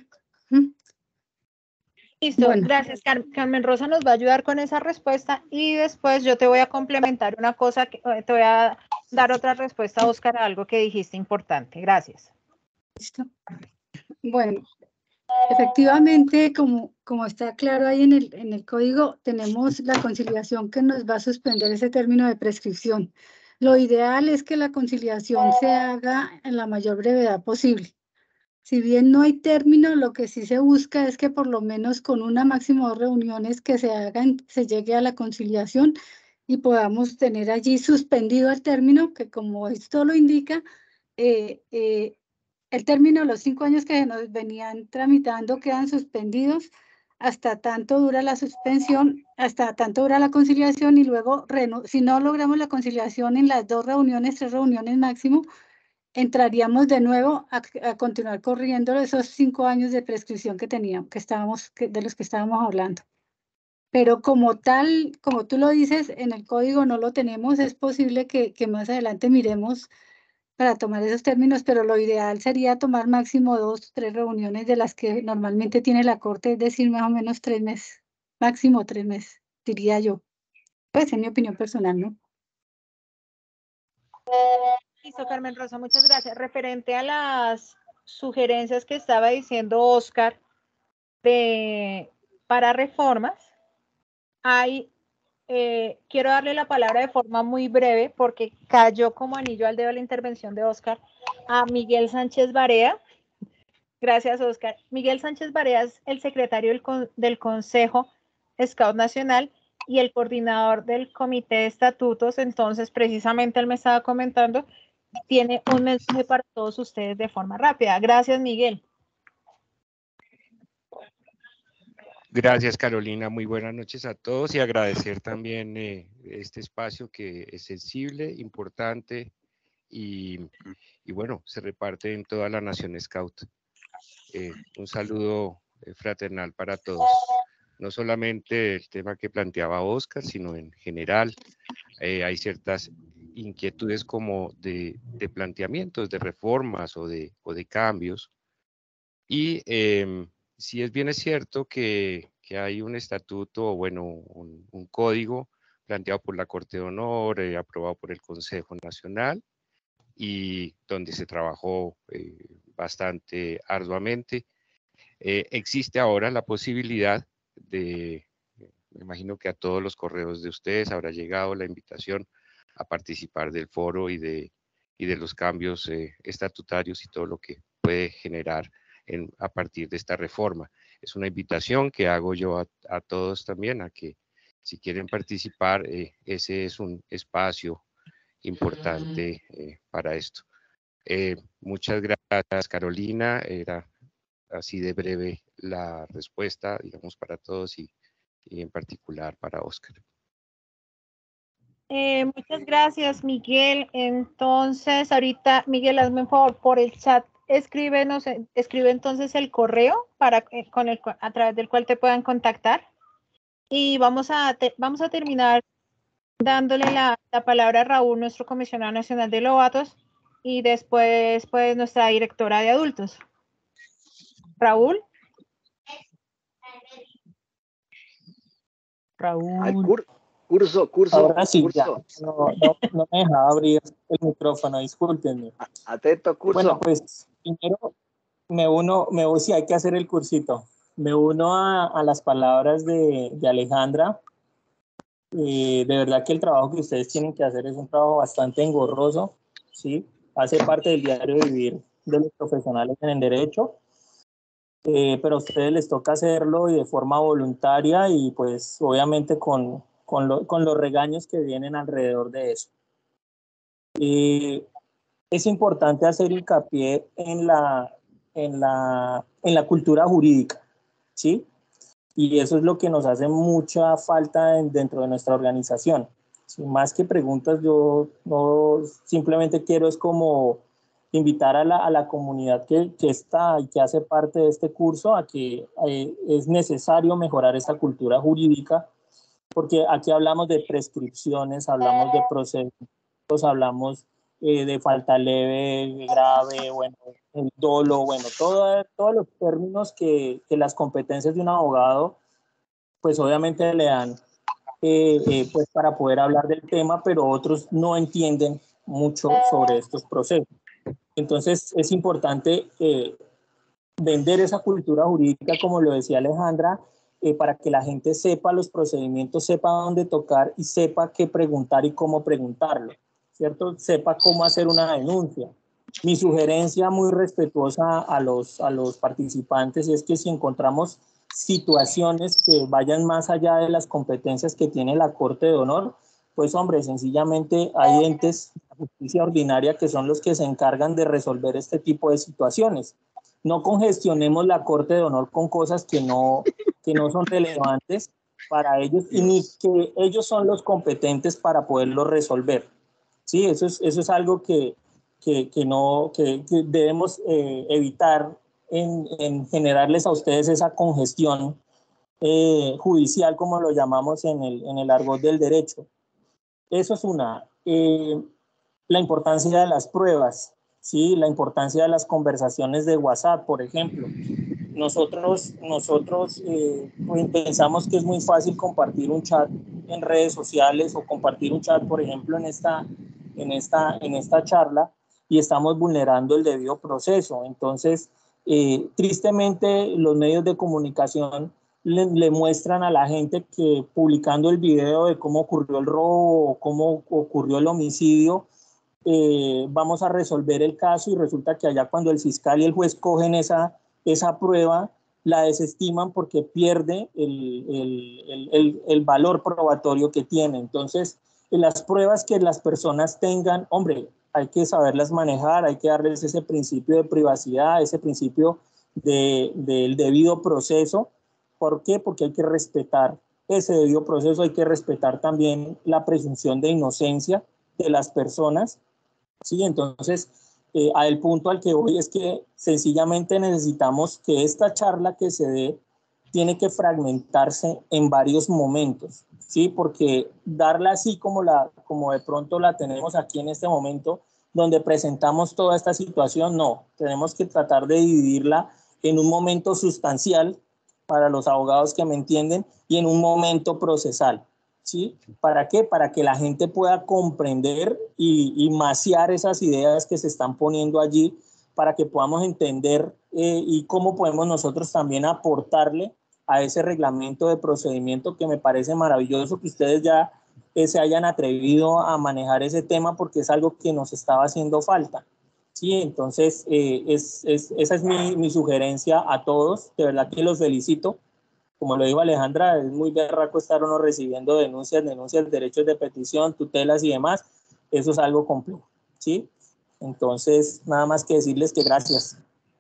Listo, bueno. Gracias. Car Carmen Rosa nos va a ayudar con esa respuesta y después yo te voy a complementar una cosa, que, te voy a dar otra respuesta, Oscar, a algo que dijiste importante. Gracias. Listo. Bueno, efectivamente, como, como está claro ahí en el, en el código, tenemos la conciliación que nos va a suspender ese término de prescripción. Lo ideal es que la conciliación se haga en la mayor brevedad posible. Si bien no hay término, lo que sí se busca es que por lo menos con una máximo dos reuniones que se hagan, se llegue a la conciliación y podamos tener allí suspendido el término, que como esto lo indica, eh, eh, el término de los cinco años que nos venían tramitando quedan suspendidos hasta tanto dura la suspensión, hasta tanto dura la conciliación y luego, si no logramos la conciliación en las dos reuniones, tres reuniones máximo, entraríamos de nuevo a, a continuar corriendo esos cinco años de prescripción que teníamos, que estábamos, que, de los que estábamos hablando. Pero como tal, como tú lo dices, en el código no lo tenemos, es posible que, que más adelante miremos para tomar esos términos, pero lo ideal sería tomar máximo dos, tres reuniones de las que normalmente tiene la Corte, es decir, más o menos tres meses, máximo tres meses, diría yo. Pues en mi opinión personal, ¿no? Listo, Carmen Rosa, muchas gracias. Referente a las sugerencias que estaba diciendo Oscar de, para reformas, hay, eh, quiero darle la palabra de forma muy breve porque cayó como anillo al dedo la intervención de Oscar a Miguel Sánchez Barea. Gracias, Oscar. Miguel Sánchez Barea es el secretario del, con, del Consejo Scout Nacional y el coordinador del Comité de Estatutos. Entonces, precisamente él me estaba comentando, tiene un mensaje para todos ustedes de forma rápida. Gracias, Miguel. Gracias, Carolina. Muy buenas noches a todos y agradecer también eh, este espacio que es sensible, importante y, y bueno, se reparte en toda la nación Scout. Eh, un saludo eh, fraternal para todos. No solamente el tema que planteaba Oscar, sino en general eh, hay ciertas inquietudes como de, de planteamientos, de reformas o de, o de cambios Y eh, sí es bien es cierto que, que hay un estatuto, o bueno, un, un código planteado por la Corte de Honor, eh, aprobado por el Consejo Nacional, y donde se trabajó eh, bastante arduamente. Eh, existe ahora la posibilidad de, me imagino que a todos los correos de ustedes habrá llegado la invitación a participar del foro y de, y de los cambios eh, estatutarios y todo lo que puede generar en, a partir de esta reforma. Es una invitación que hago yo a, a todos también a que si quieren participar, eh, ese es un espacio importante eh, para esto. Eh, muchas gracias, Carolina. Era así de breve la respuesta, digamos, para todos y, y en particular para Oscar. Eh, muchas gracias, Miguel. Entonces, ahorita, Miguel, hazme un favor, por el chat, escríbenos, escribe entonces el correo para, eh, con el, a través del cual te puedan contactar. Y vamos a, te, vamos a terminar dándole la, la palabra a Raúl, nuestro comisionado nacional de Lobatos, y después, pues, nuestra directora de adultos. Raúl. Raúl. Al cur curso, curso. Ahora sí, curso. Ya. No, no, no me dejaba abrir el micrófono, discúlpenme. Atento, curso. Bueno, pues primero me uno, me voy, si hay que hacer el cursito. Me uno a, a las palabras de, de Alejandra. Eh, de verdad que el trabajo que ustedes tienen que hacer es un trabajo bastante engorroso, ¿sí? Hace parte del diario vivir de los profesionales en el derecho. Eh, pero a ustedes les toca hacerlo y de forma voluntaria y pues obviamente con, con, lo, con los regaños que vienen alrededor de eso. Eh, es importante hacer hincapié en la, en, la, en la cultura jurídica, ¿sí? Y eso es lo que nos hace mucha falta en, dentro de nuestra organización. ¿Sí? Más que preguntas, yo no simplemente quiero es como invitar a la, a la comunidad que, que está y que hace parte de este curso a que eh, es necesario mejorar esta cultura jurídica, porque aquí hablamos de prescripciones, hablamos de procedimientos, hablamos eh, de falta leve, grave, bueno, el dolo, bueno, todo, todos los términos que, que las competencias de un abogado, pues obviamente le dan eh, eh, pues para poder hablar del tema, pero otros no entienden mucho sobre estos procesos. Entonces es importante eh, vender esa cultura jurídica, como lo decía Alejandra, eh, para que la gente sepa los procedimientos, sepa dónde tocar y sepa qué preguntar y cómo preguntarlo, ¿cierto? Sepa cómo hacer una denuncia. Mi sugerencia muy respetuosa a los, a los participantes es que si encontramos situaciones que vayan más allá de las competencias que tiene la Corte de Honor, pues hombre, sencillamente hay entes de justicia ordinaria que son los que se encargan de resolver este tipo de situaciones. No congestionemos la Corte de Honor con cosas que no, que no son relevantes para ellos y ni que ellos son los competentes para poderlo resolver. Sí, eso es, eso es algo que, que, que, no, que, que debemos eh, evitar en, en generarles a ustedes esa congestión eh, judicial, como lo llamamos en el, en el argot del derecho. Eso es una. Eh, la importancia de las pruebas, ¿sí? La importancia de las conversaciones de WhatsApp, por ejemplo. Nosotros, nosotros eh, pensamos que es muy fácil compartir un chat en redes sociales o compartir un chat, por ejemplo, en esta, en esta, en esta charla, y estamos vulnerando el debido proceso. Entonces, eh, tristemente, los medios de comunicación Le, le muestran a la gente que publicando el video de cómo ocurrió el robo o cómo ocurrió el homicidio, eh, vamos a resolver el caso y resulta que allá cuando el fiscal y el juez cogen esa, esa prueba, la desestiman porque pierde el, el, el, el, el valor probatorio que tiene. Entonces, las pruebas que las personas tengan, hombre, hay que saberlas manejar, hay que darles ese principio de privacidad, ese principio de, del debido proceso. ¿Por qué? Porque hay que respetar ese debido proceso, hay que respetar también la presunción de inocencia de las personas. ¿Sí? Entonces, eh, al punto al que voy es que sencillamente necesitamos que esta charla que se dé tiene que fragmentarse en varios momentos, ¿sí? Porque darla así como, la, como de pronto la tenemos aquí en este momento, donde presentamos toda esta situación, no, tenemos que tratar de dividirla en un momento sustancial para los abogados que me entienden y en un momento procesal, ¿sí? ¿Para qué? Para que la gente pueda comprender y, y maciar esas ideas que se están poniendo allí, para que podamos entender eh, y cómo podemos nosotros también aportarle a ese reglamento de procedimiento, que me parece maravilloso que ustedes ya eh, se hayan atrevido a manejar ese tema, porque es algo que nos estaba haciendo falta. Sí, entonces eh, es, es, esa es mi, mi sugerencia a todos. De verdad que los felicito. Como lo dijo Alejandra, es muy berraco estar uno recibiendo denuncias, denuncias, derechos de petición, tutelas y demás. Eso es algo complejo, ¿sí? Entonces, nada más que decirles que gracias.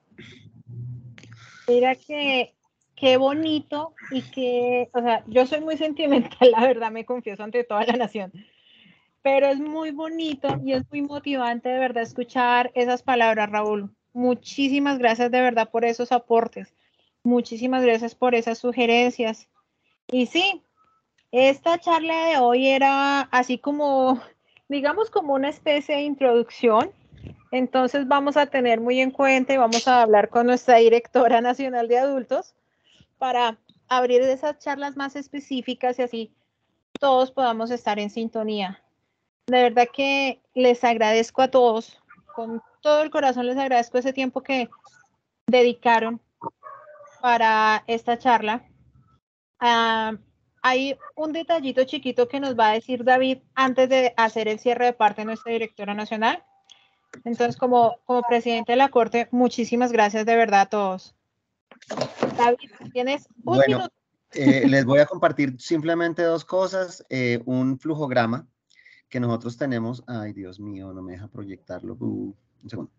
Mira que qué bonito y que, o sea, yo soy muy sentimental, la verdad, me confieso ante toda la nación, pero es muy bonito y es muy motivante de verdad escuchar esas palabras, Raúl. Muchísimas gracias de verdad por esos aportes. Muchísimas gracias por esas sugerencias. Y sí, esta charla de hoy era así como, digamos, como una especie de introducción. Entonces vamos a tener muy en cuenta y vamos a hablar con nuestra directora nacional de adultos para abrir esas charlas más específicas y así todos podamos estar en sintonía. De verdad que les agradezco a todos, con todo el corazón les agradezco ese tiempo que dedicaron para esta charla. Uh, hay un detallito chiquito que nos va a decir David antes de hacer el cierre de parte de nuestra directora nacional. Entonces, como, como presidente de la Corte, muchísimas gracias de verdad a todos. David, tienes un bueno, minuto. Eh, les voy a compartir simplemente dos cosas. Eh, un flujograma que nosotros tenemos. Ay, Dios mío, no me deja proyectarlo. Uh, un segundo.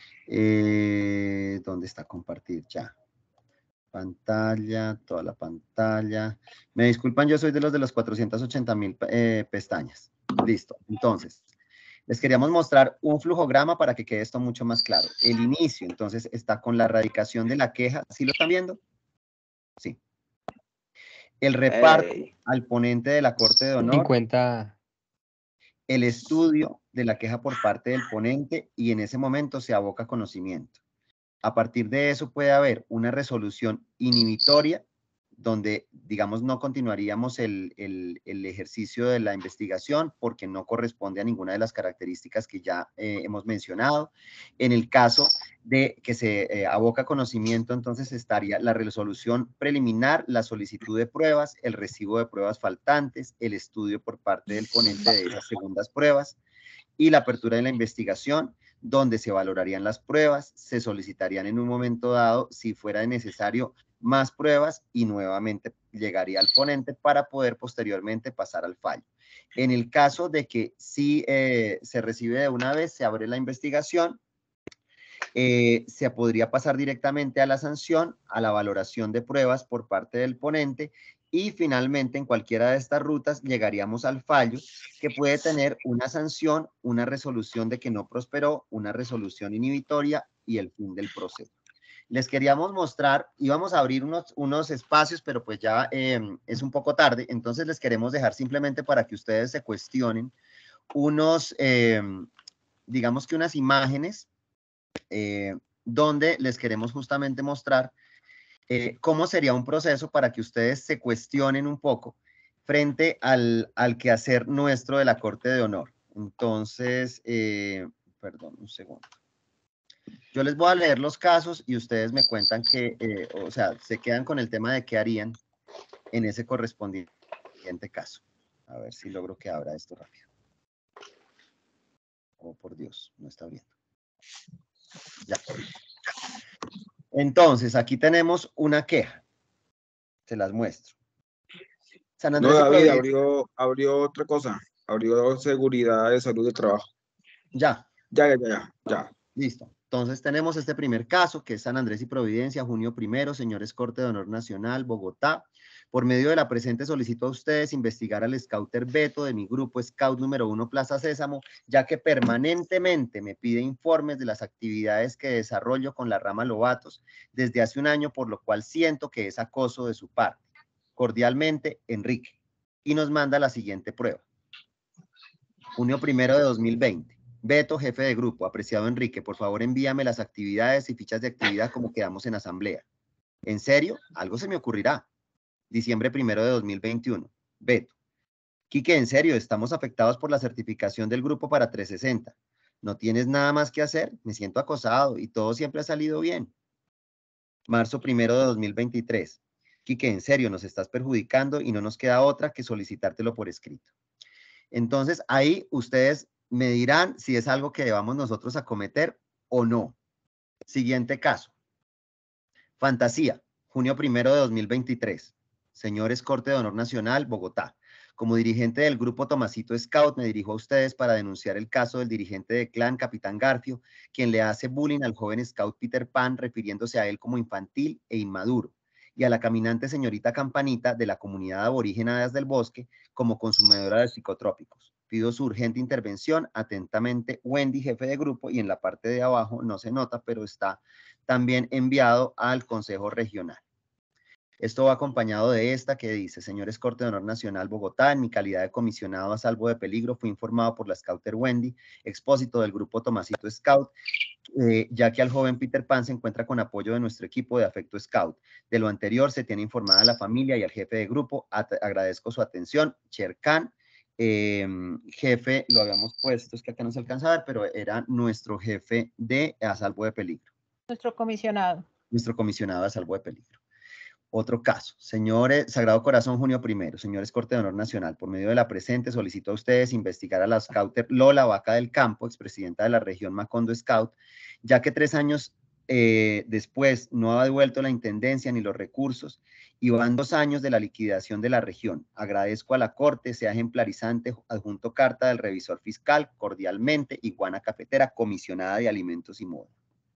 Eh, ¿Dónde está compartir? Ya. Pantalla, toda la pantalla. Me disculpan, yo soy de los de los cuatrocientos ochenta mil eh, pestañas. Listo. Entonces, les queríamos mostrar un flujograma para que quede esto mucho más claro. El inicio, entonces, está con la radicación de la queja. ¿Sí lo están viendo? Sí. El reparto hey. al ponente de la Corte de Honor. cincuenta. El estudio de la queja por parte del ponente y en ese momento se aboca conocimiento. A partir de eso puede haber una resolución inhibitoria donde, digamos, no continuaríamos el, el, el ejercicio de la investigación porque no corresponde a ninguna de las características que ya eh, hemos mencionado. En el caso de que se eh, aboca conocimiento, entonces estaría la resolución preliminar, la solicitud de pruebas, el recibo de pruebas faltantes, el estudio por parte del ponente de esas segundas pruebas y la apertura de la investigación, donde se valorarían las pruebas, se solicitarían en un momento dado, si fuera necesario, más pruebas y nuevamente llegaría al ponente para poder posteriormente pasar al fallo. En el caso de que sí eh, se recibe de una vez, se abre la investigación, eh, se podría pasar directamente a la sanción, a la valoración de pruebas por parte del ponente y finalmente en cualquiera de estas rutas llegaríamos al fallo que puede tener una sanción, una resolución de que no prosperó, una resolución inhibitoria y el fin del proceso. Les queríamos mostrar, íbamos a abrir unos, unos espacios, pero pues ya eh, es un poco tarde, entonces les queremos dejar simplemente para que ustedes se cuestionen unos, eh, digamos que unas imágenes eh, donde les queremos justamente mostrar eh, cómo sería un proceso para que ustedes se cuestionen un poco frente al, al quehacer nuestro de la Corte de Honor. Entonces, eh, perdón, un segundo. Yo les voy a leer los casos y ustedes me cuentan que, eh, o sea, se quedan con el tema de qué harían en ese correspondiente caso. A ver si logro que abra esto rápido. Oh, por Dios, no está abriendo. Ya. Entonces, aquí tenemos una queja. Se las muestro. San Andrés no, David, abrió, abrió otra cosa. Abrió seguridad de salud de trabajo. Ya. Ya, ya, ya, ya. Listo. Entonces tenemos este primer caso, que es San Andrés y Providencia, junio primero, señores Corte de Honor Nacional, Bogotá. Por medio de la presente solicito a ustedes investigar al Scouter Beto de mi grupo Scout número uno Plaza Sésamo, ya que permanentemente me pide informes de las actividades que desarrollo con la rama Lobatos desde hace un año, por lo cual siento que es acoso de su parte. Cordialmente, Enrique. Y nos manda la siguiente prueba. Junio primero de dos mil veinte. Beto, jefe de grupo. Apreciado Enrique, por favor envíame las actividades y fichas de actividad como quedamos en asamblea. ¿En serio? Algo se me ocurrirá. Diciembre primero de dos mil veintiuno. Beto. Quique, en serio, estamos afectados por la certificación del grupo para trescientos sesenta. ¿No tienes nada más que hacer? Me siento acosado y todo siempre ha salido bien. Marzo primero de dos mil veintitrés. Quique, en serio, nos estás perjudicando y no nos queda otra que solicitártelo por escrito. Entonces, ahí ustedes me dirán si es algo que debamos nosotros acometer o no. Siguiente caso. Fantasía, junio primero de dos mil veintitrés. Señores Corte de Honor Nacional, Bogotá. Como dirigente del grupo Tomasito Scout, me dirijo a ustedes para denunciar el caso del dirigente de clan, Capitán Garfio, quien le hace bullying al joven Scout Peter Pan, refiriéndose a él como infantil e inmaduro, y a la caminante señorita Campanita de la comunidad aborigen Hadas del Bosque como consumidora de psicotrópicos. Pido su urgente intervención. Atentamente, Wendy, jefe de grupo, y en la parte de abajo no se nota, pero está también enviado al Consejo Regional. Esto va acompañado de esta que dice: señores Corte de Honor Nacional Bogotá, en mi calidad de comisionado a salvo de peligro, fui informado por la Scouter Wendy, expósito del grupo Tomasito Scout, eh, ya que al joven Peter Pan se encuentra con apoyo de nuestro equipo de Afecto Scout. De lo anterior se tiene informada a la familia y al jefe de grupo. At agradezco su atención. Cherkan, eh, jefe, lo habíamos puesto, es que acá no se alcanza a ver, pero era nuestro jefe de a salvo de peligro. Nuestro comisionado. Nuestro comisionado a salvo de peligro. Otro caso, señores, Sagrado Corazón, junio primero, señores Corte de Honor Nacional, por medio de la presente solicito a ustedes investigar a la Scouter Lola Vaca del Campo, expresidenta de la región Macondo Scout, ya que tres años eh, después no ha devuelto la intendencia ni los recursos y van dos años de la liquidación de la región. Agradezco a la Corte, sea ejemplarizante, adjunto carta del revisor fiscal, cordialmente, Iguana Cafetera, comisionada de Alimentos y Moda.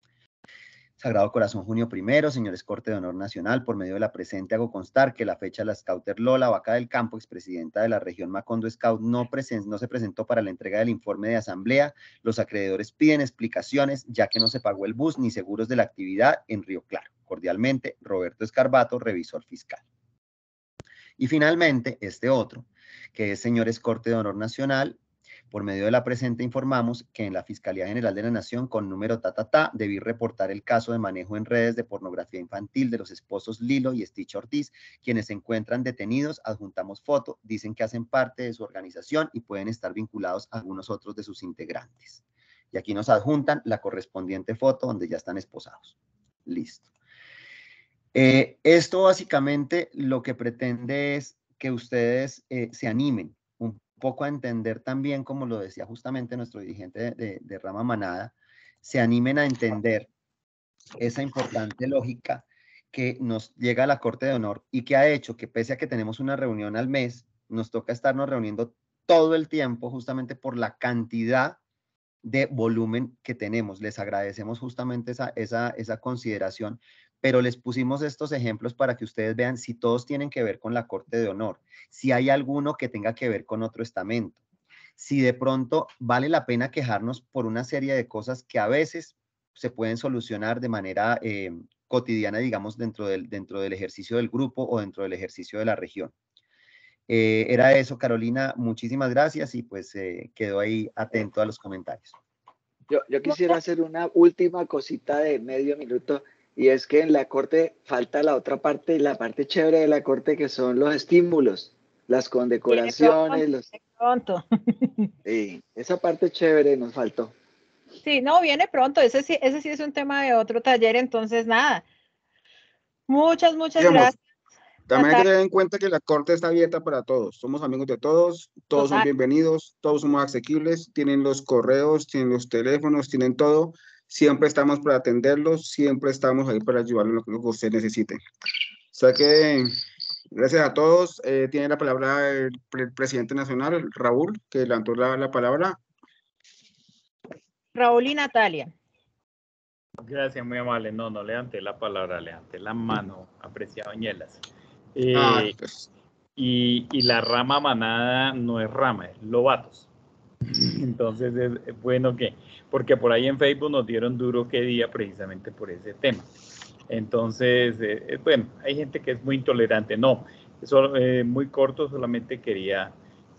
Sagrado Corazón, junio primero, señores Corte de Honor Nacional, por medio de la presente hago constar que la fecha de la Scouter Lola Vaca del Campo, expresidenta de la región Macondo Scout, no, no se presentó para la entrega del informe de asamblea. Los acreedores piden explicaciones, ya que no se pagó el bus ni seguros de la actividad en Río Claro. Cordialmente, Roberto Escarbato, revisor fiscal. Y finalmente, este otro, que es señores Corte de Honor Nacional, por medio de la presente informamos que en la Fiscalía General de la Nación, con número ta, ta, ta, debí reportar el caso de manejo en redes de pornografía infantil de los esposos Lilo y Stitch Ortiz, quienes se encuentran detenidos. Adjuntamos foto, dicen que hacen parte de su organización y pueden estar vinculados a algunos otros de sus integrantes. Y aquí nos adjuntan la correspondiente foto donde ya están esposados. Listo. Eh, esto básicamente lo que pretende es que ustedes eh, se animen un poco a entender también, como lo decía justamente nuestro dirigente de, de, de Rama Manada, se animen a entender esa importante lógica que nos llega a la Corte de Honor y que ha hecho que, pese a que tenemos una reunión al mes, nos toca estarnos reuniendo todo el tiempo justamente por la cantidad de volumen que tenemos. Les agradecemos justamente esa, esa, esa consideración, pero les pusimos estos ejemplos para que ustedes vean si todos tienen que ver con la Corte de Honor, si hay alguno que tenga que ver con otro estamento, si de pronto vale la pena quejarnos por una serie de cosas que a veces se pueden solucionar de manera eh, cotidiana, digamos, dentro del, dentro del ejercicio del grupo o dentro del ejercicio de la región. Eh, era eso, Carolina, muchísimas gracias y pues eh, quedo ahí atento a los comentarios. Yo, yo quisiera hacer una última cosita de medio minuto, y es que en la Corte falta la otra parte, la parte chévere de la Corte, que son los estímulos, las condecoraciones. Viene pronto. Los... Sí, esa parte chévere nos faltó. Sí, no, viene pronto, ese sí, ese sí es un tema de otro taller, entonces nada. Muchas, muchas Digamos, gracias. También hay que tener en cuenta que la Corte está abierta para todos. Somos amigos de todos, todos Total. son bienvenidos, todos somos asequibles, tienen los correos, tienen los teléfonos, tienen todo. Siempre estamos para atenderlos, siempre estamos ahí para ayudarlos en lo que usted necesite. O sea que, gracias a todos. Eh, tiene la palabra el, el presidente nacional, Raúl, que levantó la, la palabra. Raúl y Natalia. Gracias, muy amable. No, no levanté la palabra, levanté la mano, apreciado Ñelas. Eh, ah, pues. y, y la rama manada no es rama, es lobatos. Entonces es, es bueno que, porque por ahí en Facebook nos dieron duro qué día precisamente por ese tema. Entonces, eh, bueno, hay gente que es muy intolerante. No, eso eh, muy corto, solamente quería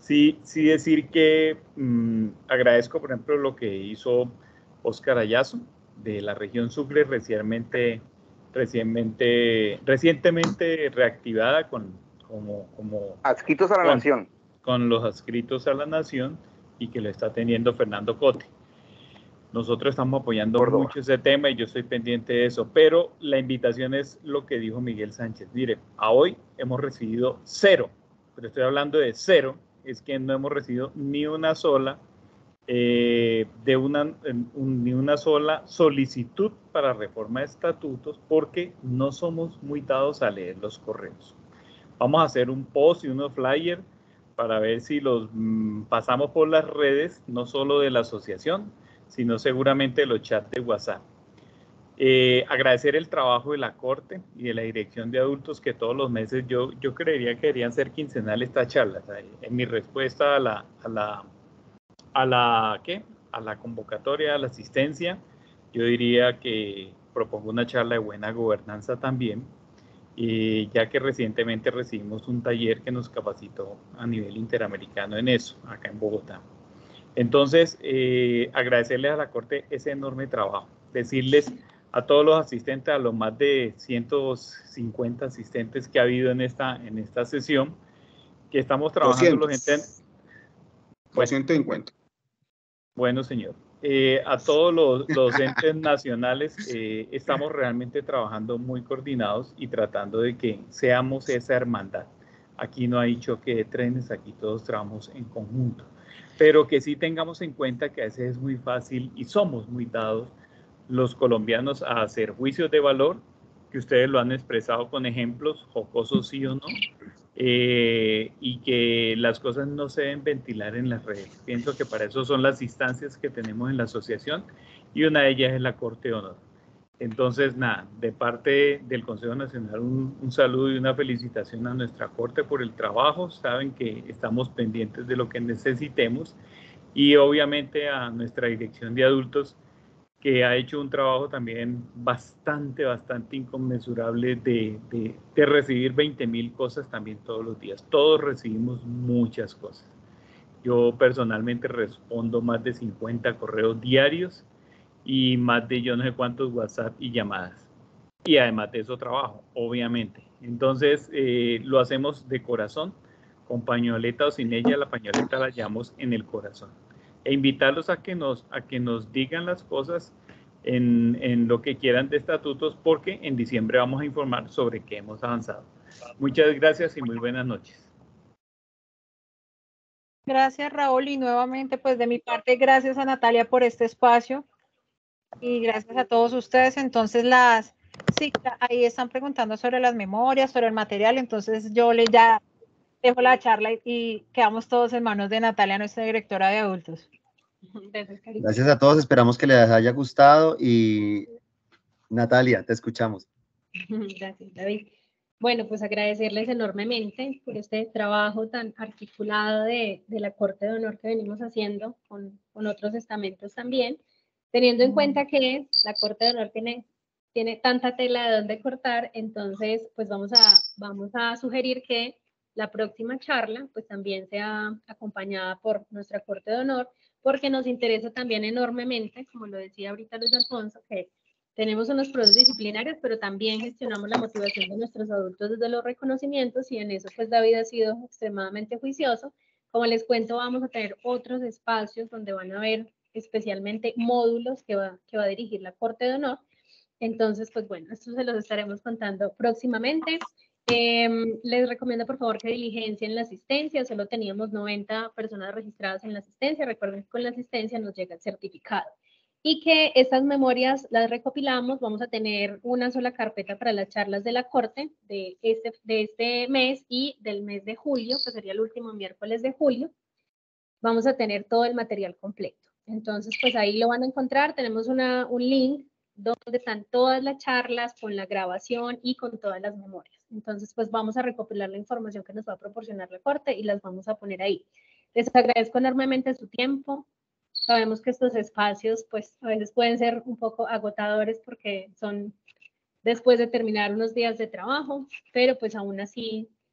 Sí, sí decir que mmm, agradezco, por ejemplo, lo que hizo Óscar Ayazo de la región Sucre, recientemente, recientemente, recientemente reactivada con, como, como adscritos a la con, nación. Con los adscritos a la nación y que lo está teniendo Fernando Cote. Nosotros estamos apoyando Córdoba. mucho ese tema y yo estoy pendiente de eso, pero la invitación es lo que dijo Miguel Sánchez. Mire, a hoy hemos recibido cero, pero estoy hablando de cero, es que no hemos recibido ni una sola, eh, de una, un, ni una sola solicitud para reforma de estatutos porque no somos muy dados a leer los correos. Vamos a hacer un post y unos flyers para ver si los mmm, pasamos por las redes, no solo de la asociación, sino seguramente de los chats de WhatsApp. Eh, agradecer el trabajo de la Corte y de la Dirección de Adultos que todos los meses, yo, yo creería que deberían ser quincenales estas charlas. En mi respuesta a la, a la, a la, ¿qué? a la convocatoria, a la asistencia, yo diría que propongo una charla de buena gobernanza también, eh, ya que recientemente recibimos un taller que nos capacitó a nivel interamericano en eso, acá en Bogotá. Entonces, eh, agradecerles a la Corte ese enorme trabajo, decirles a todos los asistentes, a los más de ciento cincuenta asistentes que ha habido en esta, en esta sesión, que estamos trabajando los gente. doscientos cincuenta. Bueno, señor. Eh, a todos los, los entes nacionales eh, estamos realmente trabajando muy coordinados y tratando de que seamos esa hermandad. Aquí no hay choque de trenes, aquí todos trabajamos en conjunto. Pero que sí tengamos en cuenta que a veces es muy fácil y somos muy dados los colombianos a hacer juicios de valor, que ustedes lo han expresado con ejemplos, jocosos sí o no, eh, y que las cosas no se deben ventilar en las redes. Pienso que para eso son las instancias que tenemos en la asociación y una de ellas es la Corte de Honor. Entonces, nada, de parte del Consejo Nacional, un, un saludo y una felicitación a nuestra Corte por el trabajo. Saben que estamos pendientes de lo que necesitemos y obviamente a nuestra Dirección de Adultos, que ha hecho un trabajo también bastante, bastante inconmensurable de, de, de recibir veinte mil cosas también todos los días. Todos recibimos muchas cosas. Yo personalmente respondo más de cincuenta correos diarios y más de yo no sé cuántos WhatsApp y llamadas. Y además de eso trabajo, obviamente. Entonces, eh, lo hacemos de corazón, con pañoleta o sin ella, la pañoleta la llevamos en el corazón. E invitarlos a que nos, a que nos digan las cosas en, en lo que quieran de estatutos, porque en diciembre vamos a informar sobre qué hemos avanzado. Muchas gracias y muy buenas noches. Gracias, Raúl, y nuevamente, pues de mi parte, gracias a Natalia por este espacio y gracias a todos ustedes. Entonces, las, sí, ahí están preguntando sobre las memorias, sobre el material, entonces yo le ya dejo la charla y, y quedamos todos en manos de Natalia, nuestra directora de adultos. Gracias a todos, esperamos que les haya gustado y Natalia, te escuchamos. Gracias, David. Bueno, pues agradecerles enormemente por este trabajo tan articulado de, de la Corte de Honor que venimos haciendo con, con otros estamentos también, teniendo en cuenta que la Corte de Honor tiene, tiene tanta tela de donde cortar, entonces pues vamos a, vamos a sugerir que la próxima charla pues también sea acompañada por nuestra Corte de Honor, porque nos interesa también enormemente, como lo decía ahorita Luis Alfonso, que tenemos unos procesos disciplinarios, pero también gestionamos la motivación de nuestros adultos desde los reconocimientos y en eso pues David ha sido extremadamente juicioso. Como les cuento, vamos a tener otros espacios donde van a haber especialmente módulos que va, que va a dirigir la Corte de Honor. Entonces, pues bueno, esto se los estaremos contando próximamente. Eh, les recomiendo por favor que diligencien la asistencia. Solo teníamos noventa personas registradas en la asistencia. Recuerden que con la asistencia nos llega el certificado. Y que estas memorias las recopilamos, vamos a tener una sola carpeta para las charlas de la Corte de este, de este mes y del mes de julio, que sería el último miércoles de julio. Vamos a tener todo el material completo. Entonces, pues ahí lo van a encontrar. Tenemos una, un link donde están todas las charlas con la grabación y con todas las memorias. Entonces, pues vamos a recopilar la información que nos va a proporcionar la Corte y las vamos a poner ahí. Les agradezco enormemente su tiempo. Sabemos que estos espacios pues a veces pueden ser un poco agotadores porque son después de terminar unos días de trabajo, pero pues aún así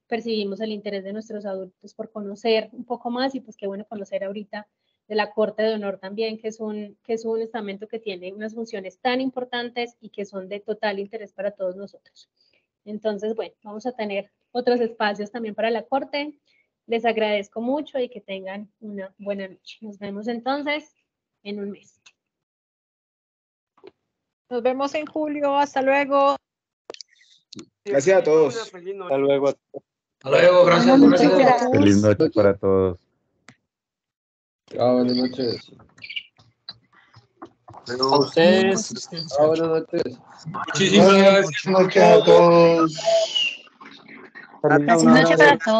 percibimos el interés de nuestros adultos por conocer un poco más y pues qué bueno conocer ahorita de la Corte de Honor también, que es, un, que es un estamento que tiene unas funciones tan importantes y que son de total interés para todos nosotros. Entonces, bueno, vamos a tener otros espacios también para la Corte. Les agradezco mucho y que tengan una buena noche. Nos vemos entonces en un mes. Nos vemos en julio. Hasta luego. Gracias a todos. Hasta luego. Hasta luego, gracias. Muchas gracias. gracias. Feliz noche para todos. Chao, buenas noches. A ustedes. Chao, buenas noches. Muchísimas Buenas noches a todos. Feliz Buenas noches para todos.